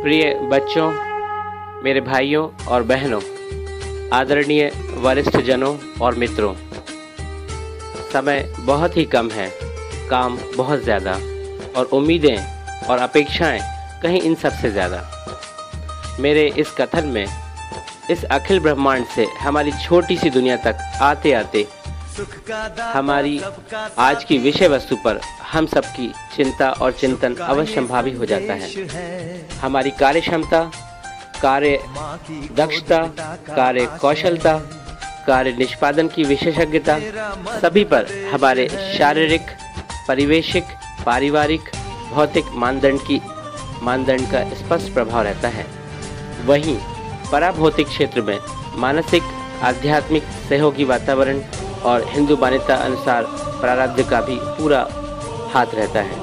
प्रिय बच्चों, मेरे भाइयों और बहनों, आदरणीय वरिष्ठ जनों और मित्रों, समय बहुत ही कम है, काम बहुत ज़्यादा और उम्मीदें और अपेक्षाएं कहीं इन सबसे ज़्यादा। मेरे इस कथन में इस अखिल ब्रह्मांड से हमारी छोटी सी दुनिया तक आते आते हमारी आज की विषय वस्तु पर हम सबकी चिंता और चिंतन अवश्यंभावी हो जाता है। हमारी कार्य क्षमता, कार्य दक्षता, कार्य कौशलता, कार्य निष्पादन की विशेषज्ञता, सभी पर हमारे शारीरिक, परिवेशिक, पारिवारिक, भौतिक मानदंड का स्पष्ट प्रभाव रहता है। वहीं पराभौतिक क्षेत्र में मानसिक, आध्यात्मिक, सहयोगी वातावरण और हिंदू मान्यता अनुसार प्रारब्ध का भी पूरा हाथ रहता है।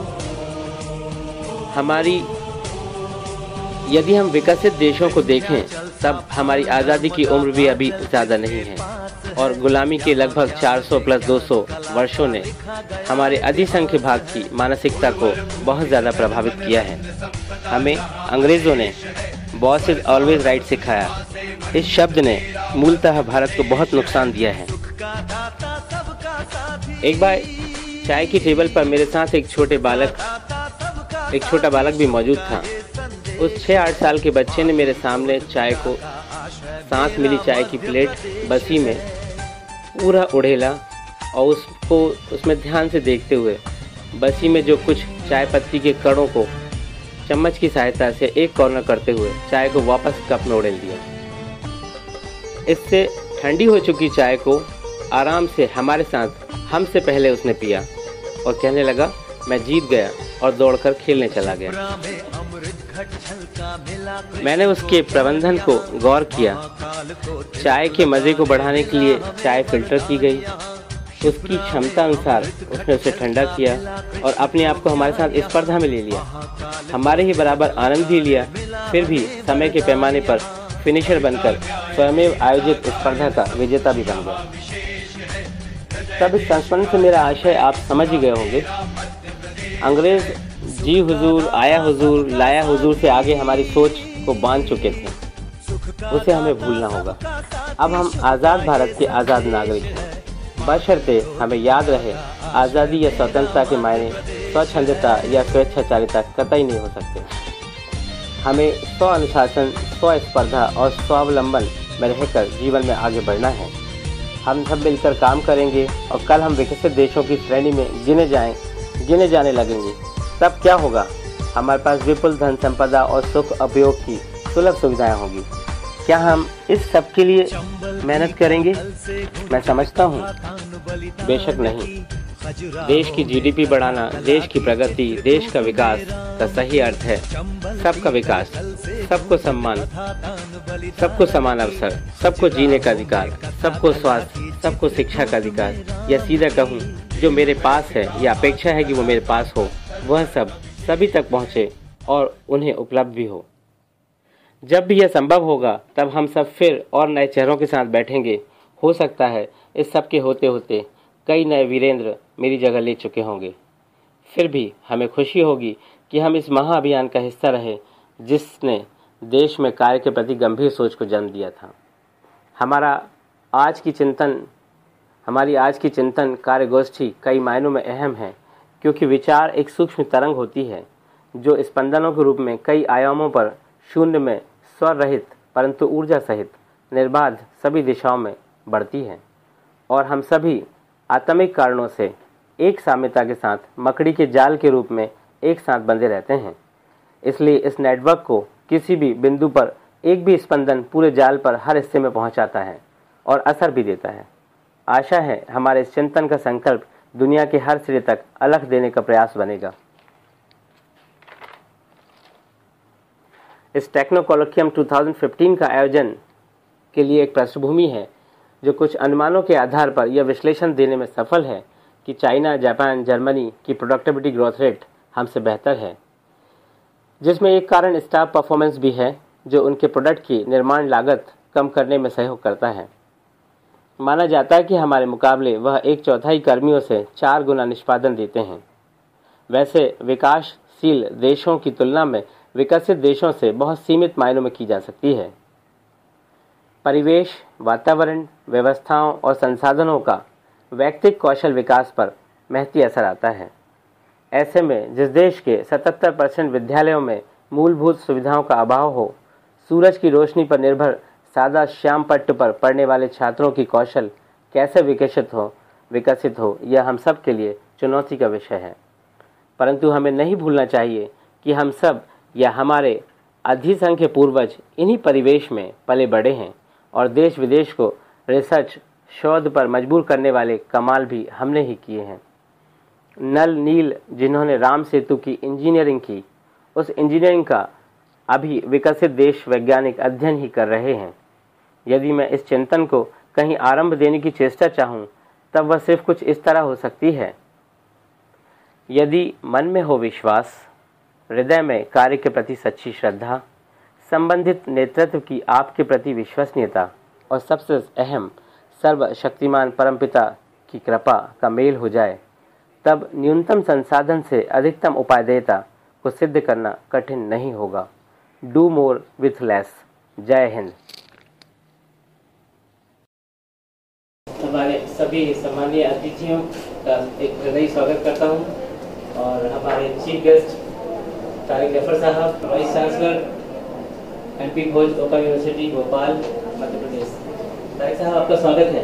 यदि हम विकसित देशों को देखें तब हमारी आज़ादी की उम्र भी अभी ज़्यादा नहीं है और गुलामी के लगभग 400 + 200 वर्षों ने हमारे अधिसंख्य भाग की मानसिकता को बहुत ज़्यादा प्रभावित किया है। हमें अंग्रेज़ों ने बॉस इज ऑलवेज राइट सिखाया। इस शब्द ने मूलतः भारत को बहुत नुकसान दिया है। एक बार चाय की टेबल पर मेरे साथ एक छोटा बालक भी मौजूद था। उस 6-8 साल के बच्चे ने मेरे सामने चाय को साथ मिली चाय की प्लेट बसी में पूरा उड़ेला और उसमें ध्यान से देखते हुए बसी में जो कुछ चाय पत्ती के कणों को चम्मच की सहायता से एक कॉर्नर करते हुए चाय को वापस कप में उड़ेल दिया। इससे ठंडी हो चुकी चाय को आराम से हमारे साथ हमसे पहले उसने पिया और कहने लगा, मैं जीत गया, और दौड़कर खेलने चला गया। मैंने उसके प्रबंधन को गौर किया। चाय के मज़े को बढ़ाने के लिए चाय फिल्टर की गई। उसकी क्षमता अनुसार उसने उसे ठंडा किया और अपने आप को हमारे साथ स्पर्धा में ले लिया। हमारे ही बराबर आनंद भी लिया, फिर भी समय के पैमाने पर फिनिशर बनकर स्वयं आयोजित स्पर्धा का विजेता भी बन गया। तब इस संस्मरण से मेरा आशय आप समझ ही गए होंगे। अंग्रेज जी हुजूर, आया हुजूर, लाया हुजूर से आगे हमारी सोच को बांध चुके थे। उसे हमें भूलना होगा। अब हम आज़ाद भारत के आज़ाद नागरिक हैं। बशर्ते हमें याद रहे, आज़ादी या स्वतंत्रता के मायने स्वच्छंदता या स्वेच्छाचारिता कतई नहीं हो सकते। हमें स्व अनुशासन, स्व स्पर्धा और स्वावलंबन में रहकर जीवन में आगे बढ़ना है। हम सब मिलकर काम करेंगे और कल हम विकसित देशों की श्रेणी में गिने जाने लगेंगे। तब क्या होगा? हमारे पास विपुल धन संपदा और सुख उपयोग की सुलभ सुविधाएं होगी। क्या हम इस सब के लिए मेहनत करेंगे? मैं समझता हूँ, बेशक नहीं। देश की जीडीपी बढ़ाना, देश की प्रगति, देश का विकास का सही अर्थ है सबका विकास, सबको सम्मान, सबको समान अवसर, सबको जीने का अधिकार, सबको स्वास्थ्य, सबको शिक्षा का अधिकार, या सीधा कहूँ, जो मेरे पास है या अपेक्षा है कि वो मेरे पास हो, वह सब सभी तक पहुँचे और उन्हें उपलब्ध भी हो। जब भी यह संभव होगा तब हम सब फिर और नए चेहरों के साथ बैठेंगे। हो सकता है इस सब के होते होते कई नए वीरेंद्र मेरी जगह ले चुके होंगे। फिर भी हमें खुशी होगी कि हम इस महाअभियान का हिस्सा रहे जिसने देश में कार्य के प्रति गंभीर सोच को जन्म दिया था। हमारी आज की चिंतन कार्यगोष्ठी कई मायनों में अहम है, क्योंकि विचार एक सूक्ष्म तरंग होती है जो स्पंदनों के रूप में कई आयामों पर शून्य में स्वर रहित परंतु ऊर्जा सहित निर्बाध सभी दिशाओं में बढ़ती है, और हम सभी आत्मिक कारणों से एक साम्यता के साथ मकड़ी के जाल के रूप में एक साथ बंधे रहते हैं। इसलिए इस नेटवर्क को किसी भी बिंदु पर एक भी स्पंदन पूरे जाल पर हर हिस्से में पहुंचाता है और असर भी देता है। आशा है हमारे इस चिंतन का संकल्प दुनिया के हर सिरे तक अलख देने का प्रयास बनेगा। इस टेक्नो कोलोकियम 2015 का आयोजन के लिए एक पृष्ठभूमि है जो कुछ अनुमानों के आधार पर यह विश्लेषण देने में सफल है कि चाइना, जापान, जर्मनी की प्रोडक्टिविटी ग्रोथ रेट हमसे बेहतर है, जिसमें एक कारण स्टाफ परफॉर्मेंस भी है जो उनके प्रोडक्ट की निर्माण लागत कम करने में सहयोग करता है। माना जाता है कि हमारे मुकाबले वह 1/4 कर्मियों से 4 गुना निष्पादन देते हैं। वैसे विकासशील देशों की तुलना में विकसित देशों से बहुत सीमित मायनों में की जा सकती है। परिवेश, वातावरण, व्यवस्थाओं और संसाधनों का व्यक्तिगत कौशल विकास पर महती असर आता है। ऐसे में जिस देश के 77% विद्यालयों में मूलभूत सुविधाओं का अभाव हो, सूरज की रोशनी पर निर्भर सादा श्याम पट्ट पर पढ़ने वाले छात्रों की कौशल कैसे विकसित हो, यह हम सब के लिए चुनौती का विषय है। परंतु हमें नहीं भूलना चाहिए कि हम सब या हमारे अधिसंख्य पूर्वज इन्हीं परिवेश में पले बड़े हैं और देश विदेश को रिसर्च शोध पर मजबूर करने वाले कमाल भी हमने ही किए हैं। नल नील जिन्होंने राम सेतु की इंजीनियरिंग की, उस इंजीनियरिंग का अभी विकसित देश वैज्ञानिक अध्ययन ही कर रहे हैं। यदि मैं इस चिंतन को कहीं आरंभ देने की चेष्टा चाहूँ, तब वह सिर्फ कुछ इस तरह हो सकती है। यदि मन में हो विश्वास, हृदय में कार्य के प्रति सच्ची श्रद्धा, संबंधित नेतृत्व की आपके प्रति विश्वसनीयता और सबसे अहम सर्वशक्तिमान परमपिता की कृपा का मेल हो जाए, तब न्यूनतम संसाधन से अधिकतम उपादेयता को सिद्ध करना कठिन नहीं होगा। Do more with less. जय हिंद। हमारे सभी सम्मानीय अतिथियों का एक हृदयी स्वागत करता हूं और हमारे चीफ गेस्ट तारिक जफर साहब, vice chancellor MP Bhoj open university Bhopal, Madhya Pradesh. Tariq साहब, आपका स्वागत है।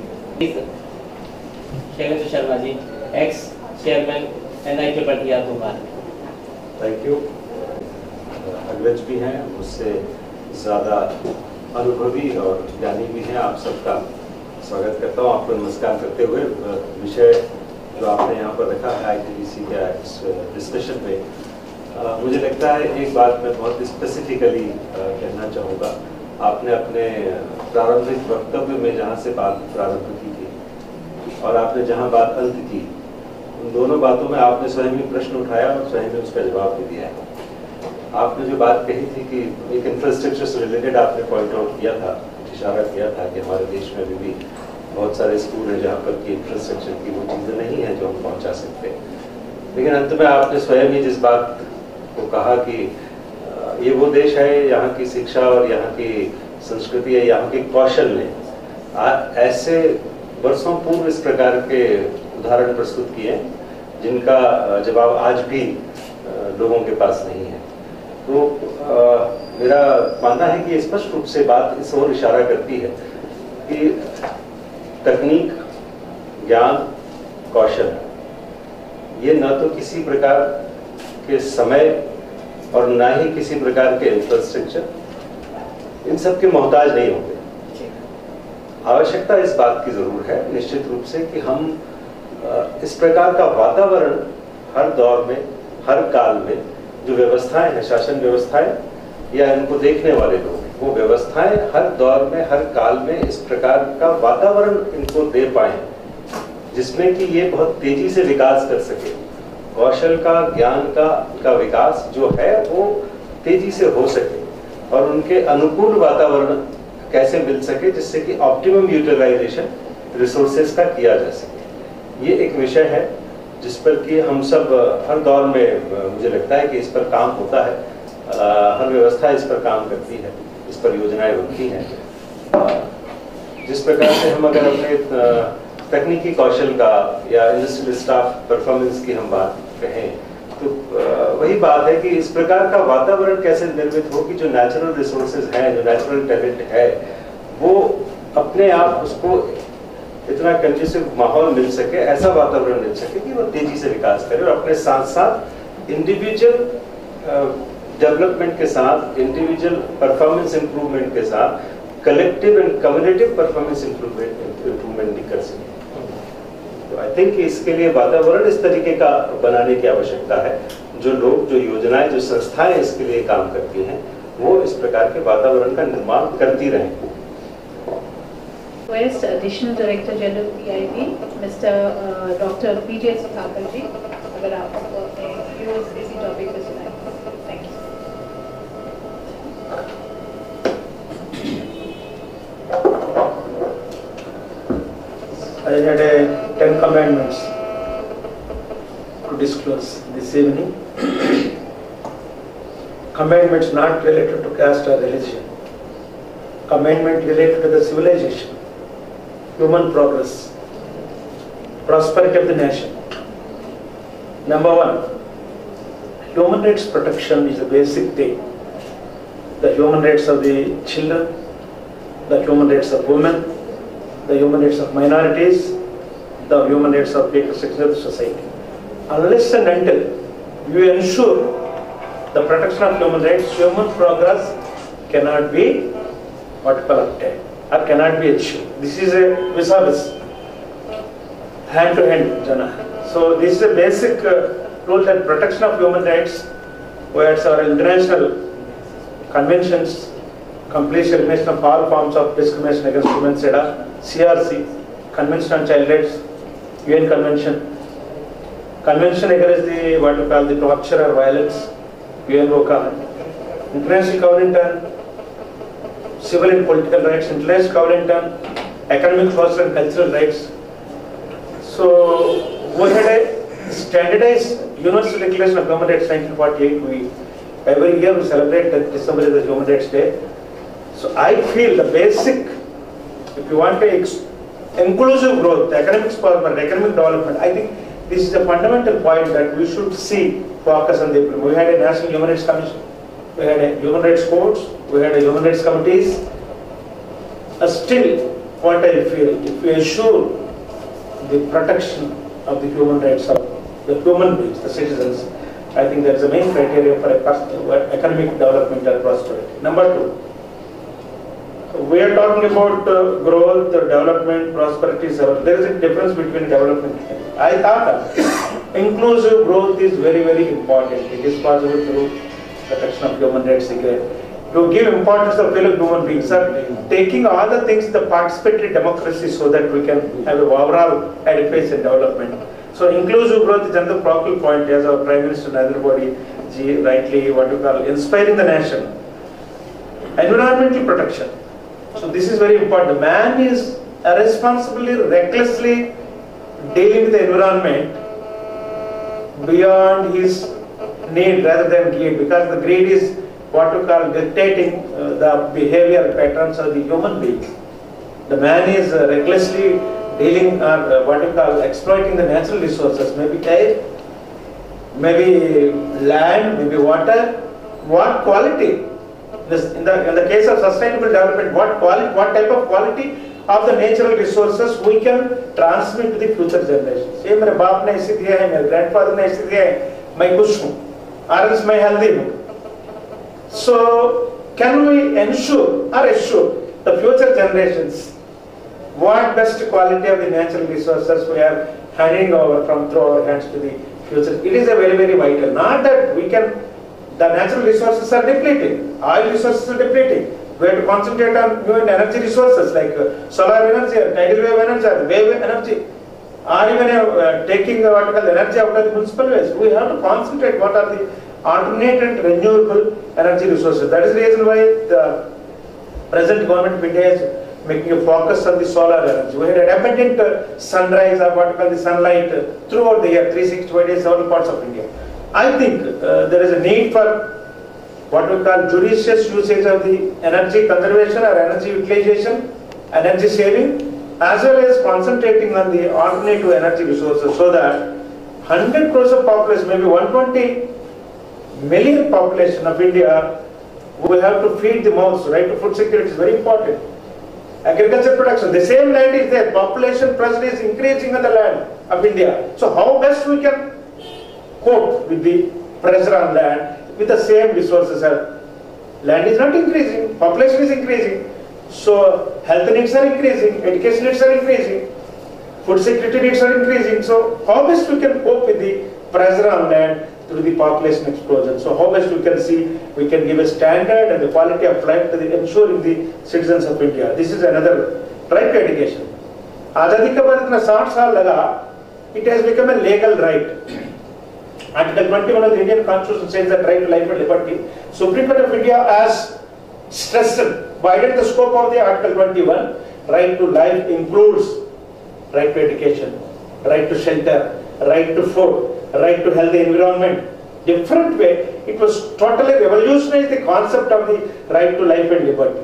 Shailendra Sharma ji, ex chairman NIT Patiala Bhopal. Thank you. अग्रज भी हैं, उससे ज़्यादा अनुभवी और ज्ञानी भी हैं। आप सबका स्वागत करता हूँ। आपको नमस्कार करते हुए विषय जो आपने यहाँ पर रखा है ITDC का इस डिस्कशन में, मुझे लगता है एक बात मैं बहुत स्पेसिफिकली कहना चाहूँगा। आपने अपने प्रारंभिक वक्तव्य में जहाँ से बात प्रारंभ की थी और आपने जहाँ बात अंत की, उन दोनों बातों में आपने स्वयं ही प्रश्न उठाया और स्वयं ही उसका जवाब भी दिया है। आपने जो बात कही थी कि एक इंफ्रास्ट्रक्चर से रिलेटेड आपने पॉइंट आउट किया था, इशारा किया था कि हमारे देश में अभी भी बहुत सारे स्कूल हैं जहाँ पर कि इंफ्रास्ट्रक्चर की वो चीज़ें नहीं हैं जो हम पहुँचा सकते। लेकिन अंत में आपने स्वयं ही जिस बात को कहा कि ये वो देश है यहाँ की शिक्षा और यहाँ की संस्कृति है, यहाँ के कौशल ने ऐसे वर्षों पूर्व इस प्रकार के उदाहरण प्रस्तुत किए जिनका जवाब आज भी लोगों के पास नहीं है। तो मेरा मानना है कि स्पष्ट रूप से बात इस ओर इशारा करती है कि तकनीक, ज्ञान, कौशल ये न तो किसी प्रकार के समय और ना ही किसी प्रकार के इंफ्रास्ट्रक्चर, इन सब के मोहताज नहीं होंगे। आवश्यकता इस बात की जरूर है निश्चित रूप से कि हम इस प्रकार का वातावरण हर दौर में, हर काल में जो व्यवस्थाएं हैं, शासन व्यवस्थाएं या इनको देखने वाले लोग, वो व्यवस्थाएं हर दौर में, हर काल में इस प्रकार का वातावरण इनको दे पाए जिसमें कि ये बहुत तेजी से विकास कर सके। कौशल का, ज्ञान का विकास जो है वो तेजी से हो सके और उनके अनुकूल वातावरण कैसे मिल सके जिससे कि ऑप्टिमम यूटिलाइजेशन रिसोर्सेज का किया जा सके। ये एक विषय है जिस पर कि हम सब हर दौर में, मुझे लगता है कि इस पर काम होता है, हर व्यवस्था इस पर काम करती है, इस पर योजनाएं बनती हैं। जिस प्रकार से हम अगर अपने तकनीकी कौशल का या इंडस्ट्रियल स्टाफ परफॉर्मेंस की हम बात कहें तो वही बात है कि इस प्रकार का वातावरण कैसे निर्मित हो कि जो नेचुरल रिसोर्सेज हैं, जो नेचुरल टैलेंट है, वो अपने आप उसको इतना कंड्यूसिव माहौल मिल सके, ऐसा वातावरण मिल सके कि वो तेजी से विकास करे और अपने साथ साथ इंडिविजुअल डेवलपमेंट के साथ, इंडिविजुअल परफॉर्मेंस इंप्रूवमेंट के साथ collective and communitive performance improvement भी कर सके। तो आई थिंक इसके लिए वातावरण इस तरीके का बनाने की आवश्यकता है। जो लोग, जो योजनाएं, जो संस्थाएं इसके लिए काम करती हैं, वो इस प्रकार के वातावरण का निर्माण करती रहें। Request Additional Director General PIB, Mr. Dr. PJ Sudhakar जी, अगर आप अपने व्यूज इसी टॉपिक पे सुनाएं। Thank you. I had 10 commandments to disclose this evening. commandments not related to caste or religion, commandment related to the civilization, human progress, prosperity of the nation. Number one, human rights protection is a basic thing. The human rights of the children, the human rights of women, the human rights of minorities, the human rights of weaker sections of the society. Unless and until you ensure the protection of human rights, human progress cannot be obtained or cannot be achieved. This is a vis-a-vis, hand to hand, Jana. So this is a basic rule that protection of human rights, where our international conventions, complete elimination of all forms of discrimination against women, CEDAW, CRC, Convention on Child Rights, UN Convention, Convention against the what we call the torture or violence, UNOCA, International Covenant on Civil and Political Rights, International Covenant on Economic, Social and Cultural Rights. So we had a standardized Universal Declaration of Human Rights 1948. Every year we celebrate 10th December as the Human Rights Day. So I feel the basic, if you want to inclusive growth, economic development, I think this is a fundamental point that we should see, focus on the. We had a National Human Rights Commission, we had a Human Rights Courts, we had a Human Rights Committees. Still, what I feel, if we ensure the protection of the human rights of the human beings, the citizens, I think that's the main criteria for economic development and prosperity. Number two, we are talking about growth, development, prosperity. There is a difference between development. I thought inclusive growth is very, very important. It is possible through protection of human rights again. To give importance to fellow human beings, taking all the things, the participatory democracy, so that we can have an overall edifice and development. So inclusive growth is another focal point, as our Prime Minister Narendra Modi ji rightly inspiring the nation. Environmental protection. So this is very important. Man is irresponsibly, recklessly dealing with the environment beyond his need rather than greed, because the greed is what you call dictating the behavior patterns of the human beings. The man is recklessly dealing what you call exploiting the natural resources, maybe air, maybe land, maybe water. What quality? In the case of sustainable development, what type of quality of the natural resources we can transmit to the future generations. ये मेरे बाप ने ऐसे दिया है, मेरे grandfather ने ऐसे दिया है, मैं खुश हूँ, or else मैं healthy हूँ. So can we ensure or assure the future generations what best quality of the natural resources we are handing over from through our hands to the future? It is a very, very vital. Not that we can. The natural resources are depleting. Oil resources are depleting. We have to concentrate on new energy resources like solar energy, or tidal wave energy, or wave energy, or even taking what we call energy out of the municipal waste. We have to concentrate what are the alternate and renewable energy resources. That is the reason why the present government of India is making a focus on the solar energy. We had an abundant sunrise, or what we call the sunlight, throughout the year, 365 days, several parts of India. I think there is a need for what we call judicious usage of the energy conservation or energy utilization, energy saving, as well as concentrating on the alternative energy resources, so that 100 crores of population, maybe 120 million population of India, we have to feed the mouths. Right to food security is very important. Agriculture production, the same land is there, population pressure is increasing on the land of India. So how best we can cope with the pressure on land with the same resources? Land is not increasing, population is increasing, so health needs are increasing, education needs are increasing, food security needs are increasing. So how best we can cope with the pressure on land through the population explosion? So how best we can see we can give a standard and the quality of life to the ensuring the citizens of India. This is another right to education. Azadi ka baad itna 60 saal laga, it has become a legal right. Article 21 of the Indian Constitution says that right to life and liberty. Supreme Court of India has stressed, widened the scope of the Article 21. Right to life includes right to education, right to shelter, right to food, right to healthy environment, different way. It was totally revolutionized the concept of the right to life and liberty.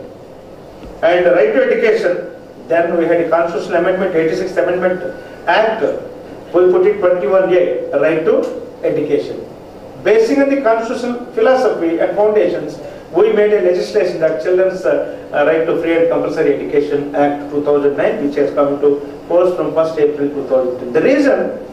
And the right to education, then we had a constitutional amendment, 86th Amendment Act, we put it 21A, right to education. Basing on the constitutional philosophy and foundations, we made a legislation that Children's Right to Free and Compulsory Education Act 2009, which has come into force from 1st April 2010. The reason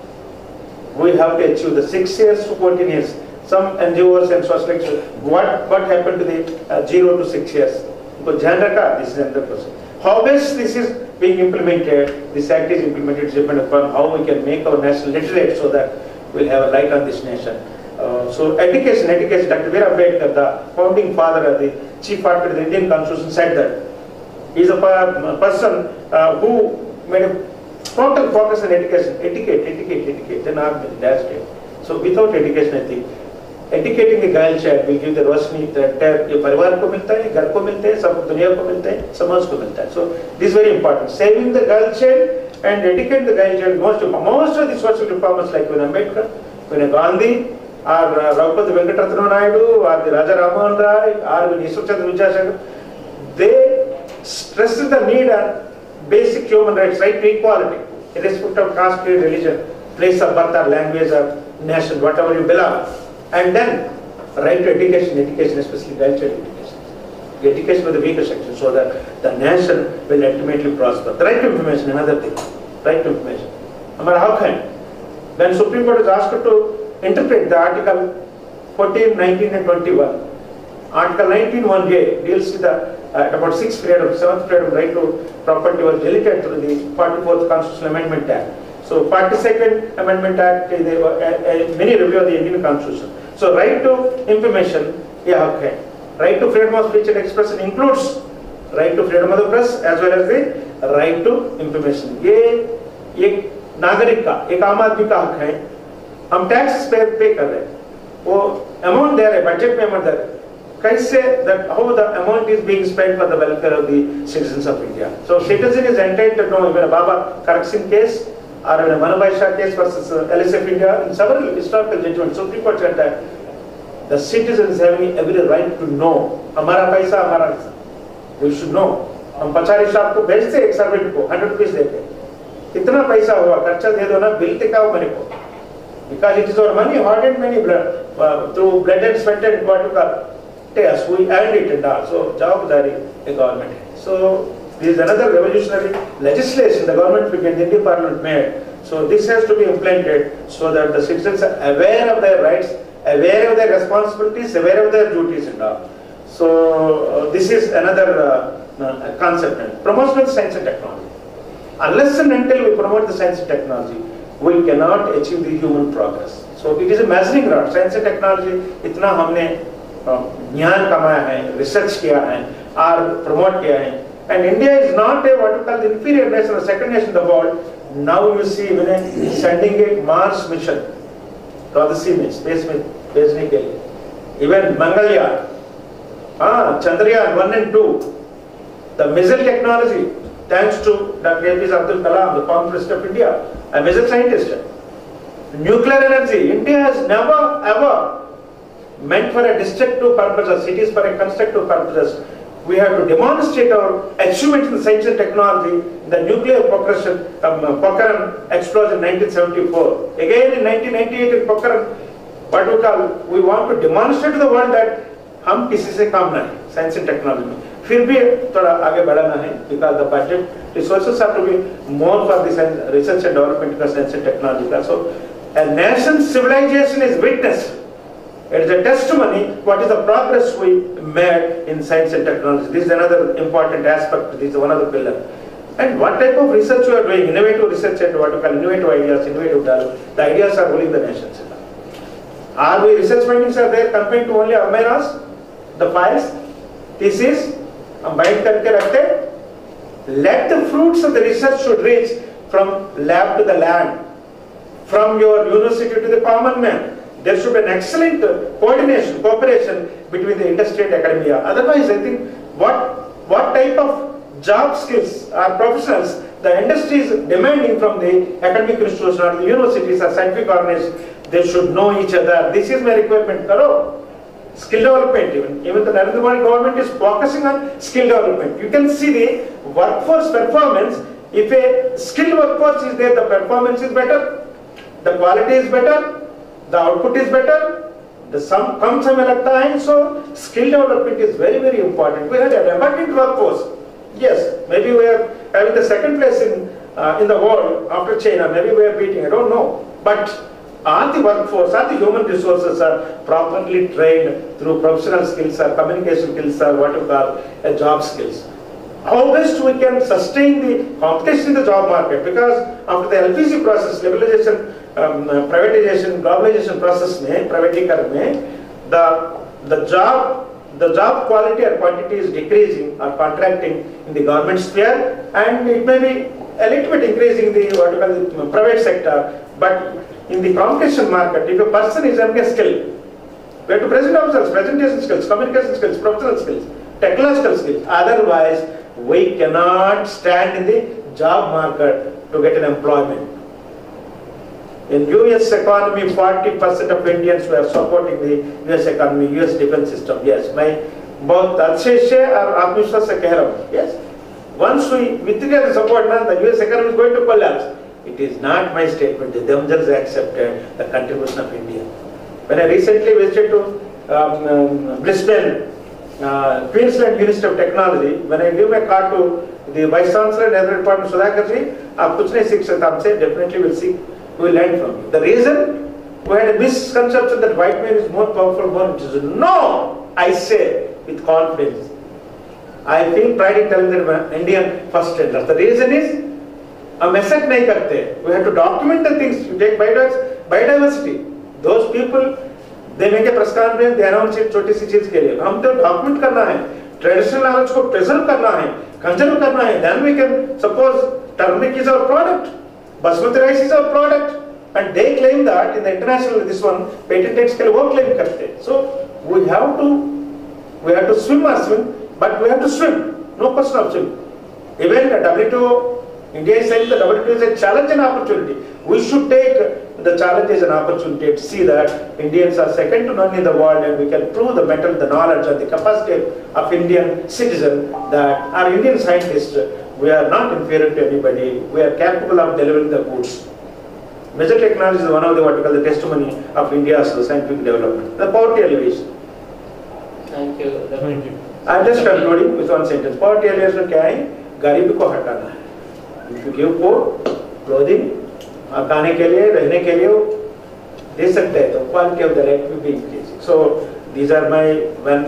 we have to achieve the 6 years to 14 years. Some NGOs and social actors, what happened to the 0 to 6 years? Because this is another question. How best this is being implemented, this act is implemented depending upon how we can make our national literate so that we'll have a light on this nation. So education, Dr. Veera Ambedkar, the founding father of the chief architect of the Indian Constitution, said that he is a person who made a total focus on education, educate, then that's it. So without education, I think, educating the girl child will give the roshni that your parivar ko milta hai, ghar ko milte hai, sab duniya ko milte hai, samaj ko milte hai. So this is very important. Saving the girl child and educate the girl child. Most of the social reformers like Veera Ambedkar, Veera Gandhi, or Raghupati Venkatratana Naidu, or the Raja Ramohan Rai, or Ishwar Chandra Vidyashankar, they stress the need on basic human rights, right to equality, irrespective of caste, creed, religion, place of birth, or language, or nation, whatever you belong. And then, right to education, especially girl child education. The education of the weaker section, so that the nation will ultimately prosper. The right to information, another thing. Right to information. How can? When Supreme Court is asked to interpret the Article 14, 19 and 21, Article 19(1)A deals with about 6th freedom, 7th freedom, right to property was deleted through the 44th Constitutional Amendment Act. So 42nd Amendment Act, many review of the Indian Constitution. So right to information, okay. Right to freedom of speech and expression includes right to freedom of the press as well as the right to information. ये एक नागरिक का, एक आम आदमी का हक है. हम टैक्स पे कर रहे हैं. वो अमाउंट दे रहे हैं, बजट में अमाउंट दे रहे हैं. कैसे that how the amount is being spent for the welfare of the citizens of India. So citizen is entitled to know even a Baba Karaksin case or in a Manabhai Shah case versus LSF India, in several historical judgments, Supreme Court said that the citizen is having every right to know. हमारा पैसा हमारा, we should know. हम पचारी shop को भेजते एक servant को 100 rupees देते, कितना पैसा हुआ खर्चा दे दो ना, बिल दिखाओ मेरे को, because it is our money, hard and money, through blood and sweat and what you call tears, we earned it and all. So jawabdari the government. So this is another revolutionary legislation the government began, the Indian Parliament made. So this has to be implemented so that the citizens are aware of their rights, aware of their responsibilities, aware of their duties and all. So this is another concept. Promotion of science and technology. Unless and until we promote the science and technology, we cannot achieve the human progress. So it is a measuring rod. Science and technology, इतना हमने ज्ञान कमाया है, research किया है, और promote किया है. And India is not a what you call the inferior nation or second nation in the world. Now you see when sending a Mars mission to the sea में, space में भेजने के लिए, even Mangalyaan, Chandrayaan 1 and 2, the missile technology, thanks to Dr. APJ Abdul Kalam, the former President of India, a missile scientist. Nuclear energy, India has never ever meant for a destructive purposes, it is for a constructive purposes. We have to demonstrate our achievements in science and technology. The nuclear Pokhran explosion in 1974. Again in 1998 in Pokhran, what we call, we want to demonstrate to the world that हम किसी से काम नहीं, science and technology में. फिर भी थोड़ा आगे बढ़ाना है, because the budget resources have to be more for the science, research and development of science and technology. So a nation's civilization is witnessed. It is a testimony what is the progress we made in science and technology. This is another important aspect. This is one of the pillars. And what type of research you are doing? Innovative research and what you call innovative ideas, innovative development. The ideas are ruling the nations. Are we research findings are there confined to only Almeiras, the files, thesis, bind करके रखते? Let the fruits of the research should reach from lab to the land, from your university to the common man. There should be an excellent coordination, cooperation between the industry and academia. Otherwise, I think what type of job skills or professionals the industry is demanding from the academic institutions or the universities or scientific organizations, They should know each other. This is my requirement. Karo. Skill development, even the Narendra Modi government is focusing on skill development. You can see the workforce performance. If a skilled workforce is there, the performance is better, the quality is better, the output is better. The sum comes हमें लगता है. So skill development is very, very important. We had an abundant workforce. Yes, maybe we are having the second place in the world after China. Maybe we are beating. I don't know, but all the workforce, all the human resources are properly trained through professional skills or communication skills or what you call job skills. How best we can sustain the competition in the job market, because after the LPG process, liberalization, privatization, globalization process में, privateekरण में, the job quality or quantity is decreasing or contracting in the government sphere, and it may be a little bit increasing the what you call the private sector, but in the competition market, if a person is having a skill, we have to present ourselves, presentation skills, communication skills, professional skills, technological skills. Otherwise, we cannot stand in the job market to get an employment. In US economy, 40% of Indians were supporting the US economy, US defense system. Yes, मैं बहुत अच्छे से और आत्मविश्वास से कह रहा हूँ. Yes, once we withdraw the support, the US economy is going to collapse. It is not my statement. They themselves accepted the contribution of India. When I recently visited to Brisbane, Queensland University of Technology, when I give my card to the Vice Chancellor and Head Department Sudhakar ji, आप कुछ नहीं सीख सकते हमसे. Definitely will see, we will learn from you. The reason we had a misconception that white man is more powerful, more intelligent. No, I say with confidence. I feel pride in telling that I'm Indian first gender. The reason is हम ऐसा नहीं करते. We have to document the things. You take biodiversity. Those people, they make a press conference, they announce it छोटी सी चीज के लिए. हम तो document करना है. Traditional knowledge को preserve करना है, conserve करना है. Then we can suppose turmeric is our product, basmati rice is our product, and they claim that in the international this one patent rights के लिए वो claim करते. So we have to swim or swim, but we have to swim. No question of swim. Even the WTO. India is saying the WTO is a challenge and opportunity. We should take the challenge as an opportunity to see that Indians are second to none in the world, and we can prove the mettle, the knowledge and the capacity of Indian citizen, that our Indian scientists, we are not inferior to anybody. We are capable of delivering the goods. Major technology is one of the what we call the testimony of India's scientific development. The poverty alleviation. Thank you. I am just concluding with one sentence. Poverty alleviation क्या है? गरीबी को हटाना है. If you give food, clothing, खाने के लिए, रहने के लिए दे सकते हैं, तो quality of the life will be increasing. So these are my, when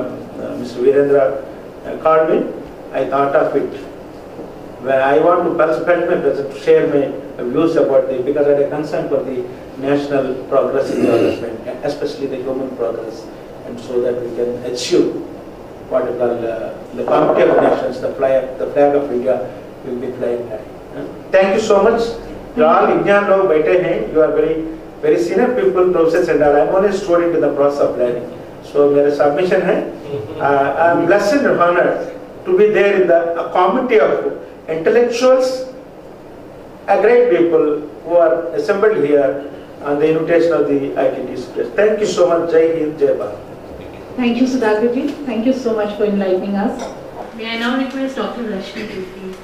Mr. Virendra called me, I thought of it. When I want to participate my present, share my views about the, because I had a concern for the national progress in development, especially the human progress, and so that we can achieve what we call the community of nations, the flag of India will be flying high. Thank you so much. You all Indian लोग बैठे हैं. You are very senior people, professors and all. I am only a student in the process of learning. So मेरा submission है. I am blessed and honored to be there in the community of intellectuals, a great people who are assembled here on the invitation of the ITT. Thank you so much. Jai Hind, Jai Bharat. Thank you, Sudhakar ji. Thank you so much for enlightening us. May I now request Dr. Rashmi to please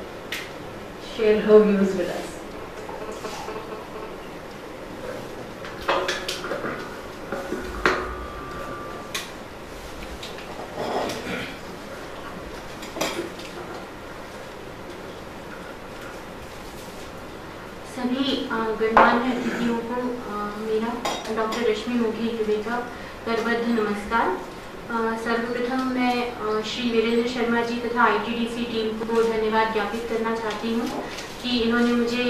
share her views with us. सभी गणमान्य अतिथियों को मेरा doctor रश्मि मुखी दुबे का करबद्ध नमस्कार। सर्वप्रथम मैं श्री वीरेंद्र शर्मा जी तथा ITDC टीम को धन्यवाद ज्ञापित करना चाहती हूँ कि इन्होंने मुझे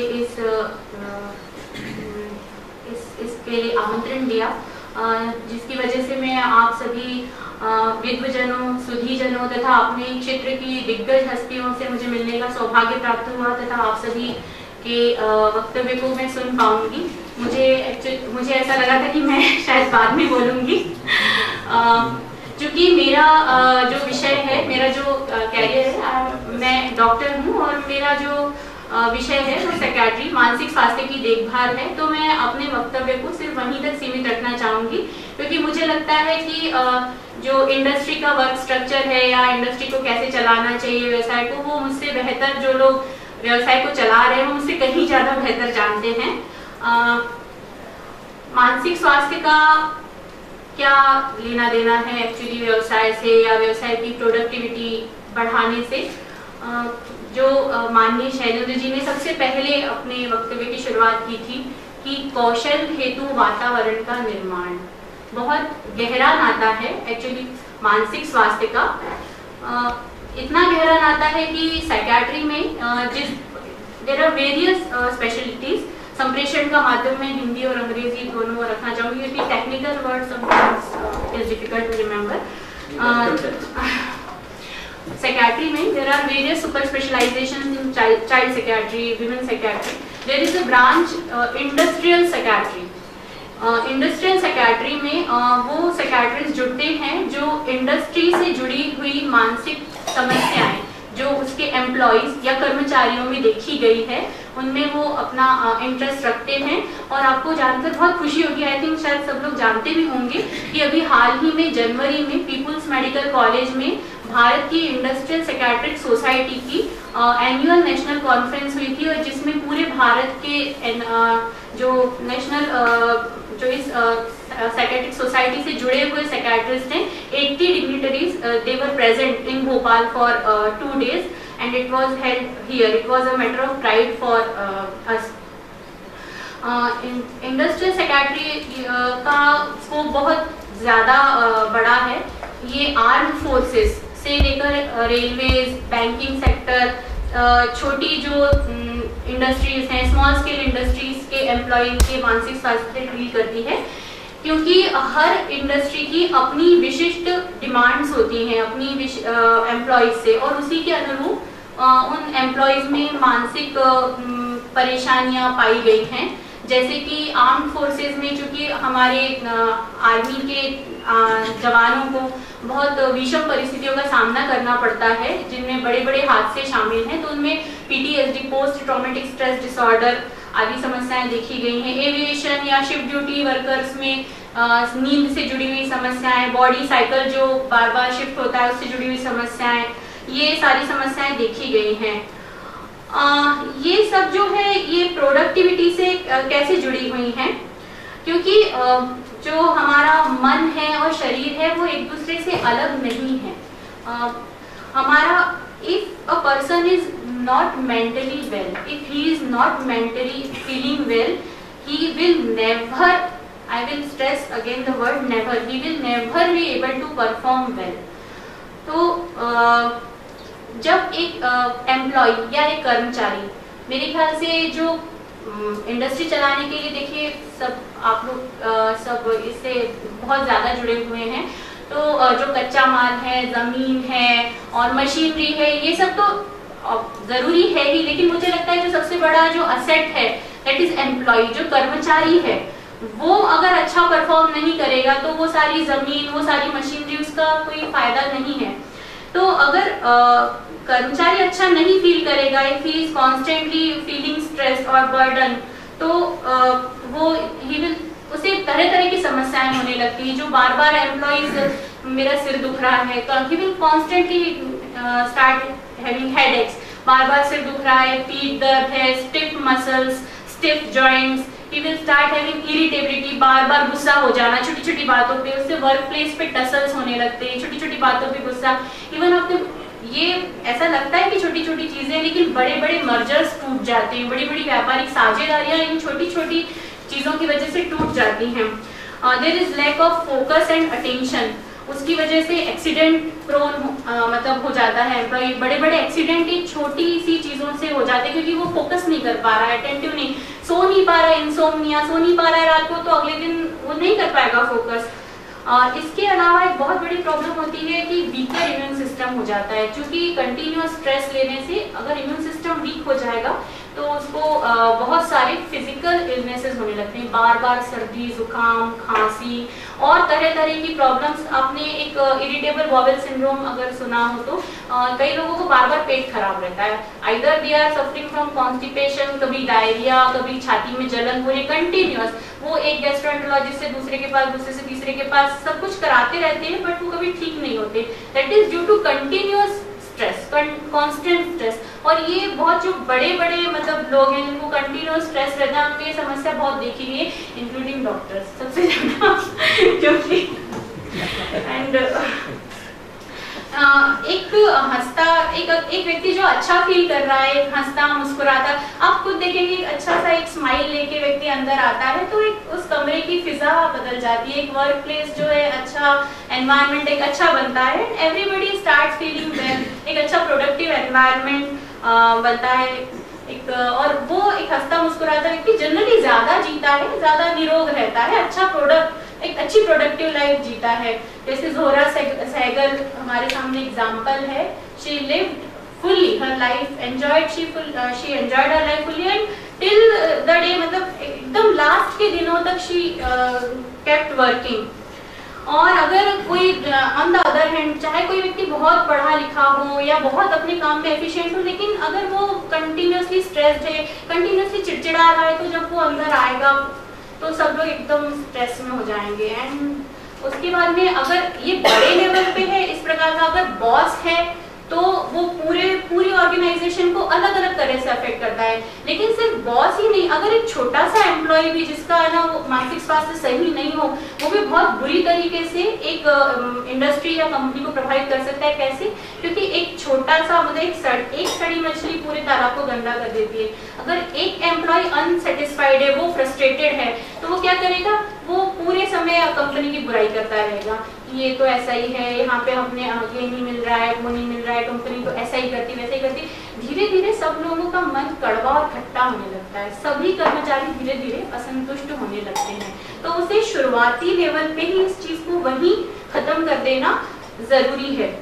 इस पे आमंत्रण दिया, जिसकी वजह से मैं आप सभी विद्वजनों, सुधीजनों तथा अपने क्षेत्र की दिग्गज हस्तियों से मुझे मिलने का सौभाग्य प्राप्त हुआ तथा आप सभी के वक्तव्य को मैं सुन पाऊंगी। मुझे ऐसा लगा था कि मैं शायद बाद में बोलूँगी, क्योंकि मेरा जो विषय है, मेरा जो कैरियर है, मैं डॉक्टर हूँ और मेरा जो विषय है वो साइकियाट्री, मानसिक स्वास्थ्य की देखभाल है। तो मैं अपने वक्तव्य को सिर्फ वहीं तक सीमित रखना चाहूंगी, क्योंकि मुझे लगता है कि जो इंडस्ट्री का वर्क स्ट्रक्चर है या इंडस्ट्री को कैसे चलाना चाहिए व्यवसाय को, वो मुझसे बेहतर, जो लोग व्यवसाय को चला रहे हैं वो मुझसे कहीं ज्यादा बेहतर जानते हैं। मानसिक स्वास्थ्य का क्या लेना देना है एक्चुअली व्यवसाय से या व्यवसाय की प्रोडक्टिविटी बढ़ाने से, जो माननीय शैलेंद्र जी ने सबसे पहले अपने वक्तव्य की शुरुआत की थी कि कौशल हेतु वातावरण का निर्माण, बहुत गहरा नाता है एक्चुअली मानसिक स्वास्थ्य का। इतना गहरा नाता है कि साइकियाट्री में देयर आर वेरियस स्पेशलिटीज। संप्रेषण का माध्यम में हिंदी और अंग्रेजी दोनों रखना चाहूंगी, क्योंकि technical word sometimes is difficult to remember. Psychiatry में there are various super specialisations in child psychiatry, women psychiatry. There is a branch industrial psychiatry. Industrial psychiatry में वो साइकियाट्रिस्ट जुड़ते हैं जो इंडस्ट्री से जुड़ी हुई मानसिक समस्याएं जो उसके एम्प्लॉइज या कर्मचारियों में देखी गई है, उनमें वो अपना इंटरेस्ट रखते हैं। और आपको जानकर बहुत खुशी होगी, आई थिंक शायद सब लोग जानते भी होंगे कि अभी हाल ही में जनवरी में पीपुल्स मेडिकल कॉलेज में भारत की इंडस्ट्रियल साइकियाट्रिक सोसाइटी की एनुअल नेशनल कॉन्फ्रेंस हुई थी, और जिसमें पूरे भारत के जो नेशनल जो इस साइकियाट्रिक सोसाइटी से जुड़े हुए साइकियाट्रिस्ट हैं, 80 dignitaries they were present in Bhopal for 2 days and it was held here. It was a matter of pride for us. Industrial psychiatry का स्कोप बहुत ज्यादा बड़ा है। ये आर्म्ड फोर्सेस से लेकर रेलवेज, बैंकिंग सेक्टर, छोटी जो इंडस्ट्रीज हैं, स्मॉल स्केल इंडस्ट्रीज के एम्प्लॉइज के मानसिक स्वास्थ्य से डील करती है, क्योंकि हर इंडस्ट्री की अपनी विशिष्ट डिमांड्स होती हैं अपनी एम्प्लॉइज से, और उसी के अनुरूप उन एम्प्लॉइज में मानसिक परेशानियां पाई गई हैं। जैसे कि आर्म्ड फोर्सेस में चूंकि हमारे आर्मी के जवानों को बहुत विषम परिस्थितियों का सामना करना पड़ता है, जिनमें बड़े बड़े हादसे शामिल हैं, तो उनमें PTSD, post traumatic stress disorder आदि समस्याएं देखी गई हैं। एविएशन या शिफ्ट ड्यूटी वर्कर्स में नींद से जुड़ी हुई समस्याएं, बॉडी साइकिल जो बार बार शिफ्ट होता है उससे जुड़ी हुई समस्याएं, ये सारी समस्याएं देखी गई हैं। ये सब जो है ये प्रोडक्टिविटी से कैसे जुड़ी हुई हैं, क्योंकि जो हमारा मन है और शरीर है वो एक दूसरे से अलग नहीं है। हमारा if a person is not mentally well, if he is not mentally feeling well, he will never, I will stress again the word never, he will never be able to perform well. तो जब एक employ या एक कर्मचारी, मेरे ख्याल से जो इंडस्ट्री चलाने के लिए देखिए सब आप लोग सब इससे बहुत ज्यादा जुड़े हुए हैं, तो जो कच्चा माल है, जमीन है और मशीनरी है, ये सब तो जरूरी है ही, लेकिन मुझे लगता है जो सबसे बड़ा जो असेट है दैट इज एम्प्लॉय, जो कर्मचारी है, वो अगर अच्छा परफॉर्म नहीं करेगा तो वो सारी जमीन, वो सारी मशीनरी, उसका कोई फायदा नहीं है। तो अगर कर्मचारी अच्छा नहीं फील करेगा, if he is constantly feeling stress और बर्डन, तो वो ही विल, उसे तरह तरह की समस्याएं होने लगती है। जो बार बार एम्प्लॉइज, मेरा सिर दुख रहा है, तो he will constantly start having headaches, बार बार सिर दुख रहा है, पीठ दर्द है, stiff muscles, stiff joints, he will start having irritability, बार बार गुस्सा हो जाना छोटी छोटी बातों पे, उससे वर्क प्लेस पे टसल्स होने लगते हैं, छोटी छोटी बातों पे गुस्सा। इवन आपको ये ऐसा लगता है कि छोटी छोटी चीजें, लेकिन बड़े बड़े मर्जर्स टूट जाते हैं, बड़ी बड़ी व्यापारिक साझेदारियां इन छोटी छोटी चीजों की वजह से टूट जाती हैं। There is lack of focus and attention, उसकी वजह से एक्सीडेंट प्रोन मतलब हो जाता है एम्प्लॉय। बड़े बड़े एक्सीडेंट ही छोटी सी चीजों से हो जाते हैं, क्योंकि वो फोकस नहीं कर पा रहा है, अटेंटिव नहीं, सो नहीं पा रहा है, इंसोम्निया, सो नहीं पा रहा है रात को, तो अगले दिन वो नहीं कर पाएगा फोकस। इसके अलावा एक बहुत बड़ी प्रॉब्लम होती है कि वीकर इम्यून सिस्टम हो जाता है, क्योंकि कंटिन्यूअस स्ट्रेस लेने से अगर इम्यून सिस्टम वीक हो जाएगा तो उसको बहुत सारे फिजिकल इलनेसेस होने लगते हैं, बार बार सर्दी, जुकाम, खांसी और तरह तरह की प्रॉब्लम्स। आपने एक इरिटेबल बॉवेल सिंड्रोम अगर सुना हो तो कई लोगों को बार बार पेट खराब रहता है, either they are suffering from constipation, कभी डायरिया, कभी छाती में जलन हो रही कंटिन्यूअस, वो एक गैस्ट्रोएंटरोलॉजिस्ट से दूसरे के पास, दूसरे से तीसरे के पास सब कुछ कराते रहते हैं बट वो कभी ठीक नहीं होते। That is due to continuous stress, constant stress. और ये बहुत जो बड़े बड़े मतलब लोग हैं जिनको कंटिन्यूअस स्ट्रेस रहता है, उनको ये समस्या बहुत देखी गई है, इंक्लूडिंग डॉक्टर्स सबसे ज्यादा क्योंकि एंड एक हंसता एक व्यक्ति जो अच्छा फील कर रहा है, हंसता मुस्कुराता, आप खुद देखेंगे अच्छा सा एक स्माइल लेके व्यक्ति अंदर आता है तो एक उस कमरे की फिजा बदल जाती है, एक वर्क प्लेस जो है अच्छा एनवायरनमेंट एक अच्छा बनता है, एवरीबडी स्टार्ट फीलिंग वेल, एक अच्छा प्रोडक्टिव एनवायरनमेंट बनता है एक, और वो एक हंसता मुस्कुराता व्यक्ति जनरली ज्यादा जीता है, ज्यादा निरोग रहता है, अच्छा प्रोडक्ट एक अच्छी प्रोडक्टिव लाइफ जीता है। जैसे जोहरा सहगल हमारे सामने एग्जांपल है, she lived fully her life, she enjoyed her life fully and till the day, मतलब एकदम लास्ट के दिनों तक she kept working। और अगर कोई ऑन द अदर हैंड, चाहे कोई व्यक्ति बहुत पढ़ा लिखा हो या बहुत अपने काम में एफिशिएंट हो, लेकिन अगर वो कंटिन्यूअसली स्ट्रेस्ड है, कंटिन्यूअसली चिड़चिड़ा रहा है, तो जब वो अंदर आएगा तो सब लोग एकदम स्ट्रेस में हो जाएंगे। एंड उसके बाद में अगर ये बड़े लेवल पे है, इस प्रकार का अगर बॉस है तो वो पूरी ऑर्गेनाइजेशन को अलग अलग तरह से अफेक्ट करता है। लेकिन सिर्फ बॉस ही नहीं, अगर एक छोटा सा एम्प्लॉय भी जिसका है ना वो मानसिक स्वास्थ्य सही नहीं हो, वो भी बहुत बुरी तरीके से एक इंडस्ट्री या कंपनी को प्रभावित कर सकता है। कैसे? क्योंकि एक छोटा सा मतलब एक सड़ी मछली पूरे तालाब को गंदा कर देती है। अगर एक एम्प्लॉय अनसेटिस्फाइड है, वो फ्रस्ट्रेटेड है, तो वो क्या करेगा, वो पूरे समय कंपनी की बुराई करता रहेगा, ये तो ऐसा ही है, यहाँ पे हमने ये नहीं मिल रहा है, वो नहीं मिल रहा है, कंपनी तो ऐसा ही करती वैसा ही करती। धीरे धीरे सब लोगों का मन कड़वा और खट्टा होने लगता है, सभी कर्मचारी धीरे धीरे असंतुष्ट होने लगते हैं। तो उसे शुरुआती लेवल पे ही इस चीज को वहीं खत्म कर देना जरूरी है।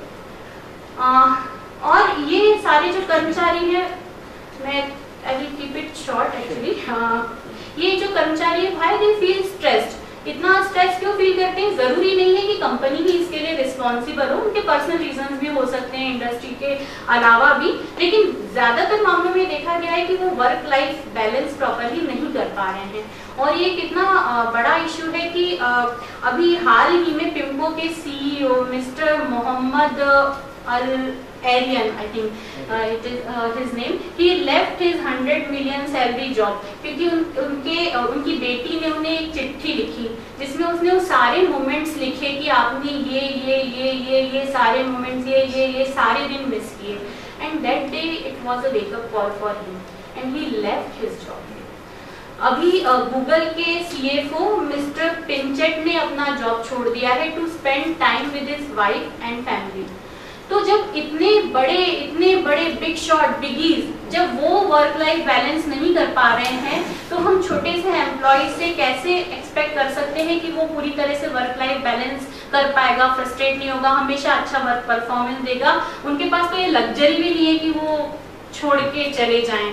और ये सारे जो कर्मचारी है, मैं I will keep it short actually, ये जो कर्मचारी है व्हाई दे फील स्ट्रेस्ड, इतना स्ट्रेस क्यों फील करते हैं? जरूरी नहीं है कि कंपनी ही इसके लिए रिस्पॉन्सिबल हो, उनके पर्सनल रीजंस भी हो सकते हैं इंडस्ट्री के अलावा भी, लेकिन ज्यादातर मामलों में देखा गया है कि वो वर्क लाइफ बैलेंस प्रॉपरली नहीं कर पा रहे हैं। और ये कितना बड़ा इशू है कि अभी हाल ही में पिम्को के CEO mister Mohamed El Erian, I think it is his name, he left his 100 million salary job क्योंकि उनकी बेटी ने उन्हें एक चिट्ठी लिखी जिसमें उसने वो सारे मोमेंट्स लिखे कि आपने ये सारे मोमेंट्स ये सारे दिन मिस किए, and that day it was a wake up call for him and he left his job। अभी गूगल के CFO मिस्टर पिंचेट ने अपना जॉब छोड़ दिया है to spend time with his wife and family. तो जब इतने बड़े बिग शॉट बिगीज जब वो वर्क लाइफ बैलेंस नहीं कर पा रहे हैं, तो हम छोटे से एम्प्लॉय से कैसे एक्सपेक्ट कर सकते हैं कि वो पूरी तरह से वर्क लाइफ बैलेंस कर पाएगा, फ्रस्ट्रेट नहीं होगा, हमेशा अच्छा वर्क परफॉर्मेंस देगा। उनके पास तो ये लग्जरी भी नहीं है कि वो छोड़ के चले जाएं।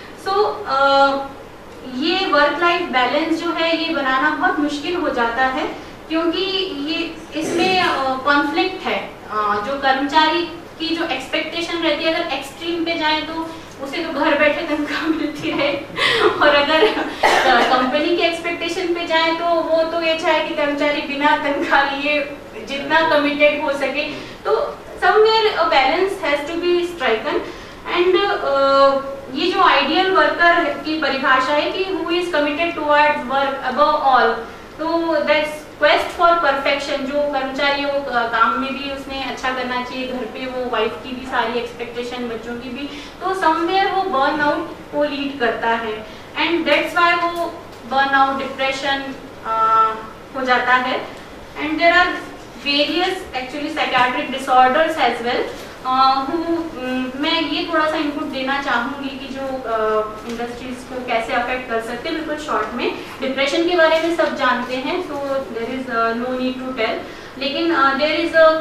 ये वर्क लाइफ बैलेंस जो है ये बनाना बहुत मुश्किल हो जाता है क्योंकि ये इसमें कॉन्फ्लिक्ट है। जो कर्मचारी की जो एक्सपेक्टेशन रहती है, अगर एक्सट्रीम पे जाए तो उसे तो घर बैठे तनख्वाह मिलती है, और अगर कंपनी के एक्सपेक्टेशन पे जाए तो वो तो ये चाहे कि कर्मचारी बिना तनख्वाह लिए जितना कमिटेड हो सके। तो somewhere a balance has to be stricken and ये जो आइडियल वर्कर की परिभाषा है कि who is committed towards work above all, तो दैट्स क्वेस्ट फॉर परफेक्शन। जो कर्मचारी वो काम में भी उसने अच्छा करना चाहिए, घर पे वो वाइफ की भी सारी एक्सपेक्टेशन, बच्चों की भी, तो समवेयर वो बर्न आउट को लीड करता है एंड दैट्स व्हाई वो बर्न आउट डिप्रेशन हो जाता है। And there are various actually psychiatric disorders as well. मैं ये थोड़ा सा इनपुट देना चाहूंगी कि जो इंडस्ट्रीज को कैसे अफेक्ट कर सकते हैं बिल्कुल शॉर्ट में। डिप्रेशन के बारे में सब जानते हैं, so there is no need to tell, लेकिन there is a condition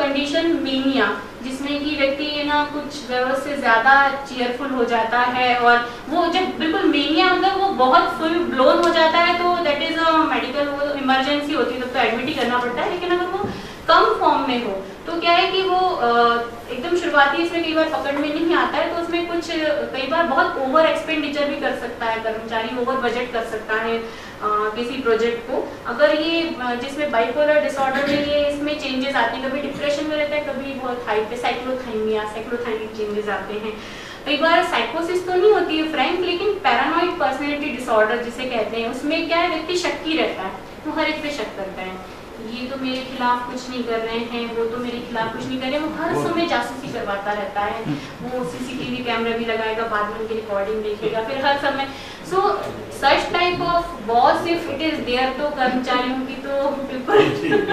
comparison mania, जिसमें कि व्यक्ति ना कुछ जरूरत से ज्यादा चीयरफुल हो जाता है, और वो जब बिल्कुल मेनिया मतलब वो बहुत फुल ब्लोन हो जाता है तो दैट इज अ मेडिकल वो इमरजेंसी होती है, तब तो एडमिट ही करना पड़ता है। लेकिन अगर वो कम फॉर्म में हो तो क्या है कि वो एकदम शुरुआती इसमें कई बार पकड़ में नहीं आता है, तो उसमें कुछ कई बार बहुत ओवर एक्सपेंडिचर भी कर सकता है कर्मचारी, ओवर बजट कर सकता है किसी प्रोजेक्ट को। अगर ये जिसमें बाइपोलर डिसऑर्डर में ये इसमें चेंजेस आते हैं, कभी डिप्रेशन में रहता है, कभी बहुत हाई पे साइक्लोथाइमिक चेंजेस आते हैं। कई बार साइकोसिस तो नहीं होती है फ्रैंक, लेकिन पैरानॉइड पर्सनैलिटी डिसऑर्डर जिसे कहते हैं, उसमें क्या है व्यक्ति शक्की रहता है, वो हर एक पे शक करता है, ये तो मेरे खिलाफ कुछ नहीं कर रहे हैं, वो तो मेरे खिलाफ कुछ नहीं कर रहे हैं, वो हर समय जासूसी करवाता रहता है, वो सीसीटीवी कैमरा भी लगाएगा, बाद में उनकी रिकॉर्डिंग देखेगा, फिर हर समय so such type of boss if it is there, तो कर्मचारियों की तो बिल्कुल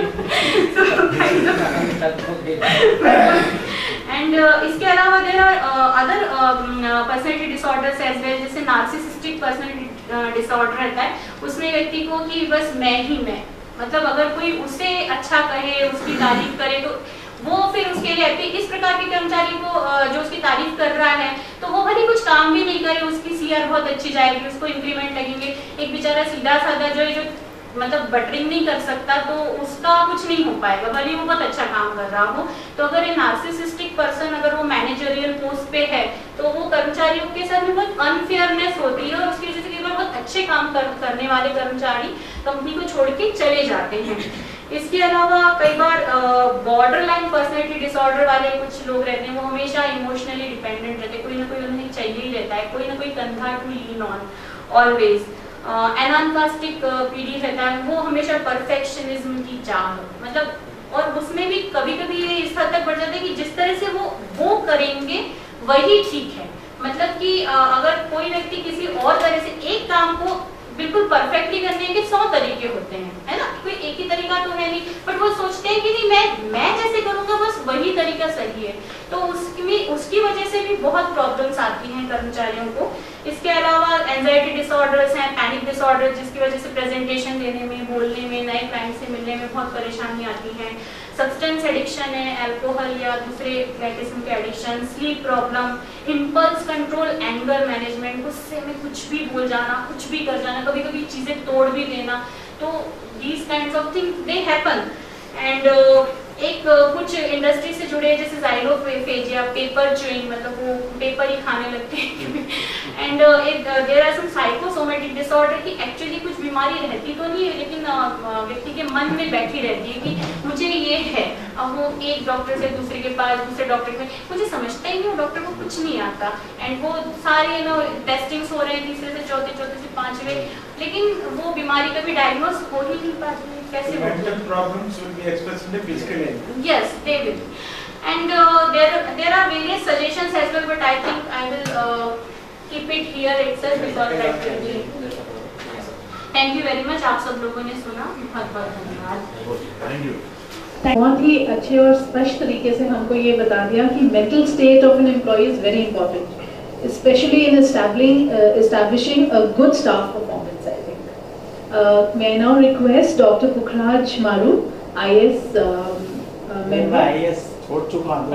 एंड इसके अलावा there are other personality disorders as well, जैसे नार्सिसिस्टिक पर्सनैलिटी डिसऑर्डर रहता है, उसमें व्यक्ति को कि बस मैं ही मैं, मतलब अगर कोई उसे अच्छा कहे, उसकी तारीफ करे, तो वो फिर उसके लिए हैप्पी। इस प्रकार के कर्मचारी को जो उसकी तारीफ कर रहा है तो वो भले कुछ काम भी नहीं करे, उसकी सीआर बहुत अच्छी जाएगी, उसको इंक्रीमेंट लगेंगे। एक बेचारा सीधा साधा जो मतलब बटरिंग नहीं कर सकता, तो उसका कुछ नहीं हो पाएगा, भले वो बहुत अच्छा काम कर रहा हो। तो अगर ये नार्सिसिस्टिक पर्सन अगर वो मैनेजरियल पोस्ट पे है, तो वो कर्मचारियों के साथ में बहुत अनफेयरनेस होती है, और उसकी वजह से कई बार बहुत अच्छे काम करने वाले कर्मचारी कंपनी को छोड़ के चले जाते हैं। इसके अलावा कई बार बॉर्डर लाइन पर्सनैलिटी डिसऑर्डर वाले कुछ लोग रहते हैं, वो हमेशा इमोशनली डिपेंडेंट रहते हैं, कोई ना कोई उन्हें चाहिए ही रहता है, कोई ना कोई कंधा to lean on always. Anankastic पीढ़ी रहता है, वो हमेशा परफेक्शनिज्म की चाह, मतलब और उसमें भी कभी कभी ये इस हद तक बढ़ जाता है कि जिस तरह से वो करेंगे वही ठीक है, मतलब कि अगर कोई व्यक्ति किसी और तरह से एक काम को बिल्कुल परफेक्टली करने के 100 तरीके होते हैं, है ना, कोई एक ही तरीका तो है नहीं, बट वो सोचते हैं कि नहीं मैं जैसे करूंगा बस वही तरीका सही है, तो उसकी वजह से भी बहुत प्रॉब्लम्स आती हैं कर्मचारियों को। इसके अलावा एंजाइटी डिसऑर्डर्स हैं, पैनिक डिसऑर्डर, जिसकी वजह से प्रेजेंटेशन देने में, बोलने में, नए क्लाइंट से मिलने में बहुत परेशानी आती है। सब्सटेंस एडिक्शन है, अल्कोहल या दूसरे किस्म के addiction, sleep problem, impulse control, anger management, गुस्से में कुछ भी बोल जाना, कुछ भी कर जाना, कभी कभी चीजें तोड़ भी देना, तो these kinds of things they happen. And एक कुछ इंडस्ट्री से जुड़े जैसे ज़ाइलोफेजिया, पेपर च्यूइंग, मतलब वो पेपर ही खाने लगते हैं and there are some psychosomatic disorder की एक्चुअली कुछ बीमारी रहती तो नहीं है, लेकिन व्यक्ति के मन में बैठी रहती है कि मुझे ये है। अब वो एक डॉक्टर से दूसरे के पास, दूसरे डॉक्टर के, मुझे समझता ही नहीं, डॉक्टर को कुछ नहीं आता, एंड वो सारे टेस्टिंग्स हो रहे हैं तीसरे से चौथे, चौथे से पांचवें, लेकिन वो बीमारी कभी डायग्नोज हो ही नहीं पाती। कैसे mental problems will be expressed in the physical end. Yes, they will. And there are various suggestions as well, but I think I will keep it here itself because that will be. Thank you very much. आप सब लोगों ने सुना, बहुत बहुत धन्यवाद। Thank you. बहुत ही अच्छे और स्पष्ट तरीके से हमको ये बता दिया कि mental state of an employee is very important, specially in establishing a good staff performance, I think. May I now request Dr. Pukhraj Maru, IS member. IS छोड़ चुका हूँ।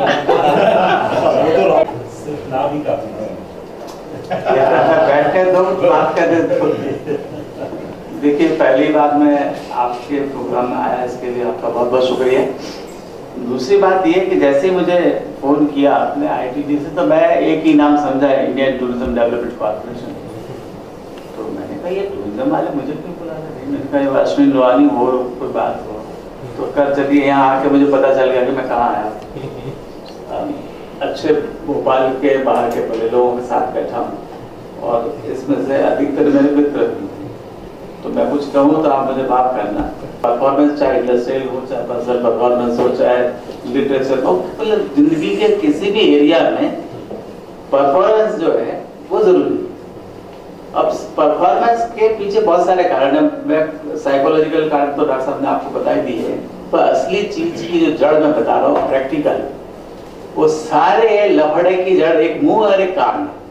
सिर्फ नाम ही काफी है। बैठ के दो बात कर दो। देखिए, पहली बात मैं आपके प्रोग्राम में आया, इसके लिए आपका बहुत बहुत शुक्रिया। दूसरी बात ये कि जैसे मुझे फोन किया आपने ITD से, तो मैं एक ही नाम समझा, इंडियन टूरिज्म डेवलपमेंट कॉर्पोरेशन। तो मैंने कहा ये टूरिज्म वाले मुझे क्यों बुला रहे हैं? मैंने कहा अश्विन लोहानी हो, कोई बात हो तो कर चलिए। यहाँ आके मुझे पता चल गया कि मैं कहाँ आया। अच्छे भोपाल के बाहर के बड़े लोगों के साथ बैठा हूँ, और इसमें से अधिकतर मेरे मित्र भी। तो मैं कुछ कहूँ तो आप मुझे माफ करना। परफॉर्मेंस चाहे इंडस्ट्रियल हो, चाहे पर्सनल परफॉर्मेंस हो, चाहे लिटरेचर हो, मतलब जिंदगी के किसी भी एरिया में परफॉर्मेंस जो है वो जरूरी है। अब परफॉर्मेंस के पीछे बहुत सारे कारण हैं। मैं साइकोलॉजिकल कारण तो डॉक्टर साहब ने आपको बता ही दी है, पर असली चीज की जो जड़ मैं बता रहा हूँ प्रैक्टिकल, वो सारे लफड़े की जड़ एक मुंह और एक कान है।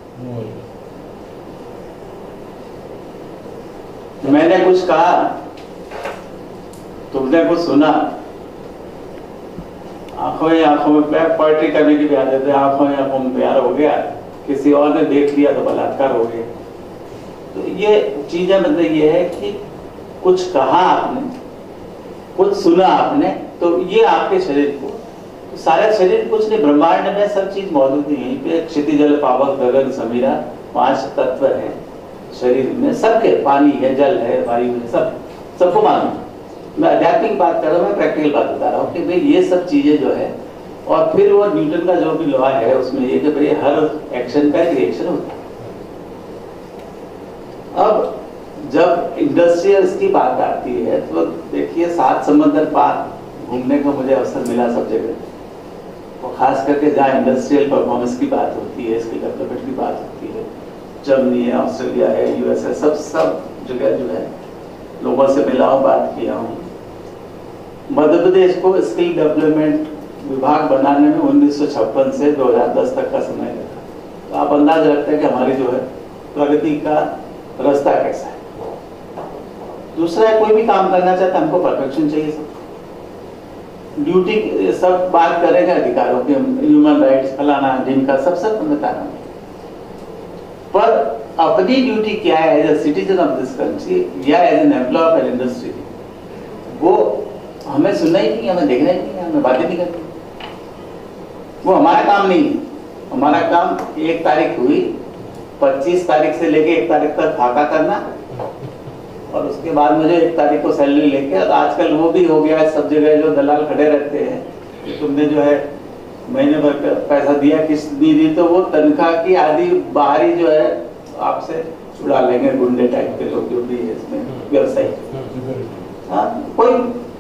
मैंने कुछ कहा, तुमने कुछ सुना, आंखों ही आंखों में प्यार, पोएट्री करने की भी आदत है, आंखों ही आंखों में प्यार हो गया, किसी और ने देख लिया तो बलात्कार हो गया। तो ये चीजें मतलब ये है कि कुछ कहा आपने, कुछ सुना आपने, तो ये आपके शरीर को, तो सारा शरीर कुछ नहीं, ब्रह्मांड में सब चीज मौजूद है। यहीं पे क्षितिज जल पावक गगन समीरा 5 तत्व है शरीर में, सबके, पानी है, जल है, वायु है, सबको मालूम। मैं आध्यात्मिक बात कर रहा हूँ, मैं प्रैक्टिकल बात बता रहा हूँ कि भाई ये सब चीजें जो है, और फिर वो न्यूटन का जो भी लॉ है उसमें ये कि भाई हर एक्शन का एक रिएक्शन होता है। अब जब इंडस्ट्रियल्स की बात आती है तो देखिए 7 समंदर पार घूमने का मुझे अवसर मिला सब जगह, और खास करके जहाँ इंडस्ट्रियल परफॉर्मेंस की बात होती है, स्किल डेवलपमेंट की बात होती है, जर्मनी है, ऑस्ट्रेलिया है, यूएस है, सब जगह जो है लोगों से मिला हूँ, बात किया हूँ। मध्य प्रदेश को स्किल डेवलपमेंट विभाग बनाने में 1956 से 2010 तक का समय लगा। तो आप अंदाज रखते हैं कि हमारी जो है प्रगति का रास्ता कैसा है। दूसरा है, कोई भी काम करना चाहता है, हमको परफेक्शन चाहिए। सब ड्यूटी, सब बात करेंगे अधिकारों के, ह्यूमन राइट्स, फलाना ढिमका, सब हमें बताना, पर अपनी ड्यूटी क्या है as a citizen of this country या as an employee of an industry, वो हमें सुनना ही नहीं, हमें देखना ही नहीं, हमें बातें नहीं करनी। वो हमारा काम नहीं है। हमारा काम 1 तारीख हुई, 25 तारीख से लेके 1 तारीख तक फाका करना, और उसके बाद मुझे 1 तारीख को सैलरी लेके, और आजकल वो भी हो गया है सब जगह, जो दलाल खड़े रहते हैं कि तुमने जो है महीने भर पैसा दिया, किस्त नहीं दी, तो वो तनख्वाह की आधी बाहरी जो है आपसे छुड़ा लेंगे, गुंडे टाइप के लोग जो भी है इसमें व्यवसायी। हाँ, कोई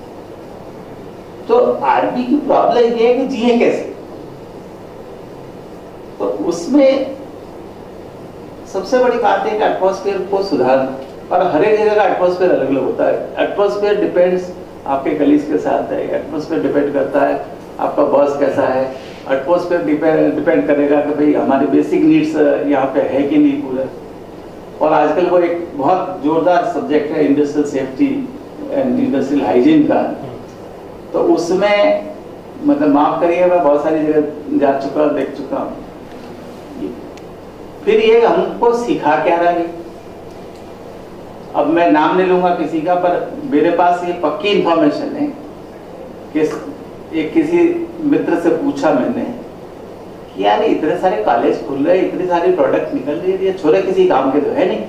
तो आदमी की प्रॉब्लम ये है कि जिए कैसे। तो उसमें सबसे बड़ी बात है कि एटमॉस्फेयर को सुधारना, और हर एक जगह का एटमॉस्फेयर अलग अलग होता है। एटमॉस्फेयर डिपेंड्स आपके कलीग्स के साथ है, एटमॉस्फेयर डिपेंड करता है आपका बॉस कैसा है, एटमॉस्फेयर डिपेंड करेगा कि भाई हमारी बेसिक नीड्स यहाँ पे है कि नहीं पूरा। और आजकल वो एक बहुत जोरदार सब्जेक्ट है industrial safety and industrial hygiene का, तो उसमें मतलब माफ करिए, मैं बहुत सारी जगह जा चुका, देख चुका हूँ। फिर ये हमको सिखा क्या रहा है, अब मैं नाम नहीं लूंगा किसी का, पर मेरे पास ये पक्की इंफॉर्मेशन है कि एक किसी मित्र से पूछा मैंने कि यार इतने सारे कॉलेज खुल रहे, इतनी सारी प्रोडक्ट निकल रही है, ये छोरे किसी काम के तो है नहीं।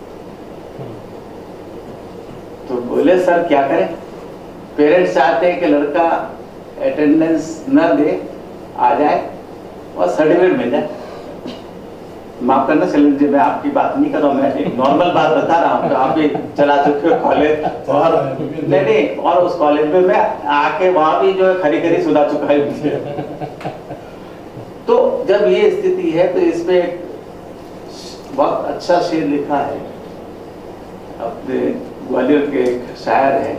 तो बोले सर क्या करें, पेरेंट्स चाहते हैं कि लड़का अटेंडेंस न दे, आ जाए और सर्टिफिकेट मिल जाए। माफ करना शैलेंद्र जी, मैं आपकी बात नहीं कर रहा हूँ, मैं एक नॉर्मल बात बता रहा हूँ। तो आप भी चला चुके हो कॉलेज, और नहीं, और उस कॉलेज में मैं आके वहां भी जो है खरी खरी सुना चुका है। तो जब ये स्थिति है, तो इसमें एक बहुत अच्छा शेर लिखा है, अपने ग्वालियर के एक शायर है,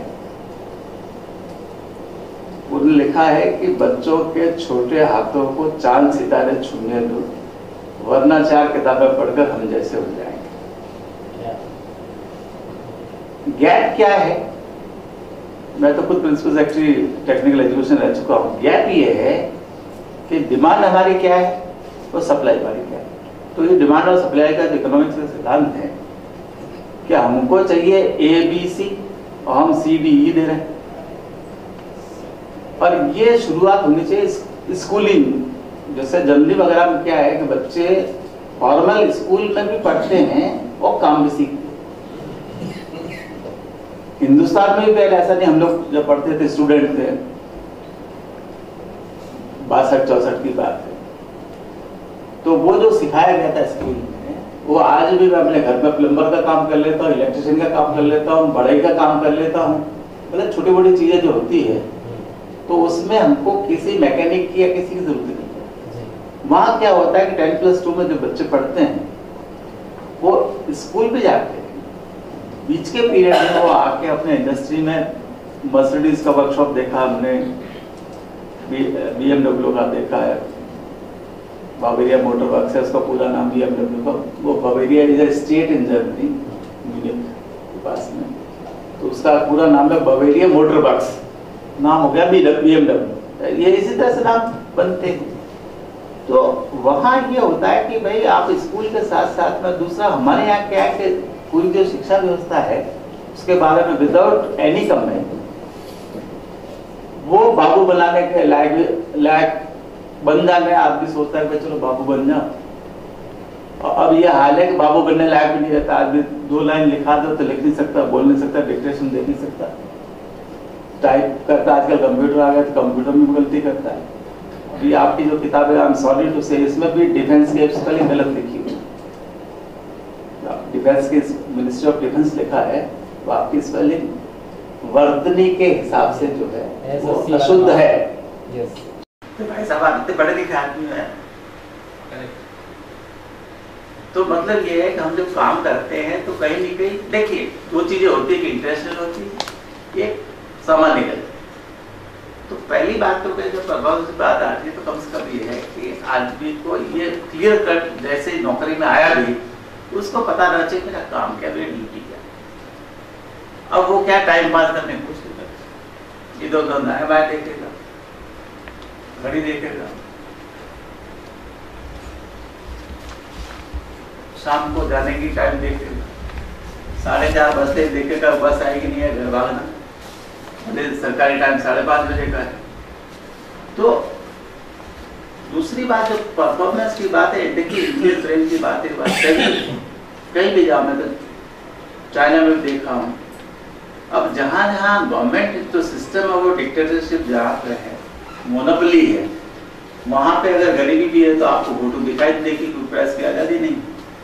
उन्होंने लिखा है कि बच्चों के छोटे हाथों को चांद सितारे छूने दो, वरना 4 किताबें पढ़कर हम जैसे हो जाएंगे। गैप क्या है? मैं तो खुद प्रिंसिपल सेक्रेटरी टेक्निकल एजुकेशन रह चुका हूँ। गैप ये है कि डिमांड हमारी क्या है और सप्लाई हमारी क्या है। तो ये डिमांड और सप्लाई का जो इकोनॉमिक्स का सिद्धांत है कि हमको चाहिए ABC और हम CDE दे रहे हैं, और ये शुरुआत होनी चाहिए स्कूलिंग। जैसे जनरली वगैरह में क्या है कि बच्चे फॉर्मल स्कूल में भी पढ़ते हैं और काम भी सीखते हैं। हिंदुस्तान में भी पहले ऐसा नहीं, हम लोग जब पढ़ते थे, स्टूडेंट थे, 62-64 की बात है, तो वो जो सिखाया गया था स्कूल में, वो आज भी मैं अपने घर में प्लम्बर का काम कर लेता हूँ, इलेक्ट्रिशियन का काम कर लेता हूँ, बढ़ई का काम कर लेता हूँ। मतलब छोटी मोटी चीजें जो होती है, तो उसमें हमको किसी मैकेनिक की या किसी की जरूरत नहीं है। वहाँ क्या होता है कि 10+2 में जो बच्चे पढ़ते हैं, वो स्कूल भी जाते हैं, बीच के पीरियड में वो आके अपने इंडस्ट्री में मर्सिडीज का वर्कशॉप देखा हमने, BMW का देखा है, बावेरिया मोटर वर्क्स है, उसका पूरा नाम BMW का, वो Bavaria is a state in Germany, Munich के पास में, तो उसका पूरा नाम है बावेरिया मोटर वर्क्स, नाम हो गया BMW, ये इसी तरह से नाम बनते हैं। तो वहाँ ये होता है कि भाई आप स्कूल के साथ साथ में दूसरा हमारे यहाँ क्या है कि पूरी जो शिक्षा व्यवस्था है उसके बारे में विदाउट एनी कमेंट वो बाबू बनाने के लायक बन जाने आदमी सोचता है कि चलो बाबू बन जाओ। और अब ये हाल है कि बाबू बनने लायक भी नहीं रहता, आदमी 2 लाइन लिखा दो तो लिख नहीं सकता, बोल नहीं सकता, डिक्टेशन दे नहीं सकता, टाइप करता। आजकल कंप्यूटर आ गया तो कंप्यूटर में गलती करता है। अभी आपकी जो किताब है आई एम सॉरी टू से, इसमें भी डिफेंस की स्पेलिंग गलत लिखी हुई है। डिफेंस की मिनिस्ट्री ऑफ डिफेंस लिखा है तो आपकी स्पेलिंग वर्तनी के हिसाब से जो है वो अशुद्ध है। तो भाई साहब आप इतने पढ़े लिखे आदमी हैं, तो मतलब ये है कि हम जब काम करते हैं तो कहीं नहीं कहीं देखिए 2 चीजें होती है कि इंटरनेशनल होती है, एक सामान्य गलती। तो पहली बात तो जब प्रभाव से बात आती है तो कम से कम ये है कि आदमी को ये क्लियर कट जैसे नौकरी में आया भी उसको पता रहना चाहिए मेरा काम क्या, मेरी ड्यूटी क्या। अब वो क्या टाइम पास करने की कोशिश करते, इधर उधर नया बाय देखेगा, घड़ी देखेगा, शाम को जाने की टाइम देखेगा, 4:30 बजते देखेगा बस आएगी नहीं है, घर भागना। सरकारी टाइम 5:30 बजे का है। तो दूसरी बात जो परफॉर्मेंस की बात है, देखिए इंडियन ट्रेन की बात है, कहीं भी जाओ, मैं तो चाइना में देखा हूँ। अब जहाँ जहाँ गवर्नमेंट जो सिस्टम है वो डिक्टेटरशिप जहाँ पे है, मोनोपोली है, वहां पे अगर गरीबी भी है तो आपको फोटो दिखाई देगी, कोई प्रेस की आजादी नहीं।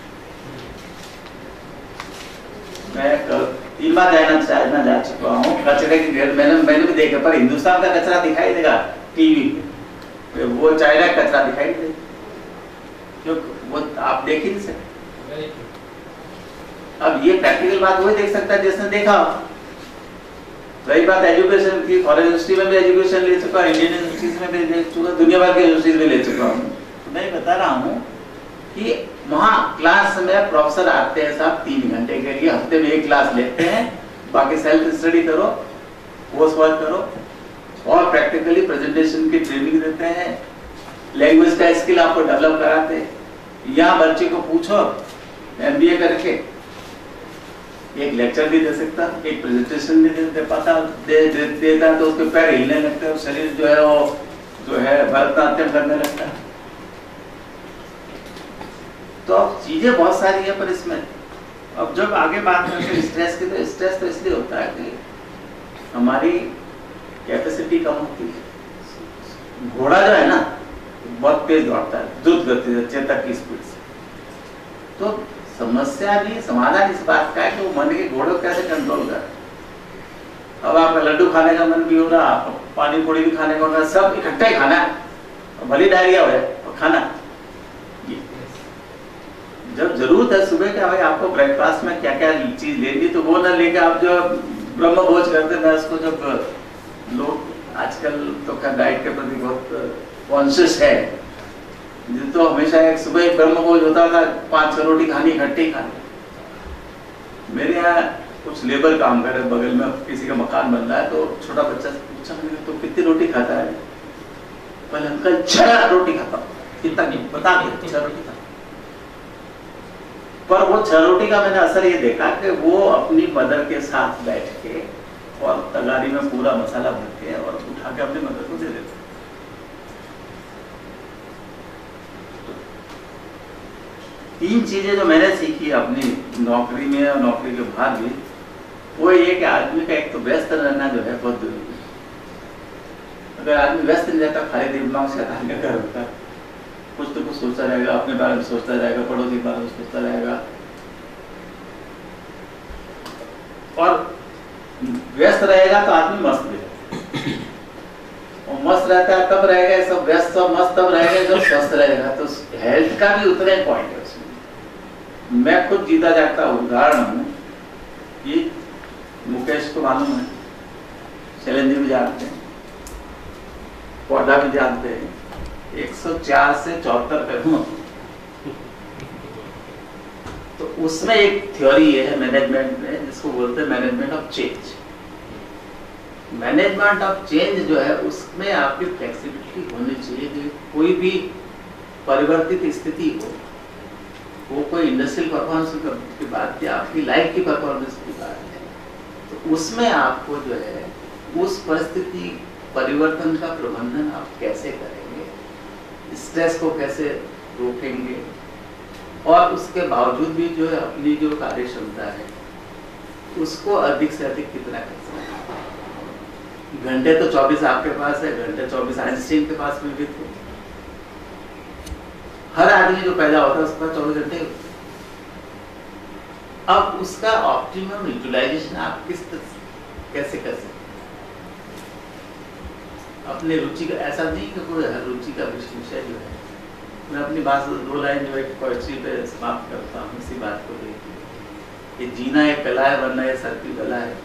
मैं कल 3 बार चाइना जा चुका हूँ, कचरे की ढेर मैंने भी देखा, पर हिंदुस्तान का कचरा दिखाई देगा टीवी पे, वो चाइना का कचरा दिखाई देगा, क्योंकि वो आप देख ही नहीं सकते। अब ये प्रैक्टिकल बात वही देख सकता है जिसने देखा। रही बात एजुकेशन की, फॉरेन यूनिवर्सिटी में भी एजुकेशन ले चुका, इंडियन यूनिवर्सिटीज में भी ले चुका, दुनिया भर के यूनिवर्सिटीज में ले चुका हूँ। तो मैं बता रहा हूँ कि वहाँ क्लास में प्रोफेसर आते हैं साहब 3 घंटे के लिए, हफ्ते में 1 क्लास लेते हैं, बाकी सेल्फ स्टडी करो, कोर्स वर्क करो और प्रैक्टिकली प्रेजेंटेशन की ट्रेनिंग देते हैं, लैंग्वेज का स्किल आपको डेवलप कराते हैं। यहाँ बच्चे को पूछो MBA करके एक लेक्चर भी दे सकता, एक प्रेजेंटेशन भी दे पाता, देता तो उसके पैर हिलने लगते हैं, शरीर जो है वो जो है भरतनाट्यम करने लगता है। तो अब चीजें बहुत सारी है, पर इसमें अब जब आगे बात करते हैं स्ट्रेस की, तो स्ट्रेस तो इसलिए होता है कि हमारी कैपेसिटी कम होती है। घोड़ा जो है ना बहुत तेज दौड़ता है, द्रुत गति से, चेतक की स्पीड से। तो समस्या भी समाधान इस बात का है कि वो मन के घोड़े को कैसे कंट्रोल कर। अब आपका लड्डू खाने का मन भी हो रहा, पानी पूरी भी खाने का हो रहा, सब इकट्ठा ही खाना है, भली डायरिया हो और खाना। जब जरूरत है सुबह के भाई आपको ब्रेकफास्ट में क्या क्या चीज लेनी, तो वो ना लेके आप जो ब्रह्म भोज करते हैं उसको, जब लोग आजकल तो खैर डाइट के प्रति बहुत कॉन्शियस है, तो हमेशा एक सुबह एक ब्रह्म भोज होता था, 5-6 रोटी खानी, इकट्ठी खानी। मेरे यहाँ कुछ लेबर काम कर रहे, बगल में किसी का मकान बन रहा है, तो छोटा बच्चा से पूछा मैंने तो कितनी रोटी खाता है? पहले अंकल 6 रोटी खाता। कितना नहीं बता दिया, 6 रोटी खाता। पर वो 6 रोटी का मैंने असर ये देखा कि वो अपनी मदर के साथ बैठ के और तगारी में पूरा मसाला भर के और उठा के अपनी मदर को दे देते। 3 चीजें जो मैंने सीखी अपनी नौकरी में और नौकरी के बाद भी, वो ये कि आदमी का एक तो व्यस्त रहना जो है बहुत जरूरी है। अगर आदमी व्यस्त नहीं रहता, खाली दिमाग से आदमी का होता है, कुछ तो कुछ सोचता रहेगा, अपने बारे में सोचता रहेगा, पड़ोसी के बारे में सोचता रहेगा, और व्यस्त रहेगा तो आदमी मस्त भी रहेगा, और मस्त रहता है तब रहेगा, सब व्यस्त और मस्त तब रहेगा जब स्वस्थ रहेगा। तो हेल्थ का भी उतना ही पॉइंट है उसमें। मैं खुद जीता जागता उदाहरण हूँ कि मुकेश को मालूम है, शैलेंद्र भी जानते हैं, पौधा भी जानते हैं, 104 से 74 पे हूँ। तो उसमें एक थ्योरी है मैनेजमेंट में जिसको बोलते हैं management of change. Management of change जो है उसमें आपकी फ्लेक्सिबिलिटी होनी चाहिए कि कोई भी परिवर्तित स्थिति हो, वो कोई इंडस्ट्रियल परफॉर्मेंस की बात या आपकी लाइफ की परफॉर्मेंस की बात है, तो उसमें आपको जो है उस परिस्थिति परिवर्तन का प्रबंधन आप कैसे करेंगे, स्ट्रेस को कैसे रोकेंगे, और उसके बावजूद भी जो है अपनी जो कार्य क्षमता है उसको अधिक से अधिक कितना कर सकते हैं। घंटे तो 24 आपके पास है, घंटे 24 आइंस्टीन के पास में भी थे। हर आदमी जो पैदा होता है उसके पास 24 घंटे। अब उसका ऑप्टिमम यूटिलाइजेशन आप कैसे कर सकते, अपने रुचि का, ऐसा नहीं कि कोई हर रुचि का विषय जो है। मैं अपनी बात 2 लाइन जो है पोएट्री पे समाप्त करता हूँ इसी बात को लेकर कि जीना एक कला है वरना ये सर की गला है।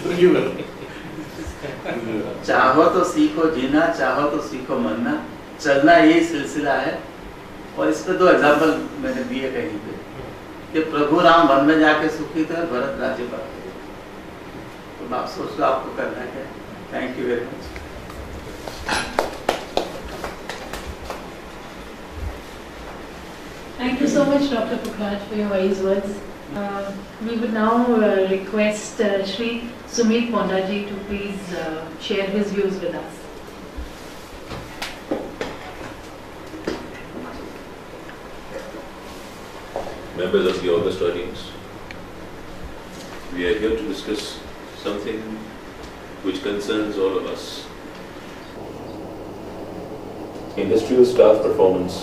चाहो तो सीखो जीना, चाहो तो सीखो मरना, चलना यही सिलसिला है। और इस पे 2 एग्जाम्पल मैंने दिए कहीं पे कि प्रभु राम वन में जाके सुखी थे, भरत राज्य पर। तो आप सोच लो आपको करना है। Thank you very much. Thank you so much, Dr. Pukhraj, for your wise words. We would now request Shri Sumit Pondaji to please share his views with us. Members of the August audience, we are here to discuss something which concerns all of us. Industrial staff performance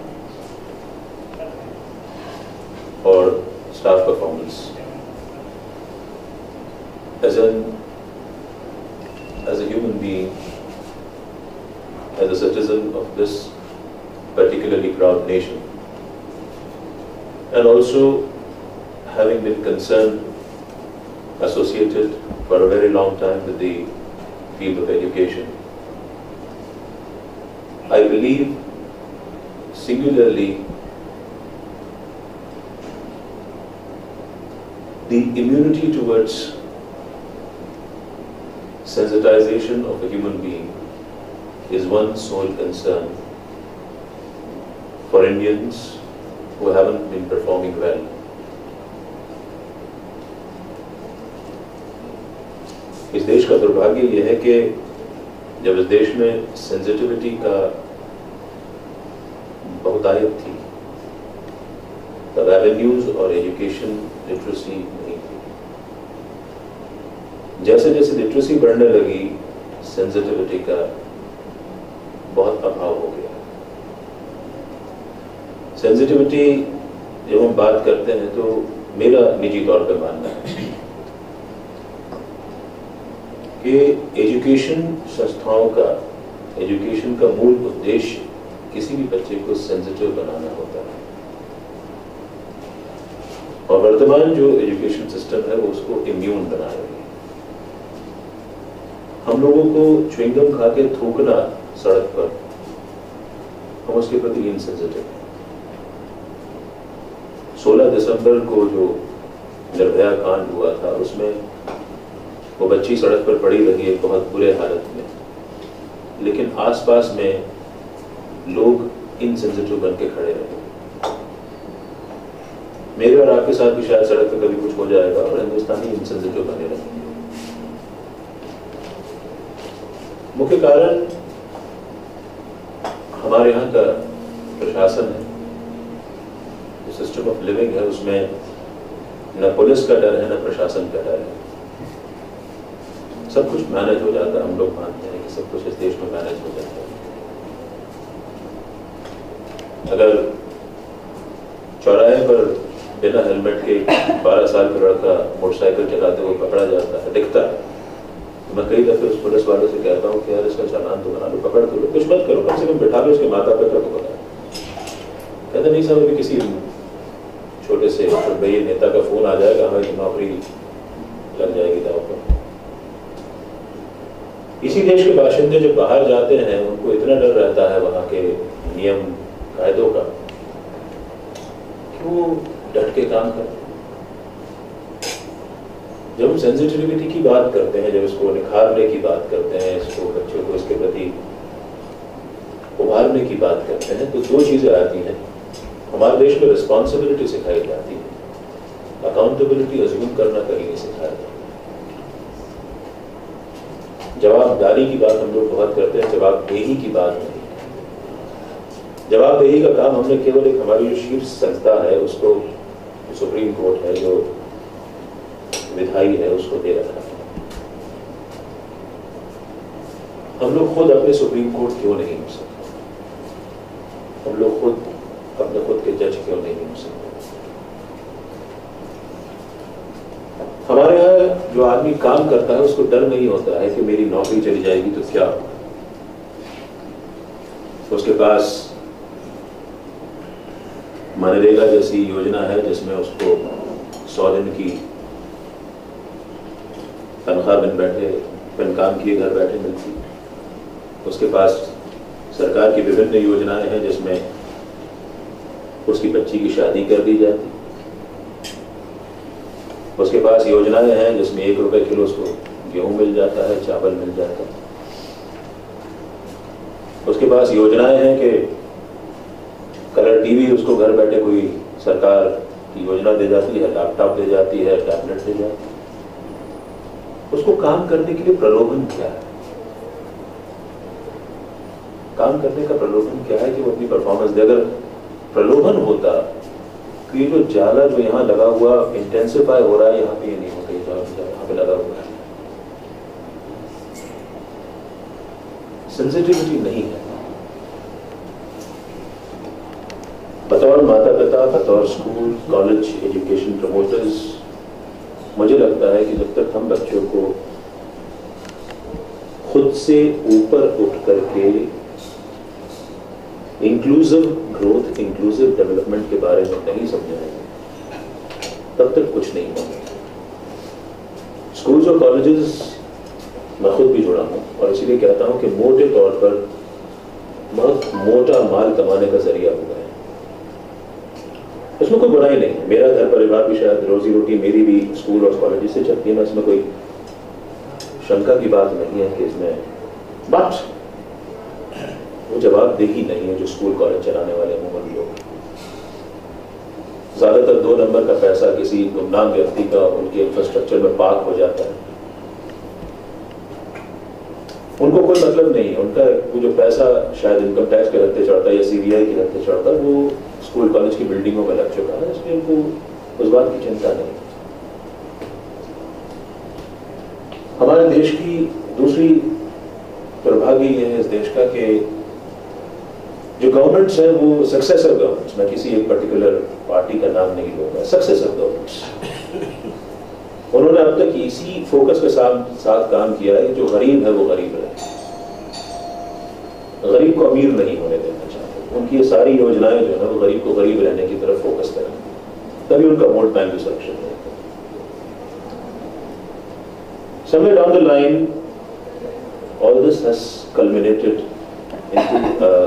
or staff performance as a human being, as a citizen of this particularly proud nation, and also having been concerned, associated for a very long time with the field of education, I believe singularly the immunity towards sensitization of a human being is one sole concern for Indians who haven't been performing well. इस देश का दुर्भाग्य यह है कि जब इस देश में सेंसिटिविटी का बहुतायत थी तब एवेन्यूज और एजुकेशन लिटरेसी नहीं थी। जैसे जैसे लिटरेसी बढ़ने लगी सेंसिटिविटी का बहुत अभाव हो गया। सेंसिटिविटी जब हम बात करते हैं तो मेरा निजी तौर पर मानना है कि एजुकेशन संस्थाओं का, एजुकेशन का मूल उद्देश्य किसी भी बच्चे को सेंसिटिव बनाना होता है, और वर्तमान जो एजुकेशन सिस्टम है वो उसको इम्यून बना रही है। हम लोगों को च्युइंगम खा के थूकना सड़क पर, हम उसके प्रति इनसेंसिटिव हैं। 16 दिसंबर को जो निर्भया कांड हुआ था उसमें वो बच्ची सड़क पर पड़ी रही है बहुत बुरे हालत में, लेकिन आसपास में लोग इनसेंसिटिव बन के खड़े रहे। मेरे और आपके साथ भी शायद सड़क पर कभी कुछ हो जाएगा और हिंदुस्तानी इनसेंसिटिव बने रहेंगे। मुख्य कारण हमारे यहाँ का प्रशासन है, जो सिस्टम ऑफ लिविंग है उसमें न पुलिस का डर है न प्रशासन का डर है। सब कुछ मैनेज हो जाता है, हम लोग मानते हैं कि सब कुछ इस देश में मैनेज हो जाता है। अगर चौराहे पर बिना हेलमेट के 12 साल का लड़का मोटरसाइकिल चलाते हुए पकड़ा जाता है, दिखता है, तो मैं कई दफे उस पुलिस वालों से कहता हूँ कि यार इसका चालान तो बना लो, पकड़ दो, कुछ मत करो, कम से कम बिठा लो उसके माता पिता को बता। कहते नहीं साहब अभी किसी छोटे से भैया नेता का फोन आ जाएगा, हमें तो नौकरी लग जाएगी दाव पर। इसी देश के बाशिंदे जब बाहर जाते हैं उनको इतना डर रहता है वहां के नियम कायदों का कि वो डट के काम करते हैं। जब हम सेंसिटिविटी की बात करते हैं, जब इसको निखारने की बात करते हैं, इसको बच्चों को इसके प्रति उभारने की बात करते हैं, तो दो चीजें आती हैं। हमारे देश में रिस्पॉन्सिबिलिटी सिखाई जाती है, अकाउंटेबिलिटी अज्यूम करना कहीं नहीं सिखाया जाता। जवाबदारी की बात हम लोग बहुत करते हैं, जवाबदेही की बात नहीं। जवाबदेही का काम हमने केवल एक हमारी जो शीर्ष संस्था है उसको, सुप्रीम कोर्ट है, जो विधायी है, उसको दे रखा है। हम लोग खुद अपने सुप्रीम कोर्ट क्यों नहीं हो सकते? हम लोग खुद अपने खुद के जज क्यों नहीं हो सकते? हमारे यहाँ जो आदमी काम करता है उसको डर नहीं होता है कि मेरी नौकरी चली जाएगी तो क्या होगा। उसके पास मनरेगा जैसी योजना है जिसमें उसको 100 दिन की तनख्वाह बिन काम किए घर बैठे मिलती। उसके पास सरकार की विभिन्न योजनाएं हैं जिसमें उसकी बच्ची की शादी कर दी जाती। उसके पास योजनाएं हैं जिसमें 1 रुपए किलो उसको गेहूं मिल जाता है, चावल मिल जाता है। उसके पास योजनाएं हैं कि कलर टीवी उसको घर बैठे कोई सरकार की योजना दे जाती है, लैपटॉप दे जाती है, टैबलेट दे जाती है। उसको काम करने के लिए प्रलोभन क्या है? काम करने का प्रलोभन क्या है कि वो अपनी परफॉर्मेंस दे। अगर प्रलोभन होता कि ये जो जाला जो यहाँ लगा हुआ इंटेंसिफाई हो रहा है, यहाँ पे ये नहीं होता, यहाँ पे लगा हुआ है, सेंसिटिविटी नहीं है। बतौर माता पिता, बतौर स्कूल कॉलेज एजुकेशन प्रमोटर्स, मुझे लगता है कि जब तक हम बच्चों को खुद से ऊपर उठ करके इंक्लूसिव ग्रोथ, इंक्लूसिव डेवलपमेंट के बारे में नहीं समझाएंगे, तब तक कुछ नहीं होगा। स्कूल्स और कॉलेजेस, मैं खुद भी जुड़ा हूं और इसीलिए कहता हूं कि मोटे तौर पर बहुत मोटा माल कमाने का जरिया हुआ है। इसमें कोई बुराई नहीं है। मेरा घर परिवार भी शायद रोजी रोटी मेरी भी स्कूल और कॉलेज से चलती है, मैं इसमें कोई शंका की बात नहीं है कि इसमें, बट वो जवाबदेही नहीं है जो स्कूल कॉलेज चलाने वाले अमूमन लोग। ज्यादातर 2 नंबर का पैसा किसी गुमनाम व्यक्ति का उनके इंफ्रास्ट्रक्चर में पार्क हो जाता है। उनको कोई मतलब नहीं है। उनका वो जो पैसा शायद इनकम टैक्स के रहते चढ़ता है या सीबीआई के रहते चढ़ता है, वो स्कूल कॉलेज की बिल्डिंगों में लग चुका है, इसलिए उनको उस बात की चिंता नहीं। हमारे देश की दूसरी दुर्भाग्य ये है इस देश का कि जो गवर्नमेंट्स हैं वो सक्सेसिव गवर्नमेंट्स, मैं किसी एक पर्टिकुलर पार्टी का नाम नहीं लूंगा, सक्सेसिव गवर्नमेंट्स, उन्होंने अब तक इसी फोकस के साथ काम किया है कि जो गरीब है वो गरीब रहे, गरीब को अमीर नहीं होने देना चाहते। उनकी ये सारी योजनाएं जो है वो गरीब को गरीब रहने की तरफ फोकस करें, तभी उनका वोट बैंक भी सुरक्षित है। Somewhere down the line, all this has culminated into a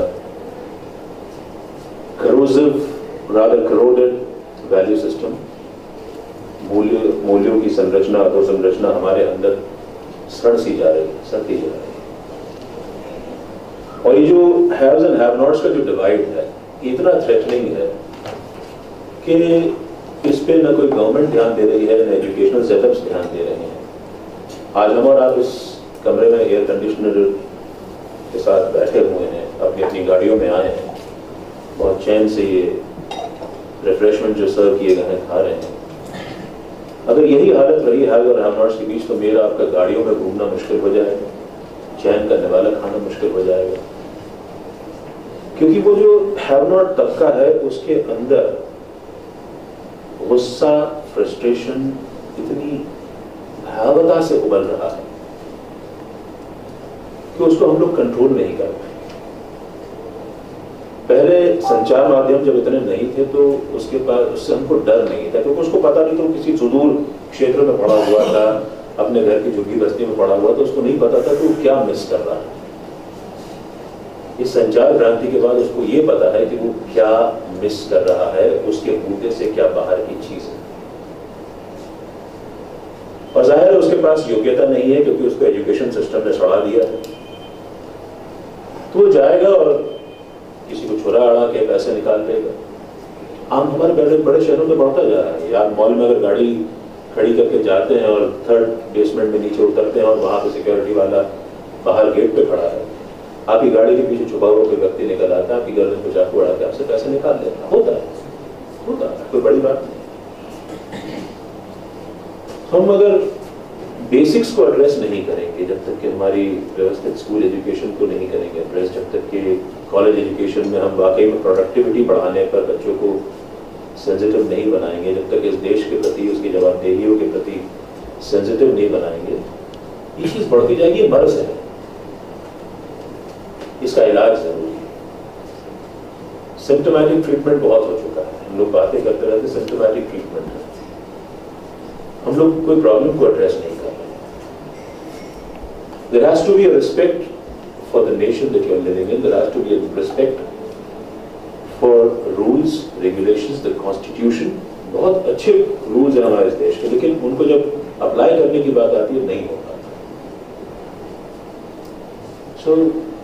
corrosive, rather corroded value system. मूल्यों की संरचना, अधोसंरचना हमारे अंदर सड़ती जा रही है। और ये जो हैव्स एंड हैव नॉट्स का जो डिवाइड है इतना थ्रेटनिंग है कि इस पे ना कोई गवर्नमेंट ध्यान दे रही है, ना एजुकेशनल सेटअप्स ध्यान दे रहे हैं। आज हम और आप इस कमरे में एयर कंडीशनर के साथ बैठे हुए हैं, अपनी अपनी गाड़ियों में आए हैं, बहुत चैन से ये रिफ्रेशमेंट जो सर्व किए गए हैं खा रहे हैं। अगर यही हालत रही हैव और हैव नॉट्स के बीच तो मेरा आपका गाड़ियों में घूमना मुश्किल हो जाएगा, चैन करने वाला खाना मुश्किल हो जाएगा, क्योंकि वो जो हैव नॉट तबका है उसके अंदर गुस्सा, फ्रस्ट्रेशन इतनी भयावता से उबल रहा है कि उसको हम लोग कंट्रोल नहीं कर पाए। पहले संचार माध्यम जब इतने नहीं थे तो उसके पास उससे हमको डर नहीं था, क्योंकि उसको पता नहीं था, किसी सुदूर क्षेत्र में पड़ा हुआ था, अपने घर की झुग्गी बस्ती में पड़ा हुआ था, उसको नहीं पता था कि वो क्या मिस कर रहा है। इस संचार क्रांति के बाद उसको ये पता है कि वो क्या मिस कर रहा है, उसके बूते से क्या बाहर की चीज है। और जाहिर है उसके पास योग्यता नहीं है क्योंकि उसको एजुकेशन सिस्टम ने सड़ा दिया है, तो वो जाएगा और किसी को छुरा अड़ा के पैसे निकाल लेगा। आम हमारे बड़े शहरों में बढ़ता जा रहा है यार। मॉल में अगर गाड़ी खड़ी करके जाते हैं और 3rd बेसमेंट में नीचे उतरते हैं और वहां पे सिक्योरिटी वाला बाहर गेट पे खड़ा है, आपकी गाड़ी के पीछे छुपा हुआ कोई व्यक्ति निकल आता है, आपकी गर्दन को चाकू अड़ा के आपसे पैसे निकाल लेता होता है, कोई बड़ी बात नहीं। हम अगर बेसिक्स को एड्रेस नहीं करेंगे, जब तक कि हमारी व्यवस्थित स्कूल एजुकेशन को नहीं करेंगे एड्रेस, जब तक कि कॉलेज एजुकेशन में हम वाकई में प्रोडक्टिविटी बढ़ाने पर बच्चों को सेंसिटिव नहीं बनाएंगे, जब तक इस देश के प्रति उसकी जवाबदेहियों के प्रति सेंसिटिव नहीं बनाएंगे, ये चीज बढ़ती जाएगी। ये मर्ज है, इसका इलाज जरूरी है। सिम्टोमेटिक ट्रीटमेंट बहुत हो चुका है, हम लोग बातें करते रहते सिम्टोमेटिक ट्रीटमेंट है, हम लोग कोई प्रॉब्लम को एड्रेस नहीं कर रहे। There has to be a respect for the nation that you are living in. There has to be a respect for rules, regulations, the constitution. बहुत अच्छे रूल्स हैं हमारे देश के, लेकिन उनको जब अप्लाई करने की बात आती है नहीं हो पाता। So,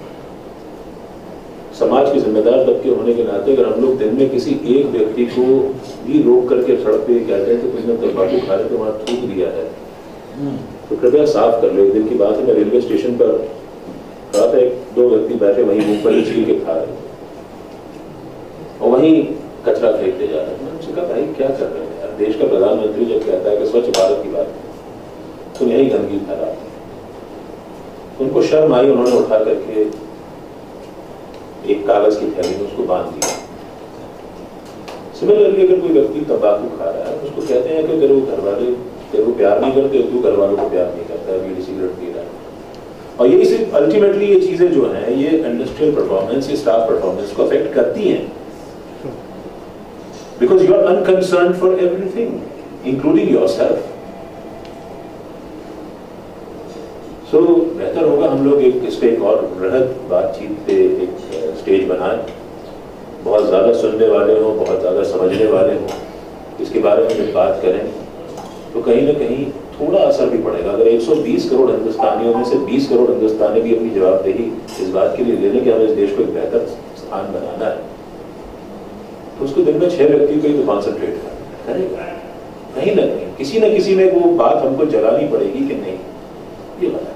समाज के जिम्मेदार तबके होने के नाते अगर हम लोग दिन में किसी एक व्यक्ति को भी रोक करके सड़क पे कहते हैं कि तुमने तंबाकू खा रहे तो वहां थूक दिया है, तो कृपया साफ कर लो। एक दिन की बात है, मैं रेलवे स्टेशन पर खड़ा था, 1-2 व्यक्ति बैठे वहीं मूंगफली छील के खा रहे और वहीं कचरा फेंकते जा रहे हैं। मैंने उनसे कहा भाई क्या कर रहे हैं यार, देश का प्रधानमंत्री जब कहता है कि स्वच्छ भारत की बात तो यही गंदगी फैला, उनको शर्म आई, उन्होंने उठा करके एक कागज की थैली में उसको बांध दिया। सिमिलरली अगर कोई व्यक्ति तंबाकू खा रहा है, उसको कहते हैं कि तेरे को घर वाले तेरे को प्यार नहीं करते, तू घर वालों को प्यार नहीं करता है, बीड़ी सिगरेट पी रहा है। और यही सिर्फ अल्टीमेटली ये चीजें जो हैं ये इंडस्ट्रियल परफॉर्मेंस, ये स्टाफ परफॉर्मेंस को अफेक्ट करती हैं, because you are unconcerned for everything including yourself. So बेहतर होगा हम लोग इस पे एक और बृहद बातचीत पे एक स्टेज बनाएं, बहुत ज़्यादा सुनने वाले हों, बहुत ज़्यादा समझने वाले हों, इसके बारे में जब बात करें तो कहीं ना कहीं थोड़ा असर भी पड़ेगा। अगर 120 करोड़ हिंदुस्तानियों में से 20 करोड़ हिंदुस्तानी भी अपनी जवाबदेही इस बात के लिए ले लें कि हमें इस देश को एक बेहतर स्थान बनाना है, तो उसको दिन में 6 व्यक्तियों को ही तो कॉन्सेंट्रेट करेगा। कहीं ना कहीं किसी न किसी में वो बात हमको जगानी पड़ेगी कि नहीं, ये बात है।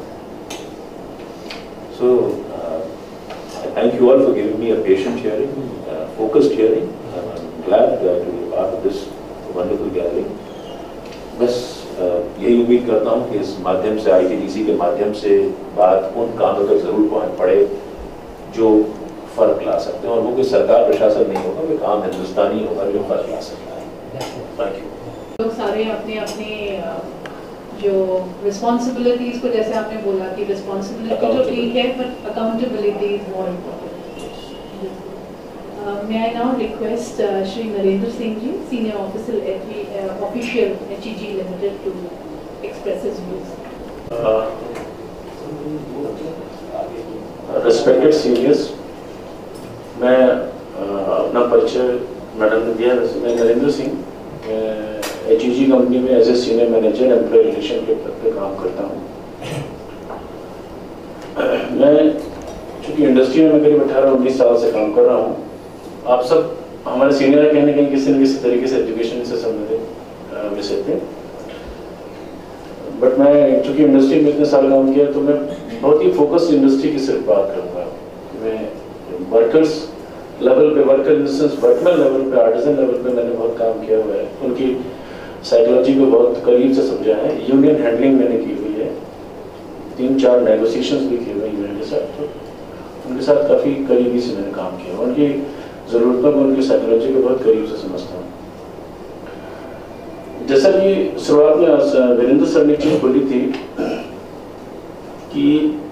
So, I thank you all for giving me a patient hearing, focused hearing. I'm glad to be part of this wonderful gathering. बस यही उम्मीद करता हूँ कि इस माध्यम से, ITDC के माध्यम से बात उन कामों तक जरूर पहुँच पड़े जो फर्क ला सकते हैं, और वो कोई सरकार प्रशासन नहीं होगा, कोई काम हिंदुस्तानी होगा जो फर्क ला सकता है। Thank you. लोग सारे अपने अपने जो रिस्पॉन्सिबिलिटीज को, जैसे आपने बोला कि रिस्पॉन्सिबिलिटी तो ठीक है पर accountability is more important. May I now request Shri Narendra Singh ji, senior official HEG limited, to express his views. Respected seniors, मैं अपना परिचय मैडम ने दिया। मैं नरेंद्र सिंह HEG कंपनी में as a senior manager employee relation के पद पे काम करता हूँ। मैं चूँकि इंडस्ट्री में करीब 18-19 साल से काम कर रहा हूँ। आप सब हमारे सीनियर कहीं ना कहीं किसी न किसी तरीके से एजुकेशन से संबंधित विषय थे, बट मैं चूँकि इंडस्ट्री में इतने साल काम किया तो मैं बहुत ही फोकस्ड इंडस्ट्री की सिर्फ बात करूँगा। मैं वर्कर्स लेवल पे, worker in the sense workman level पे, आर्टिजन लेवल पे मैंने बहुत काम किया हुआ है, उनकी साइकोलॉजी को बहुत करीब से समझा है, यूनियन हैंडलिंग मैंने की हुई है, 3-4 नेगोशिएशंस भी किए हुए यूनियन के साथ, तो उनके साथ काफ़ी करीबी से मैंने काम किया, उनकी ज़रूरतों को, उनकी साइकोलॉजी को बहुत करीब से समझता हूँ। जैसा कि शुरुआत में वीरेंद्र सर ने चीज़ बोली थी कि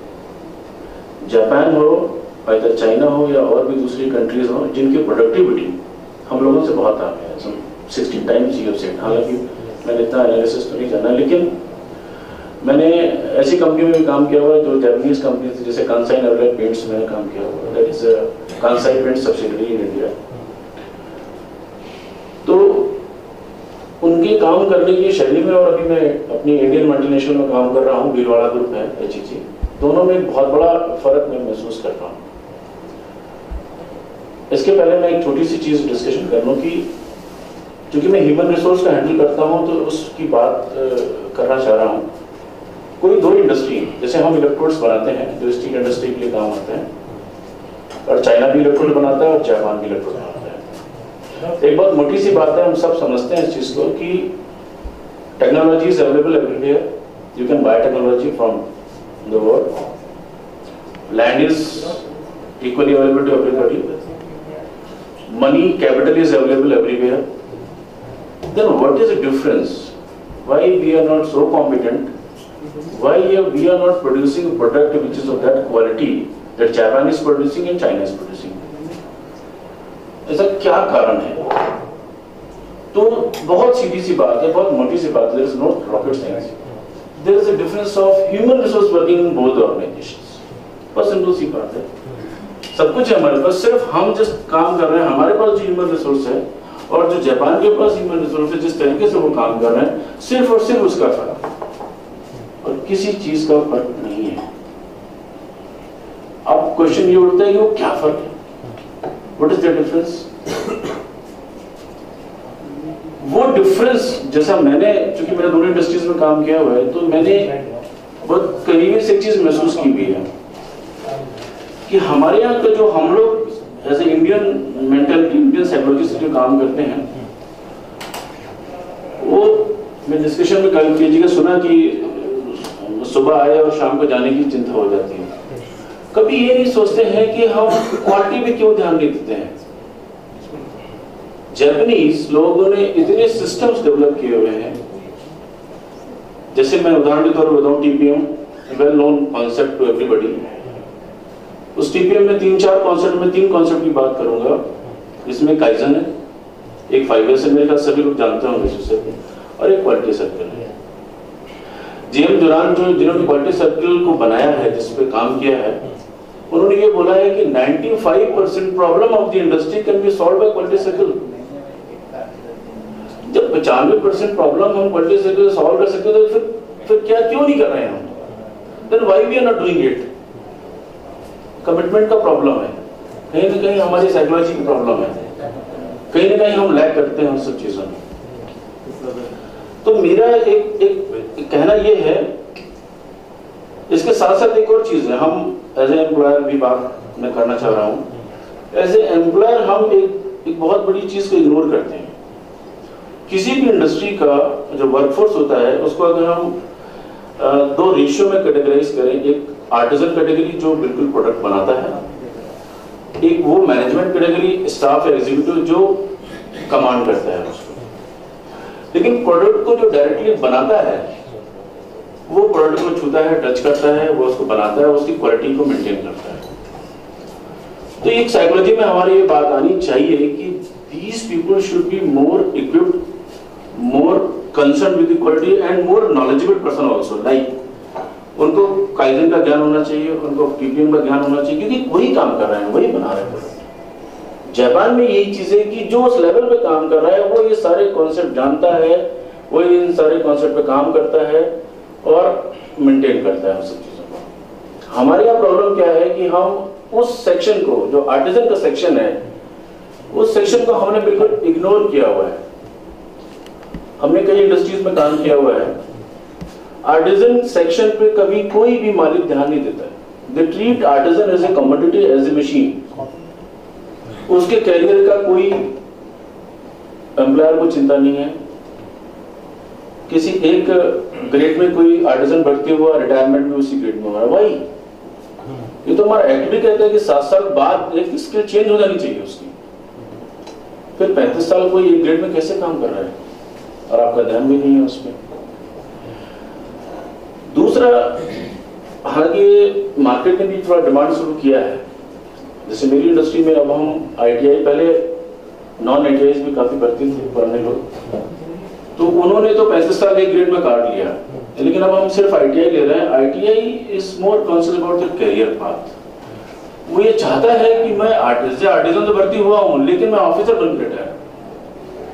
जापान हो, इधर चाइना हो या और भी दूसरी कंट्रीज हो, जिनकी प्रोडक्टिविटी हम लोगों से बहुत आगे है, 16 टाइम्स GFZ। हालांकि मैंने इतना एनालिसिस तो नहीं जाना, लेकिन मैंने ऐसी कंपनी में भी काम किया हुआ है जो जापानीज कंपनी थी, जैसे कांसाई नेवलेट पेंट्स में काम किया हुआ है, that is Kansai Paint subsidiary in India. तो उनके काम करने की शैली में और अभी मैं अपनी इंडियन मल्टीनेशनल में काम कर रहा हूँ, भीलवाड़ा ग्रुप है HEG, दोनों में बहुत बड़ा फर्क मैं महसूस कर रहा हूँ। इसके पहले मैं एक छोटी सी चीज डिस्कशन कर लूँ कि क्योंकि मैं ह्यूमन रिसोर्स का हैंडल करता हूँ तो उसकी बात करना चाह रहा हूँ। कोई दो इंडस्ट्री, जैसे हम इलेक्ट्रोड्स बनाते हैं जो स्टील इंडस्ट्री के लिए काम आते हैं, और चाइना भी इलेक्ट्रोड बनाता है और जापान भी इलेक्ट्रोड बनाता है। एक बहुत मोटी सी बात है, हम सब समझते हैं इस चीज को कि technology is available everywhere, you can buy technology from the world, land is equally available to everybody, money, capital is available everywhere. Then what is the difference? Why we are not so competent? Why we are not producing a product which is of that quality that Japan is producing and China is producing? ऐसा क्या कारण है? तो बहुत सीधी सी बात है, बहुत मोटी सी बात है. There is no rocket science. There is a difference of human resource working in both organizations. बस सिंपल सी बात है. सब कुछ है हमारे पास, सिर्फ हम जिस काम कर रहे हैं, हमारे पास जो ह्यूमन रिसोर्स है और जो जापान के पास ह्यूमन रिसोर्स है, जिस तरीके से वो काम कर रहे हैं, सिर्फ और सिर्फ उसका फर्क और किसी चीज का फर्क नहीं है. अब क्वेश्चन ये उठता है कि वो क्या फर्क है, व्हाट इज द डिफरेंस? वो डिफरेंस जैसा मैंने, चूंकि मैंने दोनों इंडस्ट्रीज में काम किया हुआ है, तो मैंने बहुत करीबी से एक चीज महसूस की हुई है कि हमारे यहाँ का जो हम लोग as a Indian mentality, Indian psychology से जो काम करते हैं, वो मैं डिस्कशन में कल किसी का सुना कि सुबह आए और शाम को जाने की चिंता हो जाती है. कभी ये नहीं सोचते हैं कि हम क्वालिटी में क्यों ध्यान नहीं देते हैं. जापानीज लोगों ने इतने सिस्टम्स डेवलप किए हुए हैं, जैसे मैं उदाहरण के तौर पर बताऊं, TPM, well known concept to everybody. उस TPM में 3-4 कॉन्सेप्ट में 3 कॉन्सेप्ट की बात करूंगा. इसमें काइजन है, एक 5S है, मेरे ख्याल सभी लोग जानते होंगे इसे, और एक क्वालिटी सर्कल है. GM दुरान जो जिन्होंने क्वालिटी सर्कल को बनाया है, जिस पे काम किया है, उन्होंने ये बोला है कि 95% problem of the industry can be solve by quality circle. जब 95% प्रॉब्लम हम क्वालिटी सर्कल से सॉल्व कर सकते हैं, तो फिर क्या क्यों नहीं कर रहे हैं हम? Then why we are not doing it? Commitment का प्रॉब्लम है, कहीं ना कहीं हमारी साइकोलॉजी की प्रॉब्लम है, कहीं ना कहीं हम लैक करते हैं उन सब चीजों में. तो मेरा एक कहना ये है, इसके साथ साथ एक और चीज है, हम एज ए एम्प्लॉयर भी बात मैं करना चाह रहा हूँ. एज ए एम्प्लॉयर हम एक बहुत बड़ी चीज को इग्नोर करते हैं. किसी भी इंडस्ट्री का जो वर्कफोर्स होता है, उसको अगर हम 2 रेशियो में कैटेगराइज करें, एक आर्टिजन कैटेगरी जो बिल्कुल प्रोडक्ट बनाता है, एक वो मैनेजमेंट कैटेगरी, स्टाफ एग्जीक्यूटिव जो कमांड करता है उसको. लेकिन प्रोडक्ट को जो डायरेक्टली बनाता है, वो प्रोडक्ट को छूता है, टच करता है, वो उसको बनाता है, उसकी क्वालिटी को मेंटेन करता है. तो एक साइकोलॉजी में हमारी ये बात आनी चाहिए कि these people should be more equipped, more concerned with the quality and more knowledgeable person also. Like उनको काइजन का ज्ञान होना चाहिए, उनको TPM का ज्ञान होना चाहिए, क्योंकि वही काम कर रहे हैं, वही बना रहे हैं. जापान में यही चीज है कि जो उस लेवल पे काम कर रहा है, वो ये सारे कॉन्सेप्ट जानता है, वो इन सारे कॉन्सेप्ट पे काम करता है और मेंटेन करता है उन सब चीजों को. हमारे यहाँ प्रॉब्लम क्या है कि हम उस सेक्शन को, जो आर्टिजन का सेक्शन है, उस सेक्शन को हमने बिल्कुल इग्नोर किया हुआ है. हमने कई इंडस्ट्रीज में काम किया हुआ है, आर्टिजन सेक्शन पे कभी कोई भी मालिक ध्यान नहीं देता है. They treat artisan as a commodity, as a machine. उसके कैरियर का कोई एम्प्लॉयर को चिंता नहीं है. किसी एक ग्रेड में कोई आर्टिजन बढ़ते हुआ रिटायरमेंट में उसी ग्रेड में हो रहा है. वही ये तो हमारा एक्ट भी कहता है कि 7 साल बाद एक स्किल चेंज हो जानी चाहिए उसकी. फिर 35 साल कोई एक ग्रेड में कैसे काम कर रहा है और आपका ध्यान भी नहीं है उसमें. दूसरा, हालांकि मार्केट ने भी थोड़ा डिमांड शुरू किया है. जैसे मेरी इंडस्ट्री में अब हम ITI, पहले नॉन ITI भी काफी भर्ती थे पुराने लोग, तो उन्होंने तो 35 साल एक ग्रेड में काट लिया. लेकिन अब हम सिर्फ ITI ले रहे हैं. ITI is more concern about the career path. वो ये चाहता है कि मैं आर्टिजन तो भर्ती हुआ हूं, लेकिन मैं ऑफिसर बन बैठा है.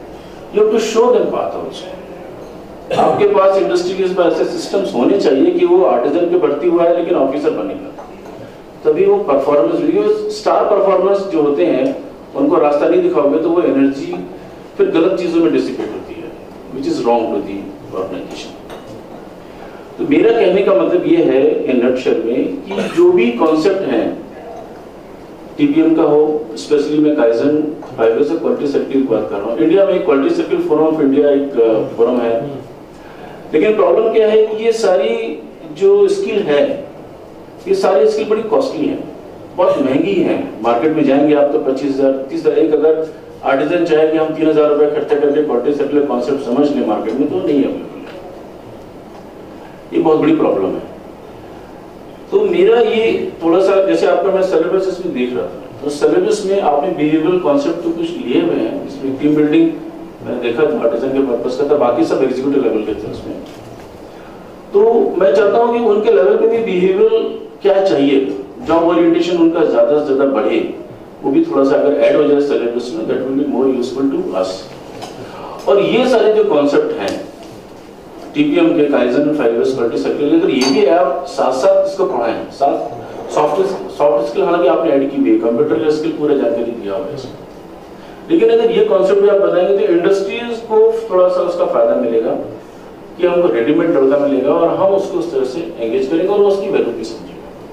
You have to show them path also. आपके पास इंडस्ट्री के ऐसे सिस्टम्स होने चाहिए कि वो आर्टिजन पे भर्ती हुआ है लेकिन ऑफिसर बनेगा, तभी वो परफॉर्मेंस, स्टार परफॉर्मेंस जो होते हैं उनको रास्ता नहीं दिखाओगे तो वो एनर्जी फिर गलत चीजों में डिसिपेट होती है, which is wrong to the organization. तो मेरा कहने का मतलब ये है इन नटशेल में कि जो भी कॉन्सेप्ट हैं टीपीएम का हो, स्पेशली मैं काइजन फाइबर से क्वालिटी सर्किल की बात कर रहा हूँ। इंडिया में एक quality circle forum of India एक फोरम है, लेकिन प्रॉब्लम क्या है कि ये सारी जो स्किल है, ये सारी स्किल बड़ी कॉस्टली है, बहुत महंगी है। मार्केट में जाएंगे आप तो 25,000 30,000, एक अगर आर्टिजन चाहे कि हम 3,000 रुपए खर्चा करके क्वालिटी सर्किल कॉन्सेप्ट समझ लें मार्केट में, तो नहीं अवेलेबल है। ये बहुत बड़ी प्रॉब्लम है। तो मेरा ये थोड़ा सा, जैसे आपका मैं सिलेबस इसमें देख रहा था, तो सिलेबस में आपने बिहेवियरल कॉन्सेप्ट तो कुछ लिए हुए हैं, इसमें टीम बिल्डिंग मैंने देखा था आर्टिजन के पर्पस का था, बाकी सब एग्जीक्यूटिव लेवल के थे उसमें। तो मैं चाहता हूं कि उनके लेवल पे भी बिहेवियरल क्या चाहिए, जॉब ओरिएंटेशन उनका ज्यादा से ज्यादा बढ़े, वो भी थोड़ा सा अगर ऐड हो जाए सिलेबस में, that will be more useful to us. और ये सारे जो कॉन्सेप्ट हैं टीपीएम के, काइजन, फाइवर्स, क्वालिटी सर्किल, अगर ये भी आप साथ साथ इसको पढ़ाएं, साथ सॉफ्ट स्किल हालांकि आपने ऐड की भी है, कंप्यूटर का स्किल पूरा जानकारी दिया हुआ है इसमें, लेकिन अगर ये कॉन्सेप्ट भी आप बताएंगे तो इंडस्ट्रीज को थोड़ा सा उसका फायदा मिलेगा कि हमको रेडीमेड लड़का मिलेगा और हम उसको उस तरह से एंगेज करेंगे और उसकी वैल्यू भी समझेंगे।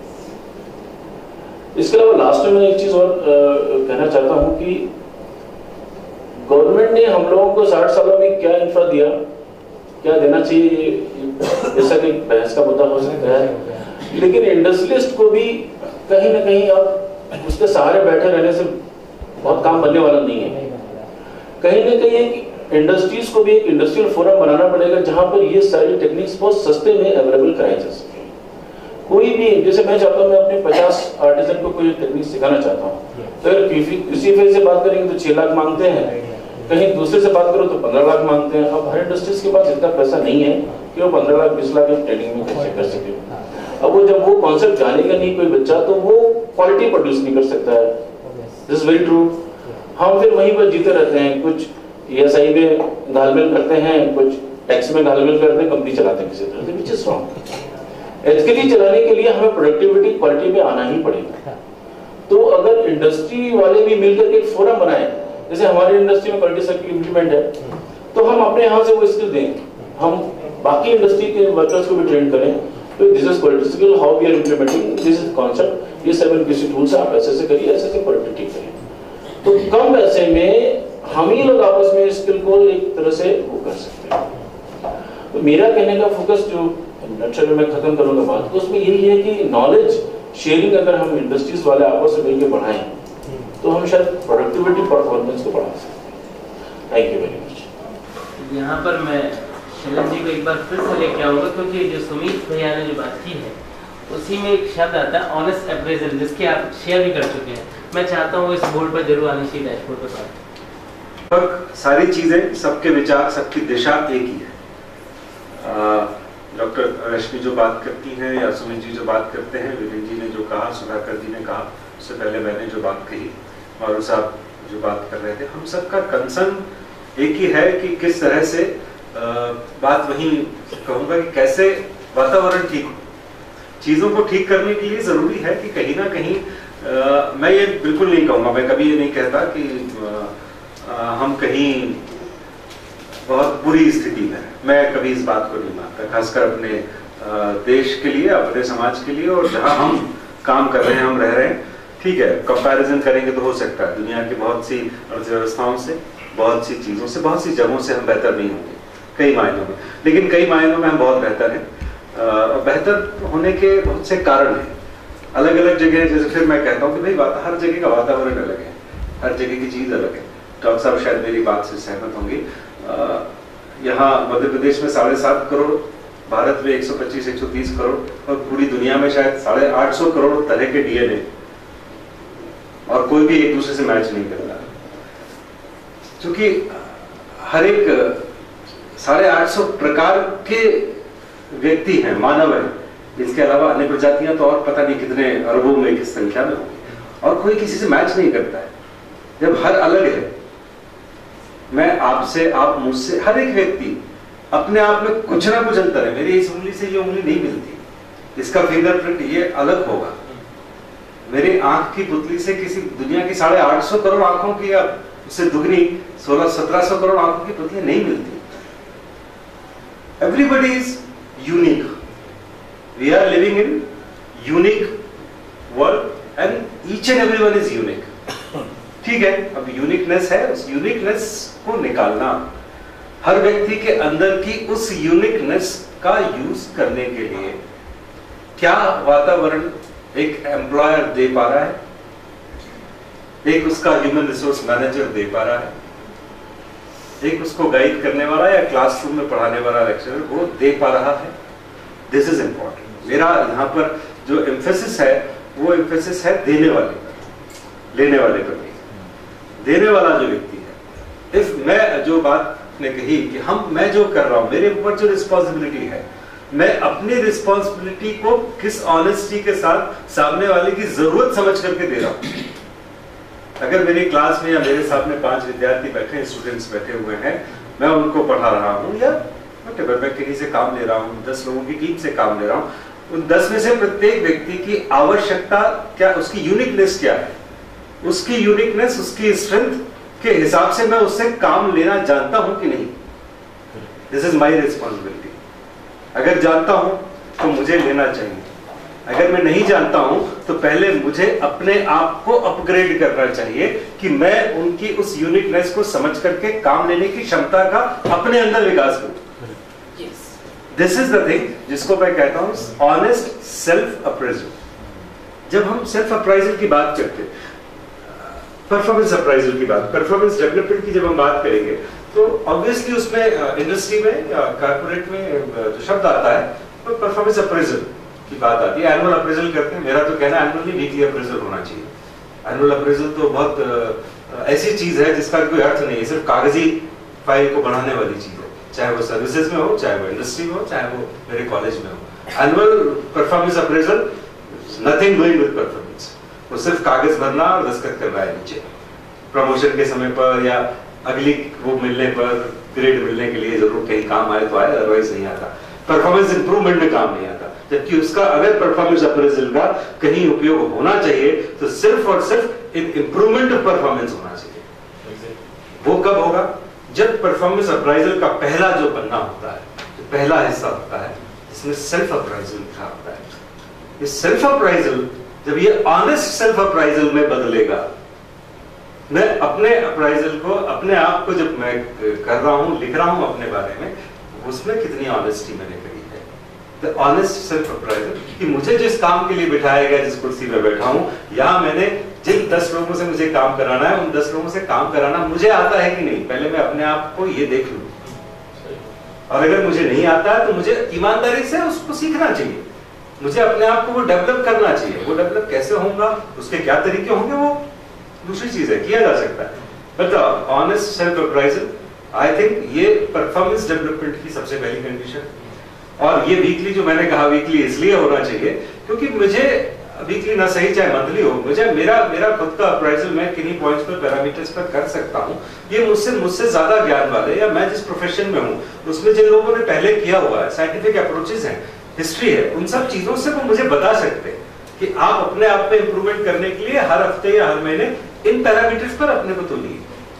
इसके अलावा लास्ट में मैं एक चीज और कहना चाहता हूं कि गवर्नमेंट ने हम लोगों को 60 सालों में क्या इंफ्रा दिया, क्या देना चाहिए, जैसा कि बहस का मुद्दा हो सकता है, लेकिन इंडस्ट्रियलिस्ट को भी कहीं ना कहीं अब उसके सहारे बैठे रहने से बहुत काम बनने वाला नहीं है। कहीं ना कहीं एक इंडस्ट्रीज को भी एक इंडस्ट्रियल फोरम बनाना पड़ेगा जहां पर ये सारी टेक्निक्स बहुत सस्ते में अवेलेबल कराई जा सके। कोई भी, जैसे मैं चाहता हूं मैं अपने 50 आर्टिजन को कोई टेक्निक सिखाना चाहता हूं, तो अगर किसी फेज से बात करेंगे तो 6 लाख मांगते हैं, कहीं दूसरे से बात करो तो 15 लाख मांगते हैं। अब हर इंडस्ट्रीज के पास इतना पैसा नहीं है कि वो 15 लाख 20 लाख ट्रेनिंग में खर्च कर सके। अब वो जब वो कॉन्सेप्ट जानेगा नहीं कोई बच्चा, तो वो क्वालिटी प्रोड्यूस नहीं कर सकता है। This is very true. हम फिर वहीं पर जीते रहते हैं, कुछ ESI में घालमेल करते हैं, कुछ टैक्स में घालमेल करते हैं, कंपनी चलाते हैं किसी तरह से, विच इज रॉन्ग। एथिकली चलाने के लिए हमें प्रोडक्टिविटी क्वालिटी में आना ही पड़ेगा। तो अगर इंडस्ट्री वाले भी मिलकर के एक फोरम बनाए, जैसे हमारी इंडस्ट्री में क्वालिटी सर्किल इम्प्लीमेंट है, तो हम अपने यहाँ से वो स्किल दें, हम बाकी इंडस्ट्री के वर्कर्स को भी ट्रेन करें, तो this is quality circle, how we are implementing this is concept, ये 7 किसी टूल्स आप ऐसे से करिए, ऐसे से प्रोडक्टिविटी करिए। तो कम पैसे में हम ही लोग आपस में स्किल को एक तरह से वो कर सकते हैं। तो मेरा कहने का फोकस जो नटशेल में मैं खत्म करूंगा बात, तो उसमें यही है कि नॉलेज शेयरिंग अगर हम इंडस्ट्रीज वाले आपस में मिलकर बढ़ाएं तो हम शायद प्रोडक्टिविटी परफॉर्मेंस को बढ़ा सकते हैं। Thank you very much. यहाँ पर मैं शैलन जी को एक बार फिर से लेके आऊँगा, क्योंकि जो सुमित भैया ने जो बात की है उसी में एक शब्द आता है ऑनेस्ट अप्रेजल, जिसके आप शेयर भी कर चुके हैं। मैं चाहता हूँ इस बोर्ड पर जरूर आनी चाहिए, डैशबोर्ड पर बात। सारी चीजें, सबके विचार, सबकी दिशा एक ही है। डॉक्टर रश्मि जो बात करती हैं या सुमित जी जो बात करते हैं, विपिन जी ने जो कहा, सुधाकर जी ने कहा, उससे पहले मैंने जो बात कही, और साहब जो बात कर रहे थे, हम सबका कंसर्न एक ही है कि किस तरह से बात वही कहूँगा कि कैसे वातावरण ठीक हो। चीज़ों को ठीक करने के लिए ज़रूरी है कि कहीं ना कहीं मैं ये बिल्कुल नहीं कहूँगा, मैं कभी ये नहीं कहता कि हम कहीं बहुत बुरी स्थिति में, मैं कभी इस बात को नहीं मानता, खासकर अपने देश के लिए, अपने समाज के लिए, और जहाँ हम काम कर रहे हैं, हम रह रहे हैं। ठीक है, कंपैरिजन करेंगे तो हो सकता है दुनिया की बहुत सी अर्थव्यवस्थाओं से, बहुत सी चीज़ों से, बहुत सी जगहों से हम बेहतर नहीं होंगे कई मायनों में, लेकिन कई मायनों में हम बहुत बेहतर हैं। बेहतर होने के बहुत से कारण हैं, अलग अलग जगह। जैसे फिर मैं कहता हूँ कि भाई हर जगह का वातावरण अलग है, हर जगह की चीज़ अलग है। डॉक्टर साहब शायद मेरी बात से सहमत होंगे। यहाँ मध्य प्रदेश में 7.5 करोड़, भारत में 125-130 करोड़, और पूरी दुनिया में शायद 850 करोड़ तरह के DNA, और कोई भी एक दूसरे से मैच नहीं करता, क्योंकि हर एक 850 प्रकार के व्यक्ति हैं, मानव हैं। इसके अलावा अन्य प्रजातियां तो और पता नहीं कितने अरबों में किस संख्या में होंगी, और कोई किसी से मैच नहीं करता है। जब हर अलग है, मैं आपसे, आप मुझसे, हर एक व्यक्ति अपने आप में कुछ ना कुछ अंतर है। मेरी इस उंगली से ये उंगली नहीं मिलती, इसका फिंगरप्रिंट ये अलग होगा। मेरी आंख की पुतली से किसी दुनिया की 850 करोड़ आंखों की या उससे दुगनी 1600-1700 करोड़ आंखों की पुतली नहीं मिलती। Everybody is unique. We are living in unique world and each and everyone is unique. ठीक है, अब यूनिकनेस है, उस यूनिकनेस को निकालना, हर व्यक्ति के अंदर की उस यूनिकनेस का यूज करने के लिए क्या वातावरण एक एम्प्लॉयर दे पा रहा है, एक उसका ह्यूमन रिसोर्स मैनेजर दे पा रहा है, एक उसको गाइड करने वाला या क्लासरूम में पढ़ाने वाला लेक्चरर वो दे पा रहा है। This is important. मेरा यहाँ पर जो एम्फेसिस है वो एम्फेसिस है देने वाले पर, लेने वाले पर नहीं। देने वाला जो व्यक्ति है, इफ मैं जो बात ने कही कि मैं जो कर रहा हूं, मेरे ऊपर जो रिस्पॉन्सिबिलिटी है, मैं अपनी रिस्पॉन्सिबिलिटी को किस ऑनेस्टी के साथ सामने वाले की जरूरत समझ करके दे रहा हूं। अगर मेरी क्लास में या मेरे सामने 5 विद्यार्थी बैठे हैं, स्टूडेंट्स बैठे हुए हैं, मैं उनको पढ़ा रहा हूं या मैं कहीं से काम ले रहा हूं, 10 लोगों की टीम से काम ले रहा हूं, उन 10 में से प्रत्येक व्यक्ति की आवश्यकता क्या, उसकी यूनिकनेस क्या है, उसकी यूनिकनेस, उसकी स्ट्रेंथ के हिसाब से मैं उससे काम लेना जानता हूं कि नहीं। This is my responsibility. अगर जानता हूं तो मुझे लेना चाहिए, अगर मैं नहीं जानता हूं तो पहले मुझे अपने आप को अपग्रेड करना चाहिए कि मैं उनकी उस यूनिकनेस को समझ करके काम लेने की क्षमता का अपने अंदर विकास करूं। दिस इज द थिंग जिसको मैं कहता हूं ऑनेस्ट सेल्फ अप्रेजल। जब हम सेल्फ अप्राइजल की बात करते हैं, परफॉर्मेंस अप्राइजल की बात, परफॉर्मेंस डेवलपमेंट की जब हम बात करेंगे तो ऑब्वियसली उसमें इंडस्ट्री में या कॉर्पोरेट में जो शब्द आता है वो परफॉर्मेंस अप्रेजल की बात आती है। एनुअल अप्रेजल करते हैं, मेरा तो कहना है एनुअल नहीं, वीकली अप्रेजल होना चाहिए। एनुअल अप्रेजल तो बहुत ऐसी चीज है जिसका कोई अर्थ नहीं है, सिर्फ कागजी फाइल को बढ़ाने वाली चीज है, चाहे वो सर्विसेज में हो, चाहे वो इंडस्ट्री में हो, चाहे वो मेरे कॉलेज में हो। Annual performance appraisal nothing doing with performance, वो सिर्फ कागज भरना और दस्तखत करना है नीचे, प्रमोशन के समय पर या अगली वो मिलने पर, ग्रेड मिलने के लिए जरूर कहीं काम आए तो आए, अदरवाइज नहीं आता। परफॉर्मेंस इंप्रूवमेंट में काम नहीं आता, जबकि उसका अगर परफॉर्मेंस अप्रेजल का कहीं उपयोग होना चाहिए तो सिर्फ और सिर्फ इंप्रूवमेंट ऑफ परफॉर्मेंस होना चाहिए। वो कब होगा? जब परफॉर्मेंस अप्राइजल का पहला जो पन्ना होता है, जो पहला हिस्सा होता है जिसमें सेल्फ अप्राइजल लिखा होता है, ये सेल्फ अप्राइजल जब ये ऑनेस्ट सेल्फ अप्राइजल में बदलेगा, मैं अपने अप्राइजल को, अपने आप को जब मैं कर रहा हूं, लिख रहा हूं अपने बारे में, उसमें कितनी ऑनेस्टी मैंने करी है, द ऑनेस्ट सेल्फ अप्राइजल कि मुझे जिस काम के लिए बिठाया गया, जिस कुर्सी में बैठा हूं, यहाँ मैंने जिन 10 लोगों से मुझे काम कराना है, उन 10 लोगों से काम कराना मुझे आता है कि नहीं, पहले मैं अपने आप को ये देख लूं। और अगर मुझे नहीं आता है तो मुझे ईमानदारी से उसको सीखना चाहिए, मुझे अपने आप को वो डेवलप करना चाहिए। वो डेवलप कैसे होगा, उसके क्या तरीके होंगे, वो दूसरी चीज है, किया जा सकता है। But honest self appraisal, I think ये परफॉर्मेंस डेवलपमेंट की सबसे पहली कंडीशन। और ये वीकली जो मैंने कहा, वीकली इसलिए होना चाहिए क्योंकि मुझे वीकली ना सही चाहे मंथली हो, मुझे मेरा खुद का अप्राइजल मैं किन्हीं पॉइंट्स पर, पैरामीटर्स पर कर सकता हूँ। ये मुझसे ज्यादा ज्ञान वाले या मैं जिस प्रोफेशन में हूँ उसमें जिन लोगों ने पहले किया हुआ है, साइंटिफिक अप्रोचेस हैं, हिस्ट्री है, उन सब चीजों से वो मुझे बता सकते हैं कि आप अपने आप में इंप्रूवमेंट करने के लिए हर हफ्ते या हर महीने इन पैरामीटर्स पर अपने को तोलिए।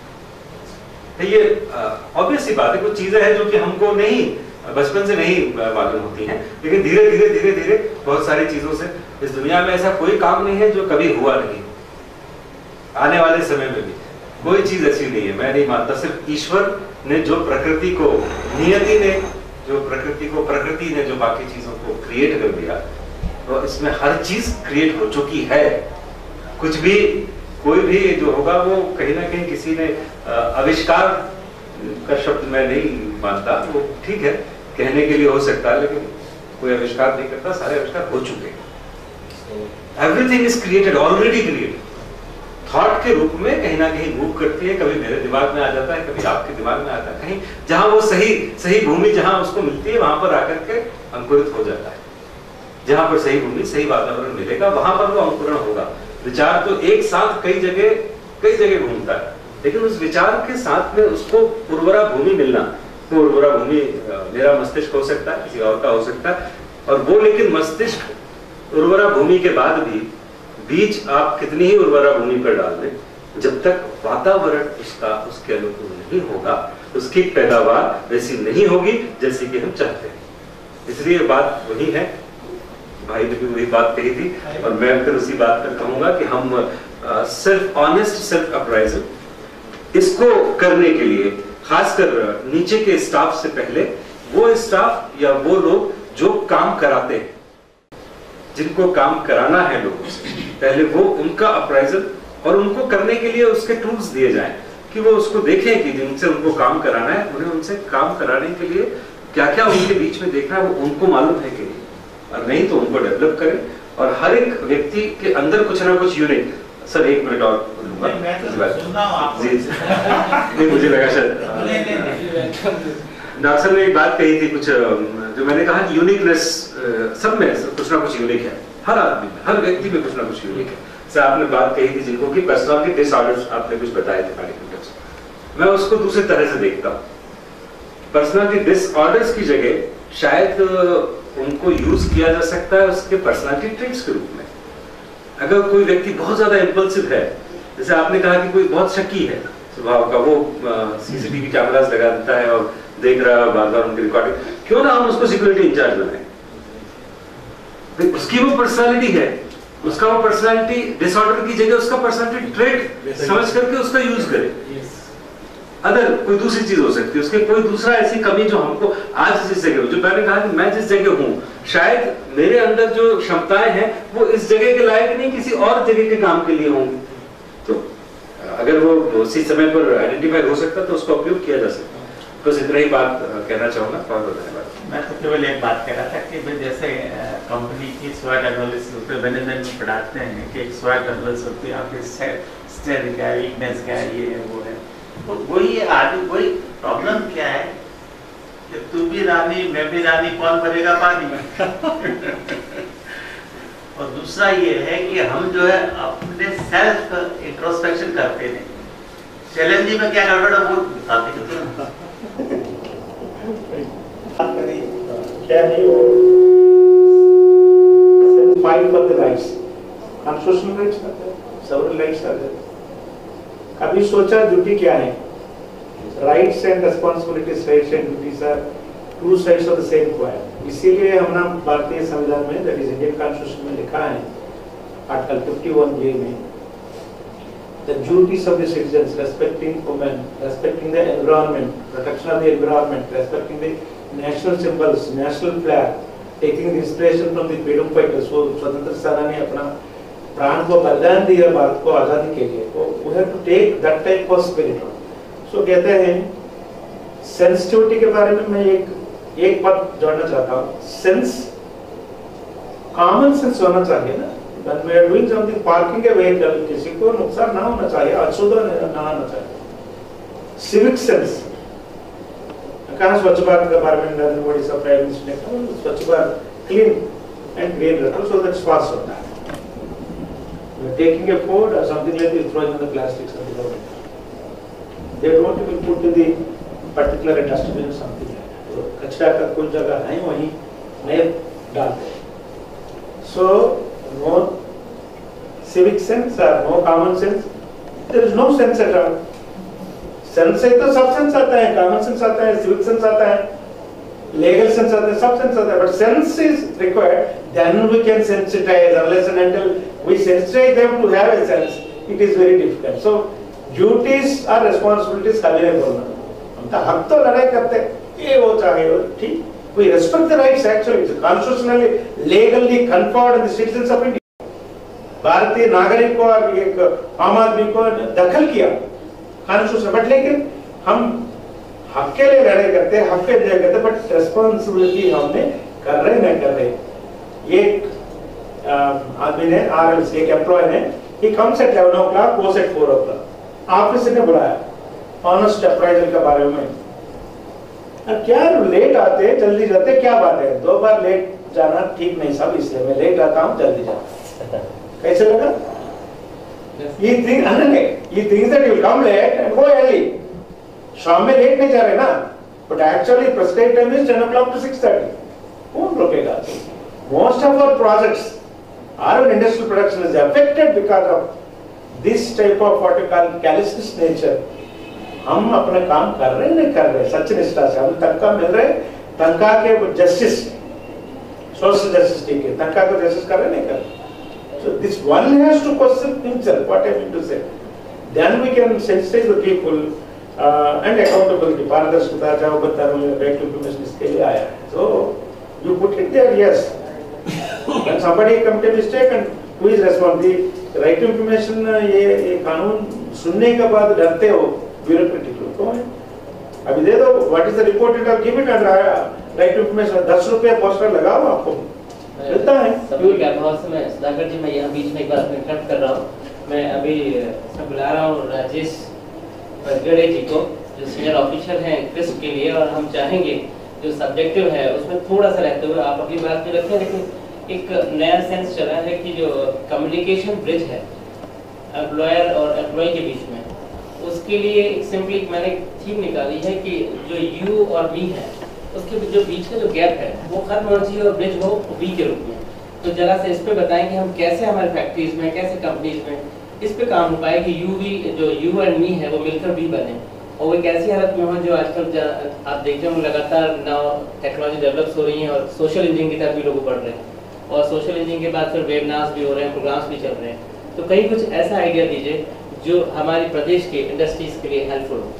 ये ऑब्वियस सी बात है, कुछ चीजें हैं जो कि हमको नहीं, बचपन से नहीं मालूम होती हैं, लेकिन धीरे धीरे बहुत सारी चीजों से, इस दुनिया में ऐसा कोई काम नहीं है जो कभी हुआ नहीं, आने वाले समय में भी कोई चीज ऐसी नहीं है, मैं नहीं मानता। सिर्फ ईश्वर ने जो प्रकृति को, नियति ने जो प्रकृति ने जो बाकी चीजों को क्रिएट कर दिया, तो इसमें हर चीज क्रिएट हो चुकी है। कुछ भी, कोई भी जो होगा वो कहीं ना कहीं किसी ने आविष्कार का शब्द मैं नहीं मानता, वो ठीक है कहने के लिए हो सकता है, लेकिन कोई आविष्कार नहीं करता, सारे आविष्कार हो चुके हैं। Everything is created, already created. Thought के रूप में कहीं ना कहीं मूव करती है, कभी मेरे दिमाग में आ जाता है, कभी आपके दिमाग में आता है, कहीं जहां वो सही भूमि जहां उसको मिलती है वहां पर आकर के अंकुरित हो जाता है। जहां पर सही भूमि, सही वातावरण मिलेगा, वहां पर वो अंकुरण होगा। विचार तो एक साथ कई जगह घूमता है, लेकिन उस विचार के साथ में उसको उर्वरा भूमि मिलना, वो उर्वरा भूमि मेरा मस्तिष्क हो सकता है, किसी और का हो सकता है, और वो लेकिन मस्तिष्क उर्वरा भूमि के बाद भी बीज आप कितनी ही उर्वरा भूमि पर डाल दें, जब तक वातावरण उसका उसके अनुकूल नहीं होगा, उसकी पैदावार वैसी नहीं होगी जैसी कि हम चाहते हैं। इसलिए बात वही है, भाई ने भी वही बात कही थी और मैं फिर उसी बात पर कहूंगा कि हम सिर्फ ऑनेस्ट सेल्फ अप्राइजल इसको करने के लिए, खासकर नीचे के स्टाफ से पहले वो स्टाफ या वो लोग जो काम कराते हैं, जिनको काम कराना है लोगों से, पहले वो उनका अप्राइजल और उनको करने के लिए उसके टूल्स दिए जाएं कि वो उसको देखें कि जिनसे उनको काम कराना है उन्हें उनसे काम कराने के लिए क्या क्या उनके बीच में देखना है वो उनको मालूम है कि नहीं, और नहीं तो उनको डेवलप करें। और हर एक व्यक्ति के अंदर कुछ ना कुछ यूनिक। सर एक मिनट और बोलूंगा, मुझे लगा शायद डॉक्टर ने एक बात कही थी कुछ, जो मैंने कहा कि यूनिकनेस सब में कुछ ना कुछ यूनिक है, हर आदमी में, हर व्यक्ति में कुछ ना कुछ यूनिक है। सर आपने बात कही थी जिनको कि पर्सनालिटी डिसऑर्डर्स आपने कुछ बताए थे मेडिकल, मैं उसको दूसरे तरह से देखता हूँ। पर्सनालिटी डिसऑर्डर्स की जगह शायद उनको यूज किया जा सकता है उसके पर्सनालिटी ट्रेट्स के रूप में। अगर कोई व्यक्ति बहुत ज्यादा इंपल्सिव है, जैसे आपने कहा कि कोई बहुत शकी है स्वभाव का, वो सीसीटीवी कैमरास लगा देता है और देख रहा है बार बार उनकी रिकॉर्डिंग, क्यों ना हम उसको सिक्योरिटी इंचार्ज बनाएं? उसकी वो पर्सनालिटी है, उसका वो पर्सनालिटी डिसऑर्डर की जगह उसका पर्सनालिटी ट्रेट समझ करके उसका यूज करे। अदर कोई दूसरी चीज हो सकती है, उसके कोई दूसरा ऐसी कमी जो हमको आज जिस जगह, जो मैंने कहा कि मैं जिस जगह हूँ, शायद मेरे अंदर जो क्षमताएं हैं वो इस जगह के लायक नहीं, किसी और जगह के काम के लिए होंगी। तो अगर वो उसी समय पर आइडेंटिफाई हो सकता तो उसका उपयोग किया जा सकता। बस इतना ही बात कहना चाहूंगा। बहुत धन्यवाद। मैं तो केवल एक बात कह रहा था कि जैसे कंपनी की स्वॉट एनालिसिस पे मैनेजमेंट पढ़ाते हैं कि एक स्वॉट एनालिसिस होती है, आपकी स्ट्रेंथ क्या है, वीकनेस क्या है, ये है वो है। तो वही आदमी, वही प्रॉब्लम क्या है कि तू भी रानी मैं भी रानी, कौन भरेगा पानी में? और दूसरा ये है कि हम जो है अपने सेल्फ इंट्रोस्पेक्शन करते नहीं। चैलेंजिंग में क्या गड़बड़ है वो बताते क्या नहीं, वो fight for the rights, constitutional rights आते हैं, सेवरल राइट्स आते हैं। कभी सोचा ड्यूटी क्या है? Rights and responsibilities, rights and duties are two sides of the same coin. इसीलिए हमने भारतीय संविधान में, दैट इज इंडियन कॉन्स्टिट्यूशन में लिखा है आर्टिकल 51(j) में, the duties of the citizens, respecting women, respecting the environment, protection of the environment, respecting the national symbols, national flag, taking the inspiration from the freedom fighters। वो स्वतंत्र सेनानी अपना प्राण को बलिदान दिया भारत को आजादी के लिए, तो we have to take that type of spirit। so कहते हैं सेंसिटिविटी के बारे में मैं एक बात जानना चाहता हूँ। सेंस, कॉमन सेंस होना चाहिए ना। When we are doing something, parking a vehicle, किसी को नुकसान ना होना चाहिए, अशुद्ध ना होना चाहिए। सिविक सेंस, कहाँ स्वच्छ भारत के बारे में नरेंद्र मोदी साहब प्राइम मिनिस्टर ने कहा, Swachh Bharat clean and green रखो, so that's fast on that। We're taking a food or something like this, throwing in the plastics and the road. They don't even put in the particular dustbin or something like that। तो कचरा का कुछ जगह है वहीं नहीं डालते। So no civic sense or no common sense, there is no sense at all। Sense से तो सब सेंस आता है, कॉमन सेंस आता है, सिविक सेंस आता है, लीगल सेंस आता है, सब सेंस आता है, but sense is required, then we can sensitise. Unless and until we sensitise them to have a sense, it is very difficult. So duties और रिस्पांसिबिलिटीज कभी नहीं बोलना, हम तो हक तो लड़ाई करते हैं, ये वो चाहे वो ठीक, we respect the rights actually, it's constitutionally legally conferred on the citizens of India। भारतीय नागरिक को और एक आम आदमी को दखल किया कॉन्स्टिट्यूशन, बट लेकिन हम हक के लिए लड़ाई करते हैं, हक के लिए करते हैं, बट रेस्पॉन्सिबिलिटी हमने कर रहे नहीं कर रहे। एक आदमी ने RLC, एक एम्प्लॉय ने, he comes at 11 o'clock, goes at 4 o'clock। Office ने बुलाया ऑनेस्ट अप्राइजल के बारे में, क्या लेट आते हैं जल्दी जाते, क्या बात है? 2 बार लेट जाना ठीक नहीं साहब, इसलिए मैं लेट आता हूँ जल्दी जाता। कैसे लगा? He thinks that he will come late and go early. शाम में लेट नहीं जा रहे ना, but actually prescribed time is 10 o'clock to 6:30. कौन रोकेगा? Most of our projects, our industrial production is affected because of this type of what you call callousness nature. हम अपना काम कर रहे हैं नहीं कर रहे, सच्चनिष्ठा से हमें तनख्वाह मिल रहे, तनख्वाह के जस्टिस, सोशल जस्टिस ठीक है, तनख्वाह को जस्टिस कर रहे नहीं कर रहे. So this one has to question himself, what I mean to say. Then we can sensitize the people and accountability. पारदर्शिता चाहो बता रहा हूँ, right to information इसके लिए आया है. So you put it there, yes. When somebody commit a mistake and who is responsible? Right to information ये कानून सुनने के बाद डरते हो, ब्यूरोक्रेटिक लोग कौन है? अभी दे दो, what is the report it will give it and right to information 10 रुपये पोस्टर लगाओ आपको मिलता है. सभी क्या बहुत समय सुधाकर जी, मैं यहाँ बीच में एक बार इंटरप्ट कर रहा हूँ. मैं अभी बुला रहा हूँ राजेश बरगड़े जी को, जो सीनियर ऑफिसर हैं क्रिस्प के लिए, और हम चाहेंगे जो सब्जेक्टिव है उसमें थोड़ा सा रहते हुए आप अपनी बात में रखें, लेकिन एक नया सेंस चला है कि जो कम्युनिकेशन ब्रिज है एम्प्लॉयर और एम्प्लॉय के बीच में, उसके लिए एक सिंपली मैंने थीम निकाली है कि जो यू और मी है उसके जो बीच का जो गैप है वो खत्म होना चाहिए और ब्रिज हो वी के रूप में. तो जरा से इस पे बताएं कि हम कैसे हमारे फैक्ट्रीज में, कैसे कंपनीज में इस पे काम हो पाए कि यू वी, जो यू एंड मी है वो मिलकर वी बने, और वो एक ऐसी हालत में हो जो आजकल आप देखते हो लगातार नाउ टेक्नोलॉजी डेवलप्स हो रही है और सोशल इंजीनियरिंग की तरफ भी लोग बढ़ रहे हैं, और सोशल इंजीनियरिंग के बाद फिर वेबनार्स भी हो रहे हैं, प्रोग्राम्स भी चल रहे हैं. तो कहीं कुछ ऐसा आइडिया दीजिए जो हमारे प्रदेश के इंडस्ट्रीज के लिए हेल्पफुल हो.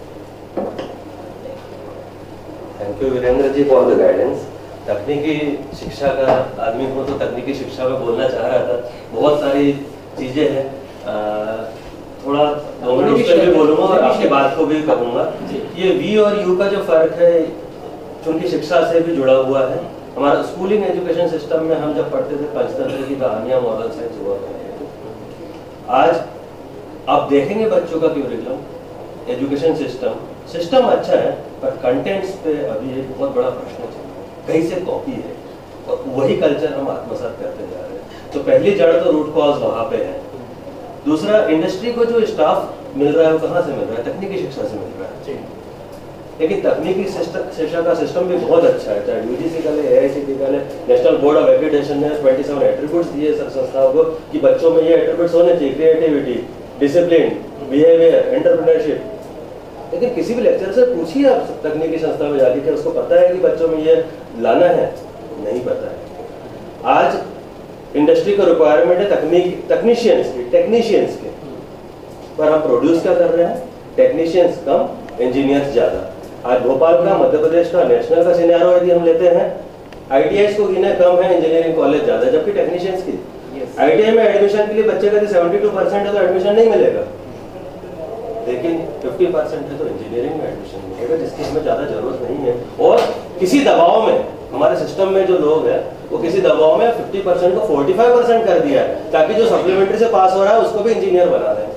Thank you Virendra ji for the guidance. तकनीकी शिक्षा का आदमी हो तो तकनीकी शिक्षा में बोलना चाह रहा था. बहुत सारी चीजें हैं, थोड़ा 2 मिनट पे भी बोलूंगा और आपकी बात को भी कहूँगा. ये वी और यू का जो फर्क है चूंकि शिक्षा से भी जुड़ा हुआ है. हमारा स्कूलिंग एजुकेशन सिस्टम में हम जब पढ़ते थे पंचतंत्र की कहानियां, मॉडल साइंस हुआ करते थे. आज आप देखेंगे बच्चों का क्यूरिकुलम एजुकेशन सिस्टम अच्छा है, पर कंटेंट्स पे अभी एक बहुत बड़ा प्रश्न है. कहीं से कॉपी है और वही कल्चर हम आत्मसात करते जा रहे हैं. तो पहली जड़ तो रूट कॉज वहाँ पे है. दूसरा, इंडस्ट्री को जो स्टाफ मिल रहा है वो कहाँ से मिल रहा है? तकनीकी शिक्षा से मिल रहा है. लेकिन तकनीकी शिक्षा का सिस्टम भी बहुत अच्छा है, चाहे यूजीसी का ले, एआईसीटी का ले. नेशनल बोर्ड ऑफ एक्रीडेशन ने 27 एट्रीब्यूट्स दिए संस्थाओं को कि बच्चों में ये एट्रीब्यूट्स होने चाहिए: क्रिएटिविटी, डिसिप्लिन, बिहेवियर, एंटरप्रेन्योरशिप. लेकिन किसी भी लेक्चर से पूछिए आप तकनीकी संस्था में जाके, क्या उसको पता है कि बच्चों में ये लाना है? नहीं पता है. आज इंडस्ट्री का रिक्वायरमेंट है टेक्नीशियंस के, पर हम प्रोड्यूस क्या कर रहे हैं? टेक्नीशियंस कम, इंजीनियर्स ज्यादा. आज भोपाल का, मध्य प्रदेश का, नेशनल का सिनेरियो यदि हम लेते हैं, आईटीआई को गिने कम है, इंजीनियरिंग कॉलेज ज्यादा, जबकि टेक्नीशियंस की आईटीआई में एडमिशन के लिए बच्चे का 72% है तो एडमिशन नहीं मिलेगा. लेकिन 50% है तो इंजीनियरिंग में एडमिशन मिलेगा, जिसकी हमें ज्यादा जरूरत नहीं है. और किसी दबाव में हमारे सिस्टम में जो लोग हैं वो किसी दबाव में 50% को 45% कर दिया है, ताकि जो सप्लीमेंट्री से पास हो रहा है उसको भी इंजीनियर बना दें.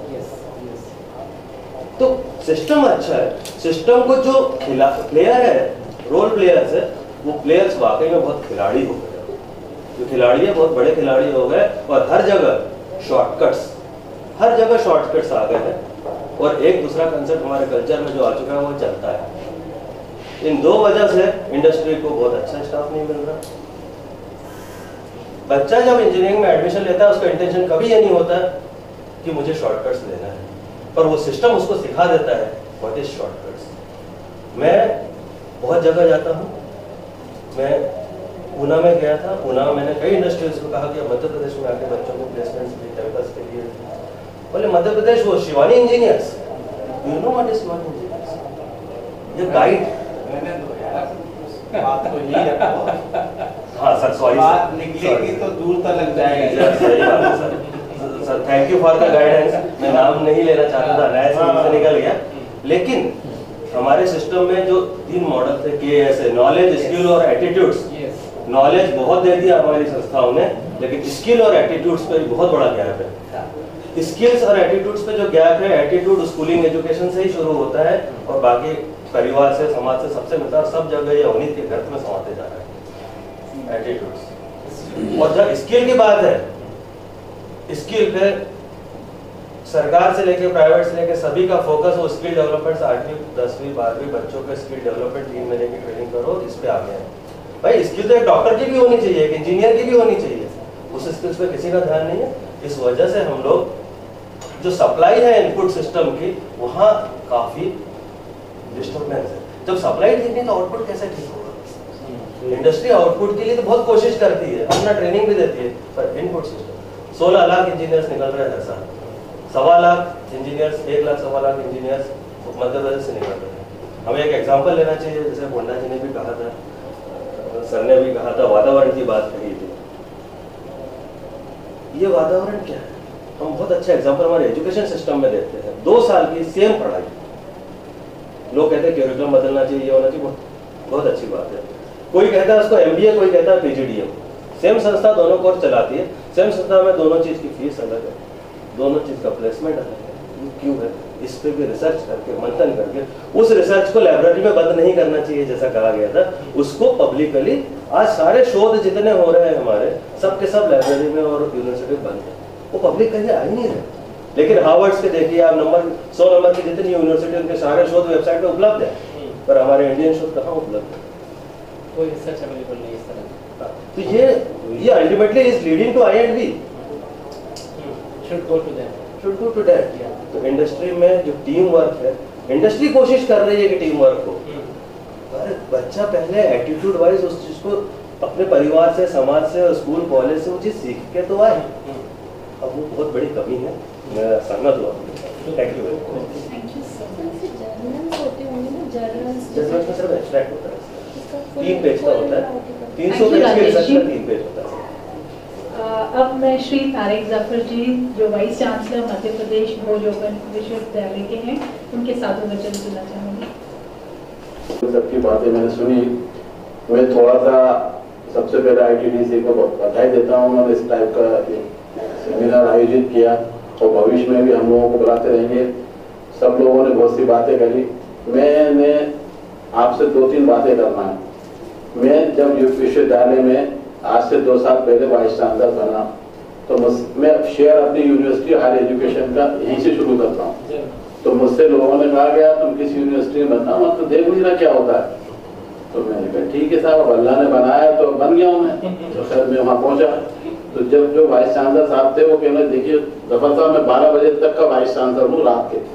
तो सिस्टम अच्छा है. सिस्टम को जो प्लेयर है, रोल प्लेयर्स है, वो प्लेयर्स वाकई में बहुत खिलाड़ी हो गए. जो खिलाड़ी है बहुत बड़े खिलाड़ी हो गए, और हर जगह शॉर्टकट्स आ गए हैं. और एक दूसरा कंसेप्ट हमारे कल्चर में जो आ चुका है वो चलता है. इन 2 वजह से इंडस्ट्री को बहुत अच्छा स्टाफ नहीं मिल रहा. बच्चा जब इंजीनियरिंग में एडमिशन लेता है उसका इंटेंशन कभी ये नहीं होता कि मुझे शॉर्टकट्स लेना है, पर वो सिस्टम उसको सिखा देता है व्हाट इज शॉर्टकट्स. मैं बहुत जगह जाता हूँ. मैं पूना में गया था. पूना में मैंने कई इंडस्ट्रीज को कहा कि मध्य प्रदेश में आके बच्चों को प्लेसमेंट्स भी कैंपस के लिए. बोले मध्य प्रदेश वो Shivani engineers. You know what is Shivani engineers? ये गाइड. बात तो यही रखो. हाँ सर, सॉरी. बात निकलेगी तो दूर तक लग जाएगा. सही बात है sir. Sir thank you for the guidance. मैं नाम नहीं लेना चाहता था, नया से निकल गया. लेकिन हमारे सिस्टम में जो 3 मॉडल थे, KSA, नॉलेज, स्किल और एटीट्यूड्स. नॉलेज बहुत दे दिया हमारी संस्थाओं ने, लेकिन स्किल और एटीट्यूड्स पे बहुत बड़ा गैप है. स्किल्स और एटीट्यूड्स पे जो गैप है, एटीट्यूड स्कूलिंग एजुकेशन से ही शुरू होता है और बाकी परिवार से, समाज से सबसे मिलता है. सब जगह ये अवनीत के घर में समाते जा रहा है एटीट्यूड्स. और जब स्किल की बात है, स्किल पे सरकार से लेके प्राइवेट से लेके सभी का फोकस वो स्किल डेवलपमेंट, 8वीं 10वीं 12वीं बच्चों के स्किल डेवलपमेंट 3 महीने की ट्रेनिंग करो, इस पे आगे है। भाई स्किल तो एक डॉक्टर की भी होनी चाहिए, एक इंजीनियर की भी होनी चाहिए, उस स्किल्स पे किसी का ध्यान नहीं है। इस वजह से हम लोग जो सप्लाई है इनपुट सिस्टम की, वहाँ काफी डिस्टर्बेंस है। जब सप्लाई ठीक नहीं तो आउटपुट कैसे ठीक होगा? इंडस्ट्री आउटपुट के लिए तो बहुत कोशिश करती है, अपना ट्रेनिंग भी देती है, पर इनपुट सिस्टम 16 लाख इंजीनियर्स निकल रहे हैं हर साल, 1.25 लाख इंजीनियर्स, 1 लाख 1.25 लाख इंजीनियर्स मध्य प्रदेश से निकल रहे हैं। हमें एक एग्जांपल लेना चाहिए, जैसे मुंडा जी ने भी कहा था, सर ने भी कहा था, वातावरण की बात कही थी। ये वातावरण क्या है? हम बहुत अच्छा एग्जांपल हमारे एजुकेशन सिस्टम में देते हैं। 2 साल की सेम पढ़ाई, लोग कहते हैं कैरिकुलम बदलना चाहिए, ये होना चाहिए, बहुत अच्छी बात है। कोई कहता है उसको MBA, कोई कहता है PGDM। सेम संस्था दोनों कोर्स चलाती है, सेम संस्था में दोनों चीज की फीस अलग है, दोनों चीज का प्लेसमेंट अलग है। ये क्यों है? इस पे भी रिसर्च करके, मंथन करके, उस रिसर्च को लाइब्रेरी में बंद नहीं करना चाहिए जैसा कहा गया था, उसको पब्लिकली, आज सारे शोध जितने हो रहे हैं हमारे, सब के सब लाइब्रेरी में और यूनिवर्सिटी बंद है, वो पब्लिक कहीं आ ही नहीं रहे। लेकिन हार्वर्ड के देखिए आप, 100 नंबर की जितनी यूनिवर्सिटी, उनके सारे शोध वेबसाइट पे उपलब्ध है, पर हमारे इंडियन शोध कहाँ उपलब्ध है? कोई रिसर्च अवेलेबल नहीं इस तरह। तो ये ultimately is leading to I&B, should go to that. तो इंडस्ट्री में जो टीम वर्क है, इंडस्ट्री कोशिश कर रही है कि टीम वर्क हो, पर बच्चा पहले एटीट्यूड वाइज उस चीज को अपने परिवार से, समाज से और स्कूल कॉलेज से वो चीज सीख के तो आए। अब वो बहुत बड़ी कमी है, मैं सहमत हुआ। Thank you very much. Journals में सिर्फ एक्सट्रैक्ट होता है, 3 पेज का होता है, 300 पेज के रिसर्च का 3 पेज होता है। अब मैं श्री तारिक जफर जी, जो vice chancellor Madhya Pradesh Bhoj open विश्वविद्यालय के हैं, उनके साधु वचन सुनना चाहूँगी। सबकी बातें मैंने सुनी। मैं थोड़ा सा सबसे पहले ITDC को बधाई देता हूँ, उन्होंने इस टाइप का सेमिनार आयोजित किया और भविष्य में भी हम लोगों को बुलाते रहेंगे। सब लोगों ने बहुत सी बातें करी, मैंने आपसे 2-3 बातें करना है। मैं जब विश्वविद्यालय में आज से 2 साल पहले वाइस चांसलर बना, तो मैं शेयर अपनी यूनिवर्सिटी हायर एजुकेशन का यहीं से शुरू करता हूँ। तो मुझसे लोगों ने कहा गया तुम किस यूनिवर्सिटी में बनना, मत तो देख लीजिए ना क्या होता है। तो मैंने कहा ठीक है साहब, अब अल्लाह ने बनाया तो बन गया हूँ मैं। तो खैर मैं वहाँ पहुँचा, तो जब जो वाइस चांसलर साहब थे वो कहने देखिए जफर साहब, मैं 12 बजे तक का वाइस चांसलर हूँ रात के,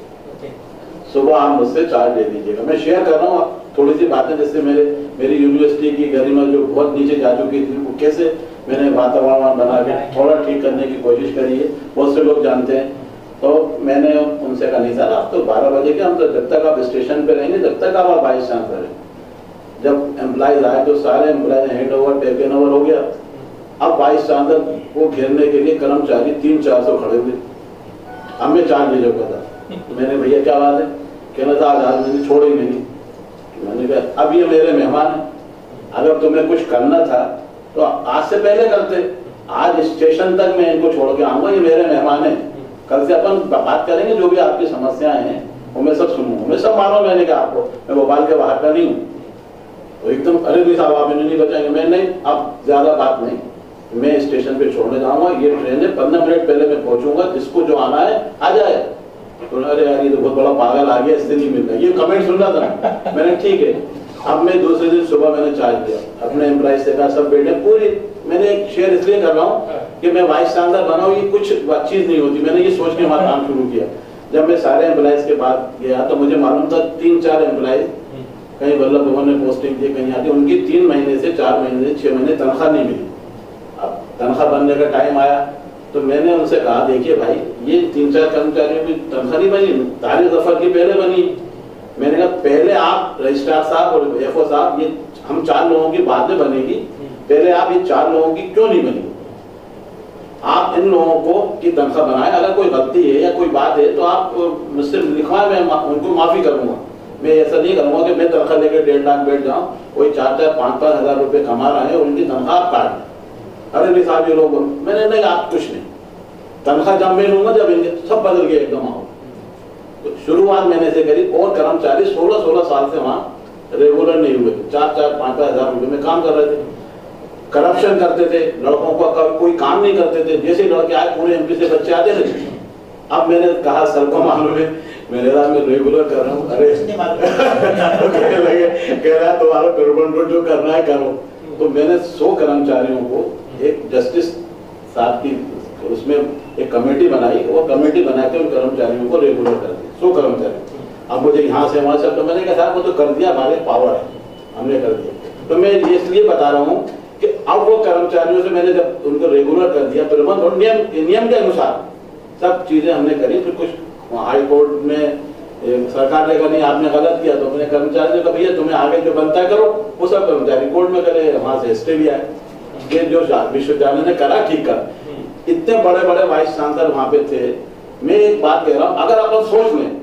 सुबह आप मुझसे चार्ज ले लीजिएगा। मैं शेयर कर रहा हूँ थोड़ी सी बातें, जैसे मेरी यूनिवर्सिटी की गरिमा जो बहुत नीचे जा चुकी थी, वो कैसे मैंने वातावरण बना के थोड़ा ठीक करने की कोशिश करी है, बहुत से लोग जानते हैं। तो मैंने उनसे कहा नहीं सर, आप तो 12 बजे के, हम तो जब तक आप स्टेशन पे रहेंगे जब तक आप वाइस चांसलर हैं। जब एम्प्लॉयज आए तो सारे employees hand over taken over हो गया। अब वाइस चांसलर को घेरने के लिए कर्मचारी 300-400 खड़े हुए, हमें चार्ज ले जाऊंगा था। मैंने भैया क्या बात है? कहना था आज मैंने छोड़ेंगे नहीं। मैंने कहा अब ये मेरे मेहमान हैं, अगर तुम्हें कुछ करना था तो आज से पहले करते, आज स्टेशन तक मैं इनको छोड़ के आऊंगा, ये मेरे मेहमान हैं, कल से अपन बात करेंगे, जो भी आपकी समस्याएं हैं वो मैं सब सुनूंगा, मैं सब मालूम। मैंने कहा आपको मैं भोपाल के बाहर का नहीं हूँ। तो एकदम अरे नहीं साहब आप इन्हें नहीं बचाएंगे। मैं नहीं, अब ज्यादा बात नहीं, मैं स्टेशन पे छोड़ने जाऊंगा, ये ट्रेन है, 15 मिनट पहले मैं पहुंचूंगा, जिसको जो आना है आ जाए। तो अरे यार ये तो बहुत बड़ा पागल आ गया, इससे नहीं मिलता, ये कमेंट सुन रहा था। मैंने ठीक है। अब मैं दूसरे दिन सुबह मैंने चार्ज दिया, अपने एम्प्लॉय से कहा सब बेटे पूरी, मैंने एक शेयर इसलिए कर रहा हूँ कि मैं वाइस चांसलर बना हूँ, ये कुछ चीज नहीं होती। मैंने ये सोच के हमारा काम शुरू किया। जब मैं सारे एम्प्लॉयज के बाद गया तो मुझे मालूम था 3-4 एम्प्लॉयज, कहीं वल्लभ भवन में पोस्टिंग थी, कहीं आती, उनकी 3 महीने से 4 महीने से 6 महीने तनख्वाह नहीं मिली। अब तनख्वाह बनने का टाइम आया तो मैंने उनसे कहा देखिए भाई, ये 3-4 कर्मचारियों की तनख्वाह नहीं बनी, तारीख जफर की पहले बनी। मैंने कहा पहले आप रजिस्ट्रार साहब और FO साहब, ये हम 4 लोगों की बाद में बनेगी, पहले आप ये 4 लोगों की क्यों नहीं बनी? आप इन लोगों को की तनख्वाह बनाए, अगर कोई गलती है या कोई बात है तो आप मुझसे लिखवाएं, मैं उनको माफी करूंगा। मैं ऐसा नहीं करूंगा कि मैं तनख्वाह लेकर 1.5 लाख बैठ जाऊं, कोई 4-4, 5-5 हजार रुपए कमा रहे हैं और उनकी तनख्वाह आप काट दें। अरे नहीं साहब ये लोग, मैंने नहीं, आप कुछ नहीं, तनख्वाह जब मैं लूंगा जब इनके सब बदल गए एकदम। आओ तो शुरुआत मैंने से करी और कर्मचारी 16 साल से वहां रेगुलर नहीं हुए, 4-4, 5-5 हजार रुपए में काम कर रहे थे, करप्शन करते थे, लड़कों का कोई काम नहीं करते थे। जैसे लड़के आए पूरे MP से बच्चे आते थे, अब मैंने कहा सर को मालूम है, मैंने कहा मैं रेगुलर कर रहा हूँ। अरे कहने लगे, कह रहा तुम्हारा परमानेंट जो करना है करो। तो मैंने 100 कर्मचारियों को एक जस्टिस साहब की उसमें एक कमेटी बनाई, वो कमेटी बना के उन कर्मचारियों को रेगुलर कर दिया, 100 कर्मचारी। अब मुझे यहाँ से वहाँ से, तो मैंने कहा साहब वो तो कर दिया, हमारे पावर है, हमने कर दिया। तो मैं ये इसलिए बता रहा हूँ कि अब वो कर्मचारियों से मैंने जब उनको रेगुलर कर दिया, प्रबंध नियम के अनुसार सब चीजें हमने करी। फिर कुछ हाई कोर्ट में सरकार ने कहा नहीं आपने गलत किया, तो मैंने कर्मचारी ने कहा भैया तुम्हें आगे जो बनता है करो। वो सब कर्मचारी कोर्ट में करे, वहां से स्टे भी आए। ये जो विश्वविद्यालय ने करा ठीक कर, इतने बड़े बड़े वाइस चांसलर वहां पे थे। मैं एक बात कह रहा हूँ, अगर अपन सोच लें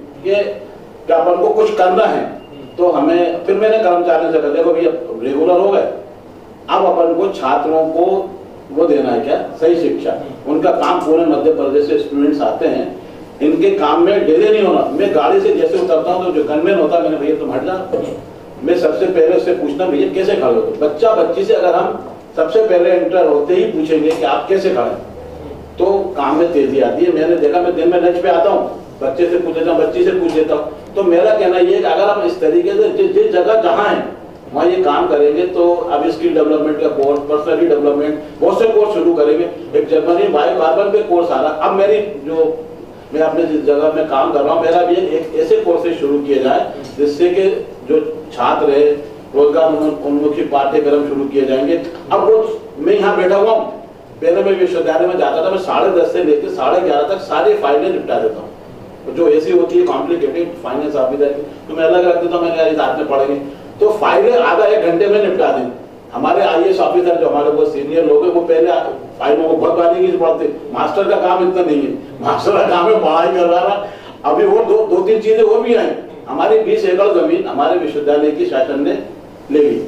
कि अपन को कुछ करना है तो हमें, फिर मैंने कर्मचारियों से कहा देखो भैया रेगुलर हो गए, अब अपन को छात्रों को वो देना है क्या, सही शिक्षा। उनका काम पूरे मध्य प्रदेश से स्टूडेंट्स आते हैं, इनके काम में डिले नहीं होना। मैं गाड़ी से जैसे उतरता हूँ तो जो गनमैन होता है, मैंने भैया तुम हट जा, मैं सबसे पहले उससे पूछना भैया कैसे खड़े हो। बच्चा बच्ची से अगर हम सबसे पहले एंटर होते ही पूछेंगे कि आप कैसे खड़े, तो काम में तेजी आती है। मैंने देखा, मैं दिन में लंच पे आता हूँ, बच्चे से पूछ लेता हूँ, बच्ची से पूछ लेता हूँ। तो मेरा कहना ये कि अगर हम इस तरीके से जिस जगह जहाँ है वहाँ ये काम करेंगे तो अब स्किल डेवलपमेंट का कोर्स, पर्सनैलिटी डेवलपमेंट, बहुत से कोर्स शुरू करेंगे। एक जर्मनी बायोकार्बन पे कोर्स आ रहा। अब मेरी जो मैं अपने जिस जगह में काम कर रहा हूँ, मेरा भी एक ऐसे कोर्सेज शुरू किए जाए जिससे कि जो छात्र है रोजगार उन्मुखी पाठ्यक्रम शुरू किए जाएंगे। अब वो मैं यहाँ बैठा हुआ हूँ, पहले मैं विश्वविद्यालय में जाता था, मैं 10:30 से लेकर 11:30 तक सारी फाइलें निपटा देता हूँ। जो ऐसी होती है कॉम्प्लिकेटेड फाइनेंस ऑफिसर की, तो मैं अलग रख देता हूँ, मैंने रात में पढ़ेंगे तो फाइलें आधा 1 घंटे में निपटा दें। हमारे IAS ऑफिसर जो हमारे बहुत सीनियर लोग हैं, वो पहले फाइलों को बहुत बारीकी से पढ़ते। मास्टर का काम इतना नहीं है, मास्टर का काम है पढ़ाई कर रहा। अभी वो दो तीन चीजें वो भी आई। हमारी 20 एकड़ जमीन हमारे विश्वविद्यालय की शासन ने ले ली।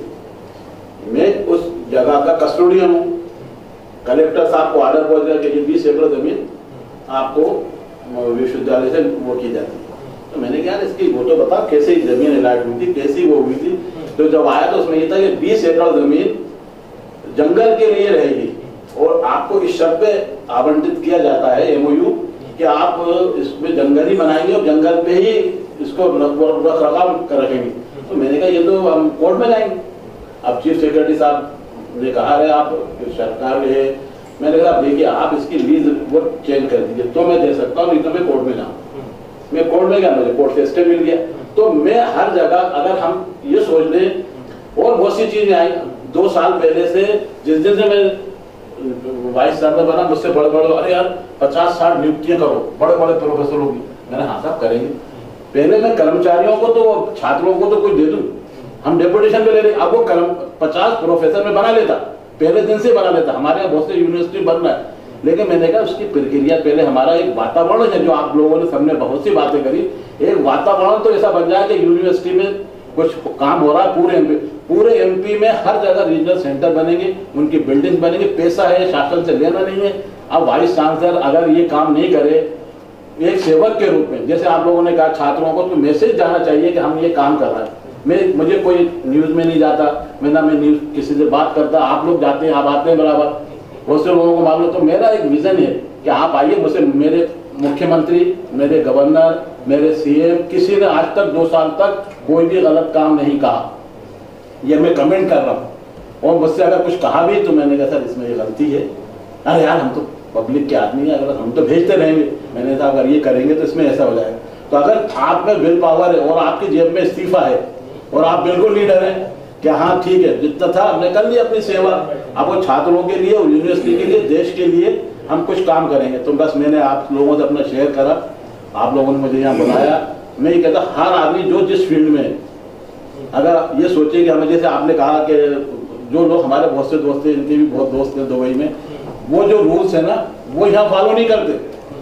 मैं उस जगह का कस्टोडियन हूँ। कलेक्टर साहब को ऑर्डर पहुंच गया कि ये 20 एकड़ जमीन आपको विश्वविद्यालय से वो की जाती है। तो मैंने कहा इसकी वो तो बता कैसे जमीन अलॉट हुई थी, कैसी वो हुई थी। तो जब आया तो उसमें ये था कि 20 एकड़ जमीन जंगल के लिए रहेगी और आपको इस शर्त पे आवंटित किया जाता है MOU कि आप इसमें जंगल ही बनाएंगे और जंगल पे ही इसको रख रखाव रखेंगे। तो मैंने कहा ये तो हम कोर्ट में जाएंगे। अब चीफ सेक्रेटरी साहब ने कहा है आप सरकार है, मैंने कहा देखिए आप इसकी लीज वो चेंज कर दीजिए तो मैं दे सकता हूँ, नहीं तो मैं कोर्ट में जाऊँ। मैं कोर्ट में गया, मुझे कोर्ट से स्टे मिल गया। तो मैं हर जगह अगर हम ये सोच लें, और बहुत सी चीजें आई 2 साल पहले से, जिस दिन से मैं वाइस चांसलर बना, मुझसे बड़े बड़े अरे यार 50-60 नियुक्तियां करो बड़े बड़े प्रोफेसरों की। मैंने हाँ साहब करेंगे। पहले मैं कर्मचारियों को तो छात्रों को तो कुछ दे दूं, हम डेपुटेशन पे ले रहे। अब वो 50 प्रोफेसर में बना लेता, पहले दिन से बना लेता। हमारे यहाँ बहुत से यूनिवर्सिटी बन रहा है, लेकिन मैंने कहा उसकी प्रक्रिया पहले हमारा एक वातावरण है, जो आप लोगों ने सबने बहुत सी बातें करी, एक वातावरण तो ऐसा बन जाए कि यूनिवर्सिटी में कुछ काम हो रहा है। पूरे MP में हर जगह रीजनल सेंटर बनेंगे, उनकी बिल्डिंग बनेंगे। पैसा है, शासन से लेना नहीं है। अब वाइस चांसलर अगर ये काम नहीं करे एक सेवक के रूप में, जैसे आप लोगों ने कहा छात्रों को तो मैसेज जाना चाहिए कि हम ये काम कर रहे हैं। मुझे कोई न्यूज में नहीं जाता, मैं न्यूज किसी से बात करता, आप लोग जाते हैं, आप आते हैं बराबर, बहुत से लोगों को मालूम। तो मेरा एक विजन है कि आप आइए, मुझसे मेरे मुख्यमंत्री, मेरे गवर्नर, मेरे CM किसी ने आज तक 2 साल तक कोई भी गलत काम नहीं कहा। ये मैं कमेंट कर रहा हूँ। और मुझसे अगर कुछ कहा भी तो मैंने कहा सर इसमें ये गलती है, अरे यार हम तो पब्लिक के आदमी है, अगर हम तो भेजते रहेंगे। मैंने कहा अगर ये करेंगे तो इसमें ऐसा हो जाएगा। तो अगर आप में विल पावर है और आपकी जेब में इस्तीफा है और आप बिल्कुल लीडर हैं कि हाँ ठीक है जितना था हमने कर लिया अपनी सेवा, अब वो छात्रों के लिए और यूनिवर्सिटी के लिए, देश के लिए हम कुछ काम करेंगे। तो बस मैंने आप लोगों से अपना शेयर करा, आप लोगों ने मुझे यहाँ बुलाया। मैं ये कहता हर आदमी जो जिस फील्ड में, अगर ये सोचे कि हमें, जैसे आपने कहा कि जो लोग हमारे बहुत से दोस्त हैं, इनके भी बहुत दोस्त हैं दुबई में, वो जो रूल्स है ना वो यहाँ फॉलो नहीं करते।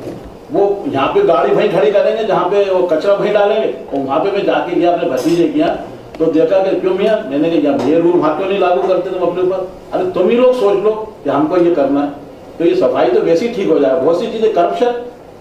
वो यहाँ पे गाड़ी वहीं खड़ी करेंगे जहाँ पे वो कचरा वहीं डालेंगे। और वहाँ पे मैं जाके गया अपने भतीजे के यहाँ, तो देखा कि क्यों मियाँ, मैंने कहा ये रूल वहाँ क्यों नहीं लागू करते तुम अपने ऊपर? अरे तुम ही लोग सोच लो कि हमको ये करना है, तो ये सफाई तो वैसे ही ठीक हो जाएगा। बहुत सी चीजें करप्शन,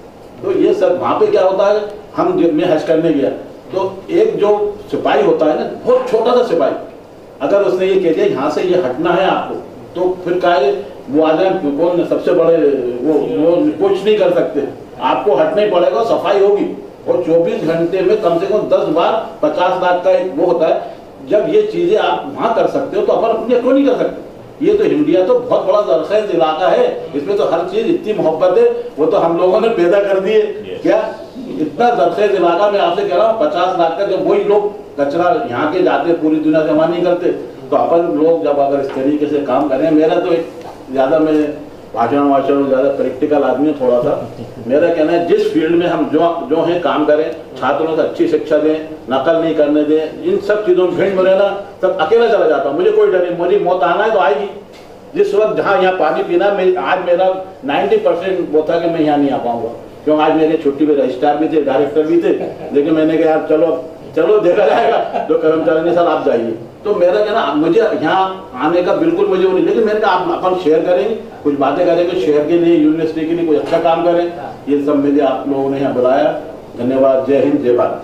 तो ये सब वहाँ पे क्या होता है, हम मैं हज करने गया तो एक जो सिपाही होता है ना, बहुत छोटा सा सिपाही, अगर उसने ये कह दिया यहाँ से ये हटना है आपको, तो फिर क्या है वो आ जाए, कौन सबसे बड़े वो कुछ नहीं कर सकते। आपको हटना ही पड़ेगा, सफाई होगी और 24 घंटे में कम से कम 10 बार 50 लाख का एक वो होता है। जब ये चीजें आप वहां कर सकते हो तो अपन अपने क्यों नहीं कर सकते? ये तो इंडिया तो बहुत बड़ा जरखेज इलाका है, इसमें तो हर चीज इतनी मोहब्बत है, वो तो हम लोगों ने पैदा कर दी है। क्या इतना जरखेज इलाका में आपसे कह रहा हूँ 50 लाख का, जब वही लोग कचरा यहाँ के जाते पूरी दुनिया जमा नहीं करते, तो अपन लोग जब अगर इस तरीके से काम करें, मेरा तो एक ज्यादा मैं भाषण ज्यादा प्रैक्टिकल आदमी है थोड़ा सा, मेरा कहना है जिस फील्ड में हम जो है काम करें, छात्रों को अच्छी शिक्षा दें, नकल नहीं करने दें, इन सब चीजों में भीड़ में रहना, सब अकेला चला जाता हूँ, मुझे कोई डर नहीं, मेरी मौत आना है तो आएगी। जिस वक्त जहाँ यहाँ पानी पीना, आज मेरा 90% वो था कि मैं यहाँ नहीं आ पाऊंगा, क्यों आज मेरे छुट्टी पे रजिस्ट्रार भी थे, डायरेक्टर भी थे, लेकिन मैंने कहा यार चलो देखा जाएगा, जो कर्मचारी ने सर आप जाइए। तो मेरा कहना मुझे यहाँ आने का बिल्कुल मुझे वो नहीं, लेकिन मैंने कहा अपन शेयर करेंगे, कुछ बातें करेंगे, शहर के लिए, यूनिवर्सिटी के लिए कुछ अच्छा काम करें, ये सब मुझे आप लोगों ने यहाँ बुलाया। धन्यवाद। जय हिंद, जय भारत।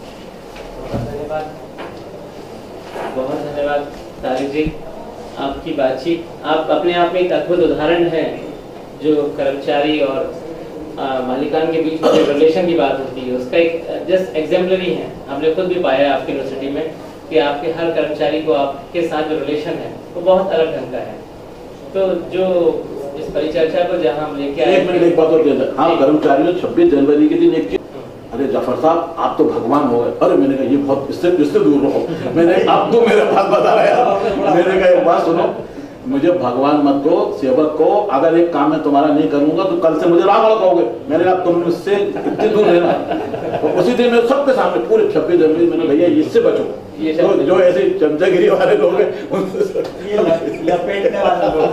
बहुत धन्यवाद तारिक जी, आपकी बातचीत आप अपने आप में एक अद्भुत उदाहरण है, जो कर्मचारी और मालिकान के बीच में जो रिलेशन की बात होती है उसका एक जस्ट एग्जाम्पलरी है। हमने खुद भी पाया आपकी यूनिवर्सिटी में कि आपके हर कर्मचारी को आपके साथ जो रिलेशन है वो बहुत अलग ढंग का है। तो जो इस परिचर्चा को जहाँ हम लेके आए, एक मिनट एक बात और कहना, हाँ कर्मचारियों 26 जनवरी के दिन एक, अरे जफर साहब आप तो भगवान हो गए। अरे मैंने कहा ये बहुत इससे दूर रहो, मैंने आप तो मेरे पास बता रहे हैं। मैंने कहा एक बात सुनो, मुझे भगवान मत को, सेवक को, अगर एक काम मैं तुम्हारा नहीं करूंगा तो कल से मुझे रावण कहोगे। मैंने कहा तुम मुझसे इतने दूर रहना। तो उसी दिन मैं सबके सामने पूरे 26 जनवरी मैंने भैया इससे बचो, तो जो ऐसे चमचागिरी वाले लोग हैं लपेटने वाले लोग।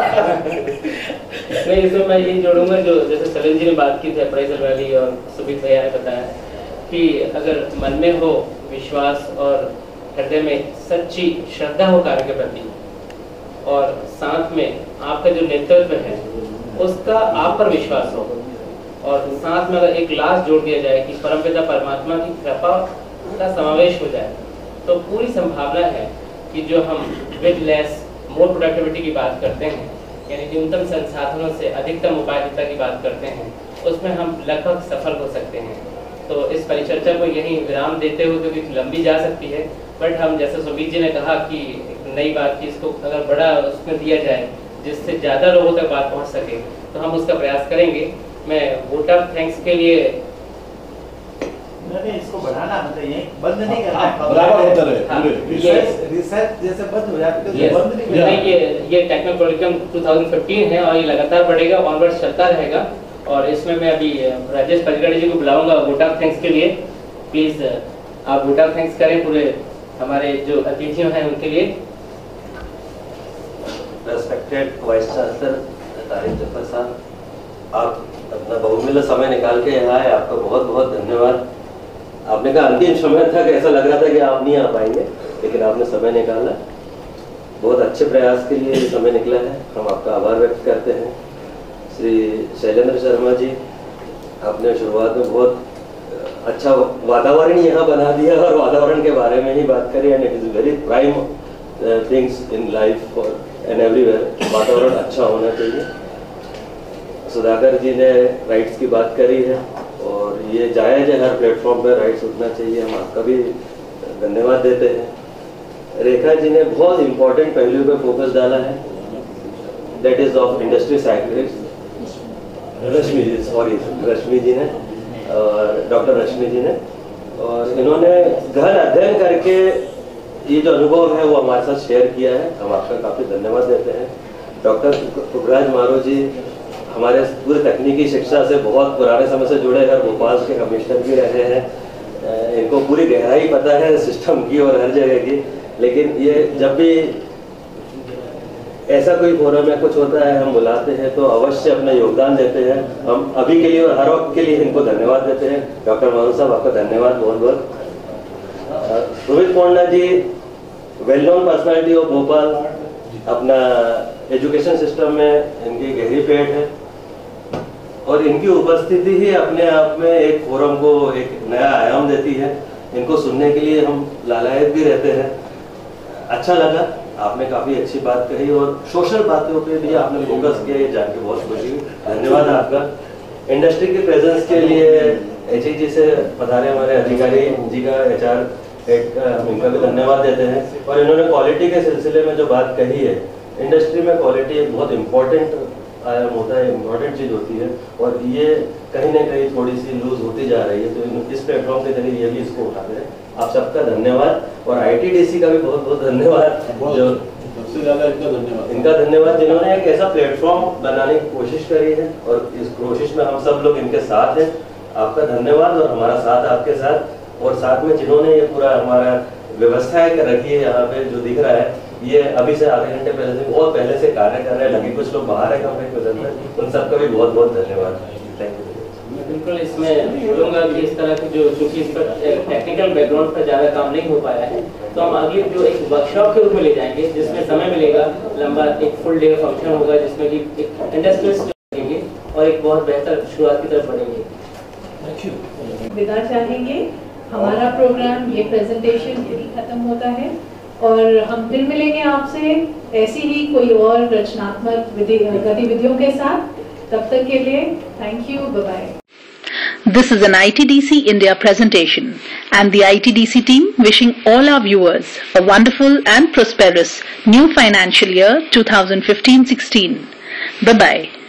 नहीं, इसमें मैं ये जोड़ूंगा जो जैसे सलीम जी ने बात की थी अप्राइजल वाली, और सुमित भैया ने बताया कि अगर मन में हो विश्वास और हृदय में सच्ची श्रद्धा हो कार्य के प्रति, और साथ में आपका जो नेतृत्व है उसका आप पर विश्वास हो, और साथ में अगर एक लास्ट जोड़ दिया जाए कि परमपिता परमात्मा की कृपा का समावेश हो जाए, तो पूरी संभावना है कि जो हम विद लेस मोर प्रोडक्टिविटी की बात करते हैं, यानी न्यूनतम संसाधनों से अधिकतम उपायिता की बात करते हैं, उसमें हम लगभग सफल हो सकते हैं। तो इस परिचर्चा को यहीं विराम देते हुए, क्योंकि लंबी जा सकती है, बट हम जैसे सुमित जी ने कहा कि नई बात की इसको अगर बड़ा उसमें दिया जाए जिससे ज़्यादा लोगों तक बात पहुंच सके, तो हम उसका प्रयास करेंगे। मैं वोट ऑफ थैंक्स के लिए नहीं, इसको बढ़ाना चाहिए, बंद नहीं करना है, बराबर होता रहे। रिसर्च जैसे बंद हो जाते हैं तो बंद नहीं करना। ये टेक्निकल करिकुलम 2015 है और ये लगातार बढ़ेगा, ऑनवर्ड चलता रहेगा। और इसमें मैं अभी राजेश परिगड़ जी को बुलाऊंगा वोट ऑफ थैंक्स के लिए। प्लीज आप वोट ऑफ थैंक्स करें पूरे हमारे जो अतिथियों हैं उनके लिए। Respected vice chancellor Tariq Zafar साहब, आप अपना बहुमूल्य समय निकाल के यहाँ आए, आपका बहुत बहुत धन्यवाद। आपने कहा अंतिम समय था कि ऐसा लग रहा था कि आप नहीं आ पाएंगे, लेकिन आपने समय निकाला, बहुत अच्छे प्रयास के लिए समय निकला है, हम आपका आभार व्यक्त करते हैं। श्री शैलेंद्र शर्मा जी, आपने शुरुआत में बहुत अच्छा वातावरण यहाँ बना दिया और वातावरण के बारे में ही बात करी, and it is very prime things in life for and everywhere, वातावरण अच्छा होना चाहिए। सुधाकर जी ने राइट्स की बात करी है और ये जायज़ है, हर प्लेटफॉर्म पर राइट्स उठना चाहिए, हम आपका भी धन्यवाद देते हैं। रेखा जी ने बहुत इंपॉर्टेंट पहलू पे फोकस डाला है, that is of industry cyclics. Rashmi ji ने और डॉक्टर रश्मि जी ने, और इन्होंने गहन अध्ययन करके ये जो अनुभव है वो हमारे साथ शेयर किया है, हम आपका काफ़ी धन्यवाद देते हैं। डॉक्टर पुखराज मारो जी हमारे पूरे तकनीकी शिक्षा से बहुत पुराने समय से जुड़े हैं, भोपाल के कमिश्नर भी रहे हैं, इनको पूरी गहराई पता है सिस्टम की और हर जगह की। लेकिन ये जब भी ऐसा कोई फोरम में कुछ होता है हम बुलाते हैं तो अवश्य अपना योगदान देते हैं, हम अभी के लिए और हर वक्त के लिए इनको धन्यवाद देते हैं। डॉक्टर मारू साहब आपका धन्यवाद बहुत बहुत। Sumit Ponda ji well known personality of Bhopal, अपना एजुकेशन सिस्टम में इनकी गहरी पेट है और इनकी उपस्थिति ही अपने आप में एक फोरम को एक नया आयाम देती है। इनको सुनने के लिए हम लालायत भी रहते हैं। अच्छा लगा, आपने काफ़ी अच्छी बात कही और सोशल बातों पे भी आपने फोकस किया, ये जान के बहुत खुशी हुई, धन्यवाद आपका। इंडस्ट्री के प्रेजेंस के लिए HEG से पधारे हमारे अधिकारी जी का HR हेड का हम इनका भी धन्यवाद देते हैं। और इन्होंने क्वालिटी के सिलसिले में जो बात कही है, इंडस्ट्री में क्वालिटी एक बहुत इम्पोर्टेंट आयाम होता है, इम्पोर्टेंट चीज़ होती है, और ये कहीं ना कहीं थोड़ी सी लूज होती जा रही है। तो इस प्लेटफॉर्म के जरिए ये भी इसको उठाते हैं। आप सबका धन्यवाद, और ITDC का भी बहुत बहुत धन्यवाद, जो सबसे ज्यादा इनका धन्यवाद जिन्होंने एक ऐसा प्लेटफॉर्म बनाने की कोशिश करी है, और इस कोशिश में हम सब लोग इनके साथ हैं। आपका धन्यवाद, और हमारा साथ आपके साथ, और साथ में जिन्होंने ये पूरा हमारा व्यवस्था रखी है यहाँ पे जो दिख रहा है, ये अभी से आधे घंटे पहले से बहुत पहले से कार्य कर रहे हैं, लगे कुछ लोग बाहर है कंपनी के अंदर, उन सबका भी बहुत बहुत धन्यवाद। Thank you. बिल्कुल, इसमें बोलूँगा कि इस तरह की जो चूँकि इस पर टेक्निकल बैकग्राउंड पर ज़्यादा काम नहीं हो पाया है, तो हम अगले जो एक वर्कशॉप के रूप में ले जाएंगे, जिसमें समय मिलेगा, लंबा एक फुल डे फंक्शन होगा, जिसमें कि एक इंडस्ट्रियलिस्ट देंगे और एक बहुत बेहतर शुरुआत की तरफ बढ़ेंगे। विदा चाहेंगे। हमारा प्रोग्राम, ये प्रेजेंटेशन यही खत्म होता है, और हम फिर मिलेंगे आपसे ऐसी ही कोई और रचनात्मक गतिविधियों के साथ। तब तक के लिए thank you, bye bye. This is an ITDC India presentation, and the ITDC team wishing all our viewers a wonderful and prosperous new financial year 2015-16. Bye-bye.